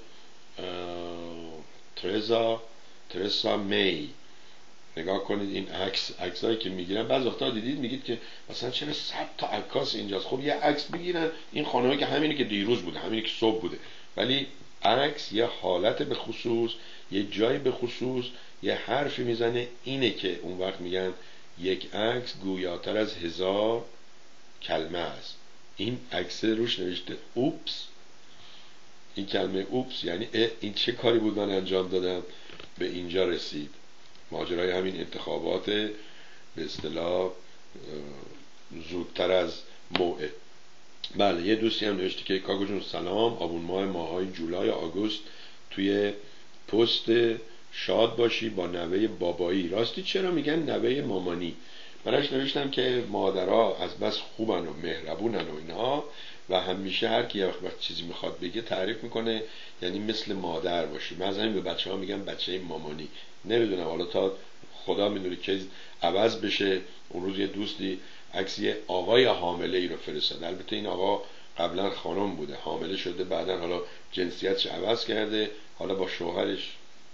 Speaker 1: ترزا ترسا می، نگاه کنید این عکس عکسایی که میگیرن، بعضی وقتا دیدید میگید که مثلا چرا صد تا عکاس اینجاست. خب یه عکس بگیرن، این خانومه که همینی که دیروز بوده، همینی که صبح بوده، ولی عکس یه حالت به خصوص، یه جای به خصوص، یه حرفی میزنه. اینه که اون وقت میگن یک عکس گویاتر از هزار کلمه است. این عکس روش نوشته اوپس. این کلمه اوپس یعنی این چه کاری بود من انجام دادم به اینجا رسید. ماجرای همین انتخابات به اصطلاح زودتر از موعد. بله، یه دوستی هم نوشته که کاکو جون سلام، آبون ماه ماهای جولای آگوست توی پست شاد باشی با نوه بابایی. راستی چرا میگن نوه مامانی؟ براش نوشتم که مادرها از بس خوبن و مهربونن و اینها، و همیشه هر کی وقت وقت چیزی میخواد بگه تعریف میکنه، یعنی مثل مادر باشی. من از همین به بچه ها میگم بچه مامانی. نمیدونم حالا تا خدا میدونه که عوض بشه. اون روز یه دوستی عکسی آقای حامله ای رو فرستاد، البته این آقا قبلا خانم بوده، حامله شده، بعدا حالا جنسیتش عوض کرده، حالا با شوهرش.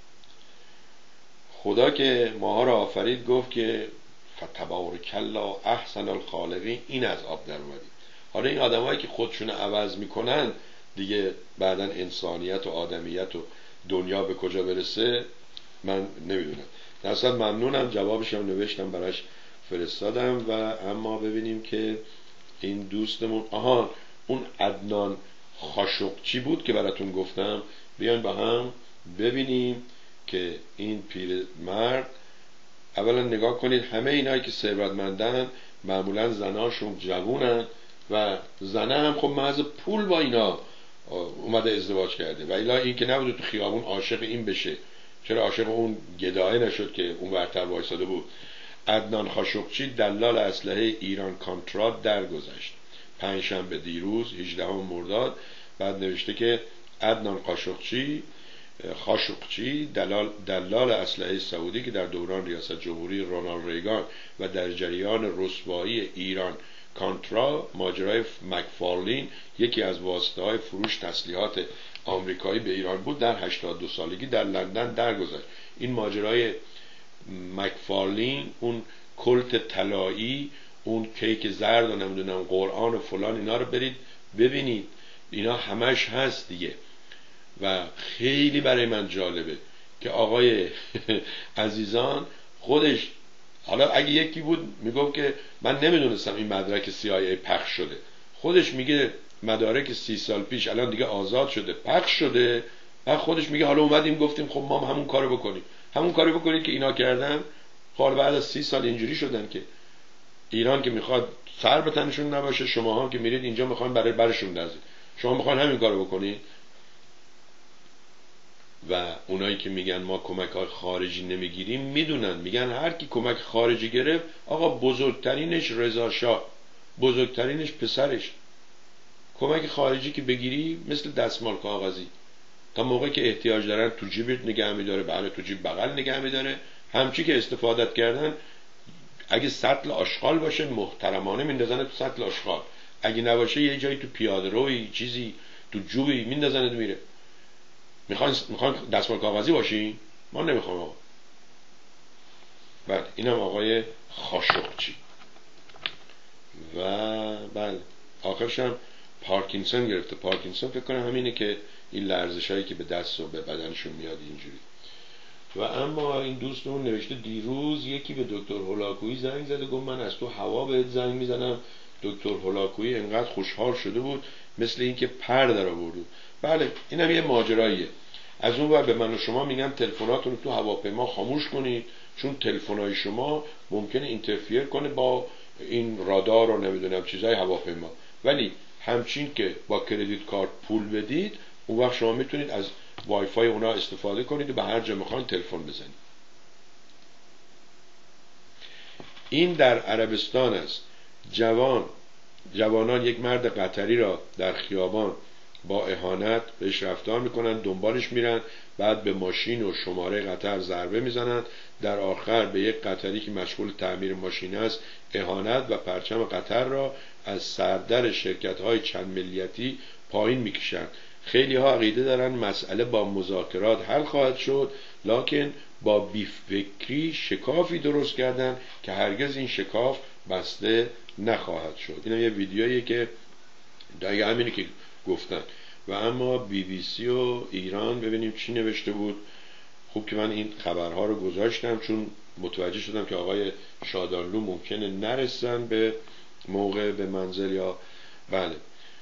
Speaker 1: خدا که ماها رو آفرید گفت که فتبارک الله احسن الخالقین، این از آب در اومدید. حالا این آدمایی که خودشون عوض میکنن دیگه بعدا انسانیت و آدمیت و دنیا به کجا برسه من نمیدونم. درصد ممنونم، جوابش هم نوشتم براش فرستادم. و اما ببینیم که این دوستمون، آها اون عدنان خاشقچی بود که براتون گفتم. بیان با هم ببینیم که این پیرمرد، اولا نگاه کنید همه اینایی که ثروتمندن معمولا زناشون جوونن و زنه هم خب محض پول با اینا اومده ازدواج کرده، و الا این که نبوده تو خیابون عاشق این بشه. چرا عاشق اون گدایه نشد که اون ورتر وایساده بود؟ عدنان خاشقچی دلال اسلحه ایران کانترا درگذشت پنجشنبه دیروز هجدهم مرداد. بعد نوشته که عدنان خاشقچی خاشقچی دلال, دلال اسلحه سعودی که در دوران ریاست جمهوری رونالد ریگان و در جریان رسوایی ایران کانترا، ماجرای مکفارلین، یکی از واسطه‌های فروش تسلیحات آمریکایی به ایران بود در هشتاد و دو سالگی در لندن درگذشت. این ماجرای مکفارلین، اون کلت طلایی، اون کیک زرد و نمیدونم قرآن و فلان، اینا رو برید ببینید، اینا همش هست دیگه. و خیلی برای من جالبه که آقای عزیزان خودش، حالا اگه یکی بود میگفت که من نمیدونستم این مدرک سی آی ای پخش شده، خودش میگه مدارک سی سال پیش الان دیگه آزاد شده پخش شده، و خودش میگه حالا اومدیم گفتیم خب ما هم همون کارو بکنیم، همون کارو بکنید که اینا کردن. خب بعد از سی سال اینجوری شدن که ایران که میخواد سر به تنشون نباشه، شماها که میرید اینجا میخوان برای برشون نزید، شما میخوان همین کارو بکنید. و اونایی که میگن ما کمک خارجی نمیگیریم میدونن، میگن هر کی کمک خارجی گرفت آقا بزرگترینش رضا شاه، بزرگترینش پسرش. کمک خارجی که بگیری مثل دستمال کاغذی، تا موقعی که احتیاج دارن تو جیبت نگه میداره، بله تو جیب بغل نگه میداره. همچی که استفادت کردن، اگه سطل آشغال باشه محترمانه میندازن تو سطل آشغال، اگه نباشه یه جایی تو پیاده روی چیزی تو جوبی میندازن میره. میخوان میخوان دستمال کاغذی باشی؟ ما نمیخوام آقا. بله اینم آقای خاشقچی. و بله آخرش هم پارکینسون گرفته. پارکینسون فکر کنم همینه که این لرزش هایی که به دست و به بدنشون میاد اینجوری. و اما این دوستمون نوشته دیروز یکی به دکتر هولاکویی زنگ زده، گفت من از تو هوا بهت زنگ میزنم. دکتر هولاکویی انقدر خوشحال شده بود مثل اینکه پر در آورد. بله اینم یه ماجراییه. از اون ور به من و شما میگن تلفناتون رو تو هواپیما خاموش کنید، چون تلفن‌های شما ممکنه اینترفیر کنه با این رادار و نمیدونم چیزای هواپیما. ولی همچین که با کردیت کارت پول بدید، اون وقت شما میتونید از وای فای اونا استفاده کنید و به هر جا میخواین تلفن بزنید. این در عربستان است. جوان جوانان یک مرد قطری را در خیابان با اهانت بهش رفتار میکنن، دنبالش میرن، بعد به ماشین و شماره قطر ضربه میزنن، در آخر به یک قطری که مشغول تعمیر ماشین است اهانت و پرچم قطر را از سردر شرکت های چند ملیتی پایین میکشن. خیلی ها عقیده دارن مسئله با مذاکرات حل خواهد شد، لکن با بیفکری شکافی درست کردن که هرگز این شکاف بسته نخواهد شد. این یه ویدیویی که دیگه همینی که گفتن. و اما بی بی سی و ایران ببینیم چی نوشته بود. خوب که من این خبرها رو گذاشتم، چون متوجه شدم که آقای شادانلو ممکنه نرسن به موقع به منزل. یا بله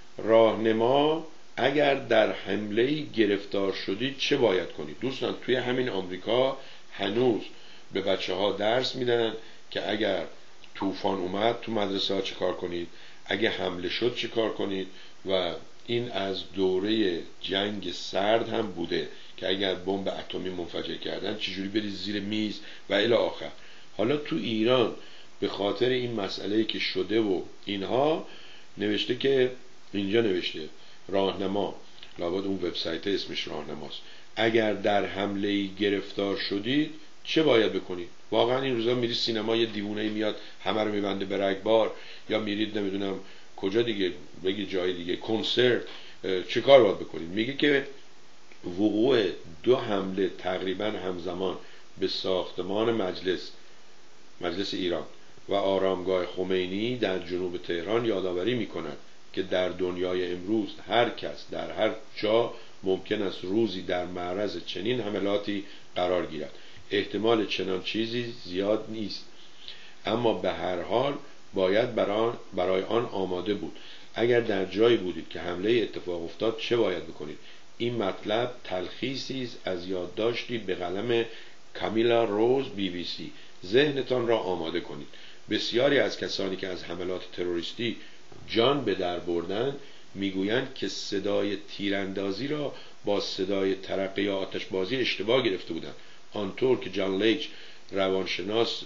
Speaker 1: راهنما اگر در حمله گرفتار شدید چه باید کنید؟ دوستان توی همین آمریکا هنوز به بچه ها درس میدن که اگر طوفان اومد تو مدرسه ها چه کار کنید، اگه حمله شد چه کار کنید. و این از دوره جنگ سرد هم بوده که اگر بمب اتمی منفجر کردن چجوری برید زیر میز و الی آخر. حالا تو ایران به خاطر این مسئله‌ای که شده و اینها نوشته که اینجا نوشته راهنما، لابد اون وبسایت اسمش راهنماست، اگر در حمله گرفتار شدید چه باید بکنید؟ واقعا این روزا میری سینما یه دیوونه میاد همه رو میبنده به رگبار، یا میرید نمیدونم کجا دیگه بگی جای دیگه کنسرت، چه کار باید بکنید؟ میگه که وقوع دو حمله تقریبا همزمان به ساختمان مجلس مجلس ایران و آرامگاه خمینی در جنوب تهران یادآوری میکند که در دنیای امروز هر کس در هر جا ممکن است روزی در معرض چنین حملاتی قرار گیرد. احتمال چنان چیزی زیاد نیست، اما به هر حال باید برای آن آماده بود. اگر در جایی بودید که حمله اتفاق افتاد چه باید بکنید؟ این مطلب تلخیصی است از یادداشتی به قلم کامیلا روز بی بی سی. ذهنتان را آماده کنید. بسیاری از کسانی که از حملات تروریستی جان به در بردن میگویند که صدای تیراندازی را با صدای ترقه یا آتشبازی اشتباه گرفته بودند، آنطور که جان لیچ روانشناس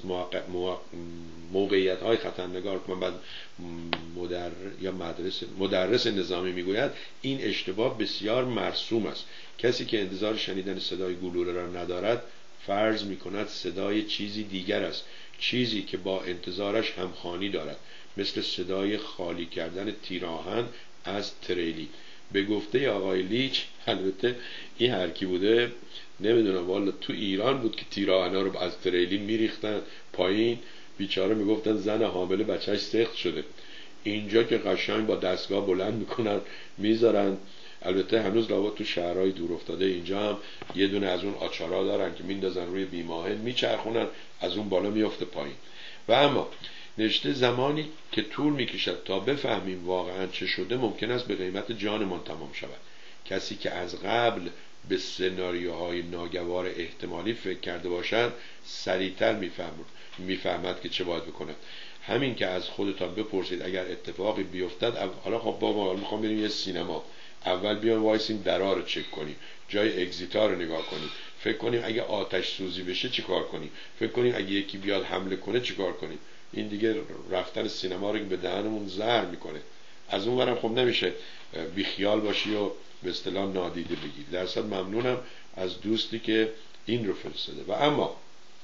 Speaker 1: موقعیت های خطرنگار بعد مدر... یا مدرس... مدرس نظامی میگوید این اشتباه بسیار مرسوم است. کسی که انتظار شنیدن صدای گلوله را ندارد فرض میکند صدای چیزی دیگر است، چیزی که با انتظارش همخوانی دارد، مثل صدای خالی کردن تیر آهن از تریلی. به گفته آقای لیچ، البته این هر کی بوده نمیدونم، والا تو ایران بود که تیراهنا رو از تریلی میریختن پایین، بیچاره میگفتن زن حامله بچهش سخت شده. اینجا که قشنگ با دستگاه بلند میکنن میذارن. البته هنوز لابد تو شهرهای دور افتاده اینجا هم یه دونه از اون آچارا دارن که میندازن روی بیماهن میچرخونن، از اون بالا میفته پایین. و اما نشته زمانی که طول میکشد تا بفهمیم واقعا چه شده ممکن است به قیمت جانمان تمام شود. کسی که از قبل به سناریوهای ناگوار احتمالی فکر کرده باشد سریعتر میفهمد میفهمد که چه باید بکند. همین که از خودتان بپرسید اگر اتفاقی بیفتد، حالا خب بابا میخوام بریم یه سینما، اول بیام وایسیم درا رو چک کنیم، جای اگزیتا رو نگاه کنیم، فکر کنیم اگه آتش سوزی بشه چی کار کنیم، فکر کنیم اگه یکی بیاد حمله کنه چی کار کنیم. این دیگه رفتن سینما رو به دهنمون زهر میکنه. از اون ورم خب نمیشه بیخیال باشی و به اصطلاح نادیده بگیری. درصد ممنونم از دوستی که این رو فرستاده. و اما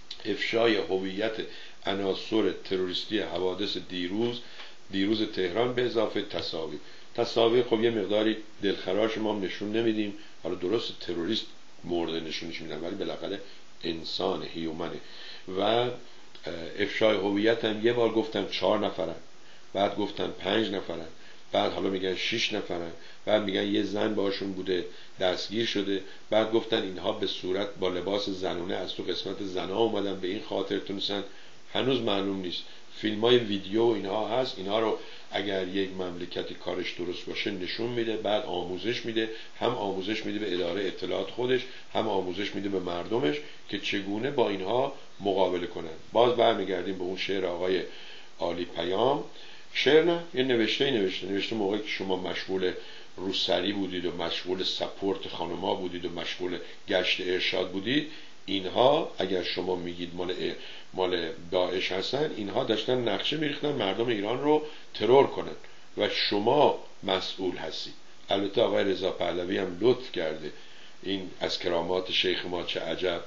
Speaker 1: افشای هویت عناصر تروریستی حوادث دیروز دیروز تهران به اضافه تصاویر تصاویر خب یه مقداری دلخراش ما نشون نمیدیم. حالا درست تروریست مرده نشونش میدن ولی بالاخره انسان هیومنه. و افشای هویت هم یه بار گفتن چهار نفرن، بعد گفتن پنج نفرن، بعد حالا میگن شش نفرن، بعد میگن یه زن باشون بوده دستگیر شده، بعد گفتن اینها به صورت با لباس زنونه از تو قسمت زنها اومدن به این خاطر تونستن. هنوز معلوم نیست. فیلم های ویدیو اینها هست، اینها رو اگر یک مملکتی کارش درست باشه نشون میده، بعد آموزش میده، هم آموزش میده به اداره اطلاعات خودش، هم آموزش میده به مردمش که چگونه با اینها مقابله کنن. باز برمیگردیم به اون شعر آقای عالی پیام. شعر نه، یه نوشته نوشته نوشته موقعی که شما مشغول روسری بودید و مشغول سپورت خانما بودید و مشغول گشت ارشاد بودید، اینها اگر شما میگید مال مال داعش هستن، اینها داشتن نقشه میریختن مردم ایران رو ترور کنن و شما مسئول هستید. البته آقای رضا پهلوی هم لطف کرده، این از کرامات شیخ ما چه عجب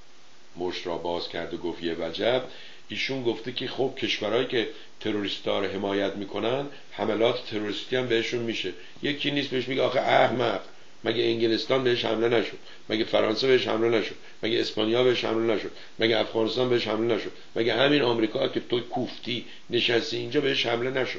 Speaker 1: مشت را باز کرده گفت یه وجب. ایشون گفته که خب کشورهایی که تروریستا رو حمایت میکنن حملات تروریستی هم بهشون میشه. یکی نیست بهش میگه آخه احمق، مگه انگلستان بهش حمله نشد، مگه فرانسه بهش حمله نشد، مگه اسپانیا بهش حمله نشد، مگه افغانستان بهش حمله نشد، مگه همین آمریکا که تو کوفتی نشستی اینجا بهش حمله نشد.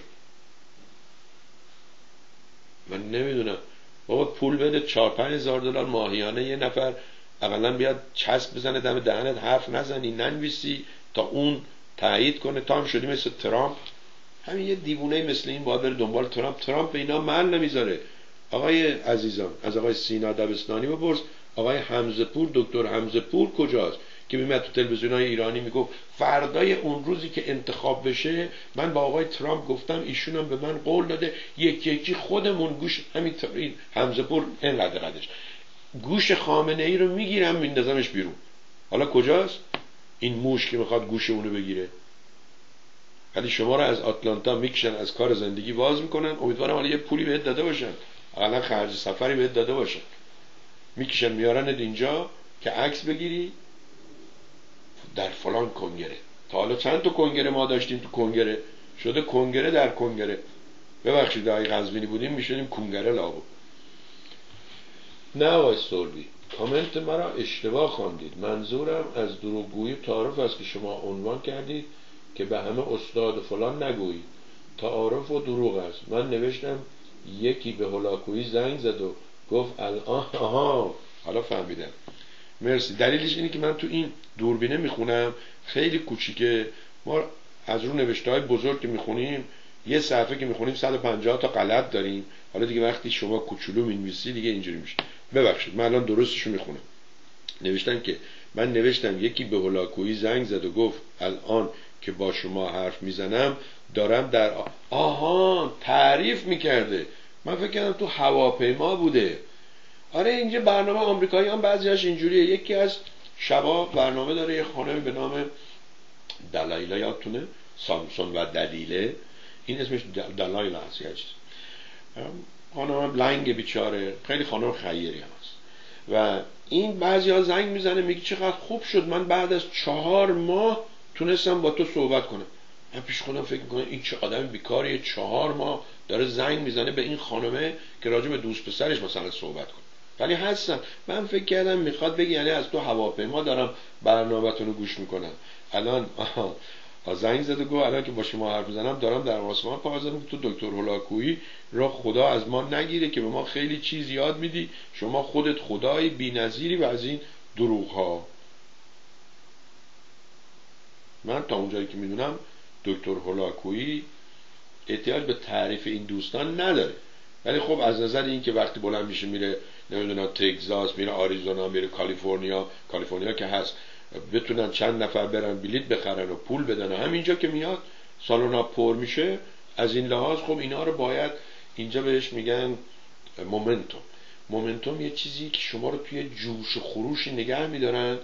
Speaker 1: من نمیدونم بابا، پول بده چهار پنج هزار دلار ماهیانه یه نفر اقلا بیاد چسب بزنه دم دهنت، حرف نزنی ننویسی تا اون تایید کنه. تا هم شدی مثل ترامپ، همین یه دیوونه مثل این باید بره دنبال ترامپ. ترامپ به اینا من نمیذاره. آقای عزیزان از آقای سینا دبستانی بپرس آقای حمزه پور، دکتر حمزه پور کجاست که میاد تو تلویزیون‌های ایرانی میگفت فردای اون روزی که انتخاب بشه من با آقای ترامپ گفتم، ایشون هم به من قول داده یکی یکی خودمون گوش همین این حمزه پور اینقدر قدش گوش خامنه ای رو میگیرم میندازمش بیرون. حالا کجاست این موش که میخواد گوش اونو بگیره؟ ولی شما رو از آتلانتا میکشن، از کار زندگی باز میکنن. امیدوارم حالا یه پولی بهت داده باشن، حالا خرج سفری بهت داده باشن، میکشن میارنت اینجا که عکس بگیری در فلان کنگره. تا حالا چند تا کنگره ما داشتیم تو کنگره شده کنگره در کنگره. ببخشید اگه قزوینی بودیم میشدیم کنگره لابو. نه آقای سولبی، کامنت مرا اشتباه خواندید. منظورم از دروغگویی تعارف است که شما عنوان کردید که به همه استاد فلان نگویید. تعارف و دروغ است. من نوشتم یکی به هولاکویی زنگ زد و گفت الان آها حالا فهمیدم. مرسی. دلیلش اینه که من تو این دوربینه میخونم خیلی کوچیکه. ما از رو نوشته های بزرگ که میخونیم یه صفحه که میخونیم صد و پنجاه تا غلط داریم. حالا دیگه وقتی شما کوچولو مینویسی دیگه اینجوری میشه. ببخشید من الان درستشو میخونم. نوشتم که من نوشتم یکی به هولاکویی زنگ زد و گفت الان که با شما حرف میزنم دارم در آ... آها تعریف میکرده. من فکر کردم تو هواپیما بوده. آره اینجا برنامه آمریکایی هم بعضیش اینجوریه. یکی از شبا برنامه داره یه خانمی به نام دلایلا، یادتونه؟ سامسون و دلیله، این اسمش دلایلا هست یا چیز. خانم لنگ بیچاره، خیلی خانم خیری هست و این بعضی ها زنگ میزنه میگه چقدر خوب شد من بعد از چهار ماه تونستم با تو صحبت کنم. من پیش خودم فکر میکنم این چه آدم بیکاریه، چهار ماه داره زنگ میزنه به این خانمه که راجع به دوست پسرش مثلا صحبت کنه. ولی هستن. من فکر کردم میخواد بگی یعنی از تو هواپیما دارم برنامه‌تون رو گوش میکنم. الان آها زنگ زده گفت الان که با شما حرف میزنم دارم در آسمان پرواز میکنم، تو دکتر هولاکویی را خدا از ما نگیره که به ما خیلی چیز یاد میدی، شما خودت خدای بی‌نظیری و از این دروغ ها. من تا اونجایی که میدونم دکتر هولاکویی احتیاج به تعریف این دوستان نداره، ولی خب از نظر این که وقتی بلند میشه میره نمیدونم تگزاس، میره آریزونا، میره کالیفرنیا، کالیفرنیا که هست بتونن چند نفر برن بلیط بخرن و پول بدن و همینجا که میاد سالونا پر میشه، از این لحاظ خب اینا رو باید اینجا بهش میگن مومنتوم. مومنتوم یه چیزی که شما رو توی جوش و خروشی نگه میدارن.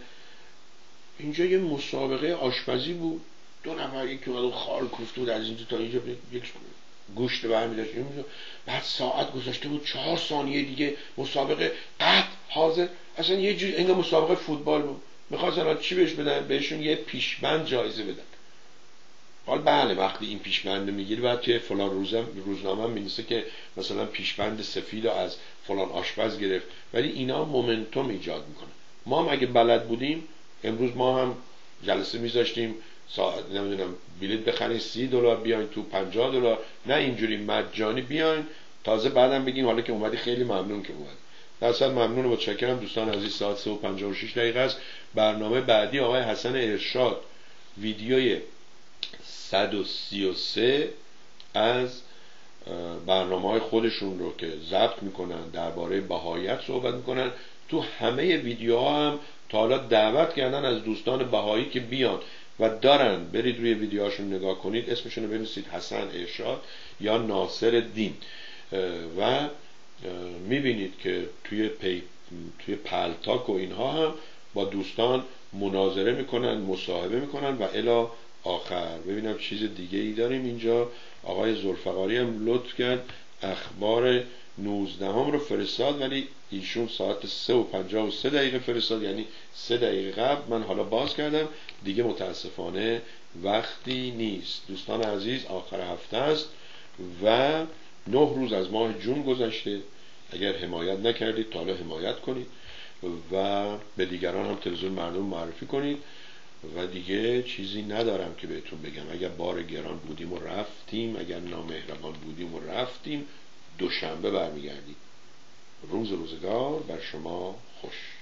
Speaker 1: اینجا یه مسابقه آشپزی بود، دو نفر یکی اومد خال کوفته بود از اینجا تا اینجا یک گوشت برمی داشت، بعد ساعت گذاشته بود چهار ثانیه دیگه مسابقه بعد حاضر. اصلا یه جور انگار مسابقه فوتبال بود. میخواستن الان چی بهش بدن؟ بهشون یه پیشبند جایزه بدن. حال بله وقتی این پیشبند میگیری بعد توی فلان روزم روزنامه هم می‌نویسه که مثلا پیشبند سفید از فلان آشپز گرفت، ولی اینا مومنتوم ایجاد میکنه. ما هم اگه بلد بودیم امروز ما هم جلسه میذاشتیم ساعت نمیدونم بلیط بخرین سی دلار بیاین تو پنجاه دلار، نه اینجوری مجانی بیاین تازه بعدم بگیم حالا که اومدی خیلی ممنون که اومد. درصد ممنون و متشکرم دوستان عزیز. ساعت سه و پنجاه و شش دقیقه است. برنامه بعدی آقای حسن ارشاد ویدیوی صد و سی و سه از برنامه‌های خودشون رو که ضبط میکنن درباره بهاییت صحبت میکنن. تو همه ویدیوها هم تا حالا دعوت کردن از دوستان بهایی که بیان و دارن، برید روی ویدیوهاشون نگاه کنید، اسمشون رو بنویسید حسن ارشاد یا ناصر دین و میبینید که توی پی توی پلتاک و اینها هم با دوستان مناظره میکنن، مصاحبه میکنن و الی آخر. ببینم چیز دیگه ای داریم اینجا. آقای ذوالفقاری هم لطف کرد اخبار نوزدهم رو فرستاد، ولی ایشون ساعت سه و پنجاه و سه دقیقه فرستاد، یعنی سه دقیقه قبل. من حالا باز کردم دیگه، متاسفانه وقتی نیست. دوستان عزیز آخر هفته است و نه روز از ماه جون گذشته. اگر حمایت نکردید تا حالا حمایت کنید و به دیگران هم تلویزیون مردم معرفی کنید. و دیگه چیزی ندارم که بهتون بگم. اگر بار گران بودیم و رفتیم، اگر نامهربان بودیم و رفتیم، دوشنبه برمیگردیم. روز روزگار بر شما خوش.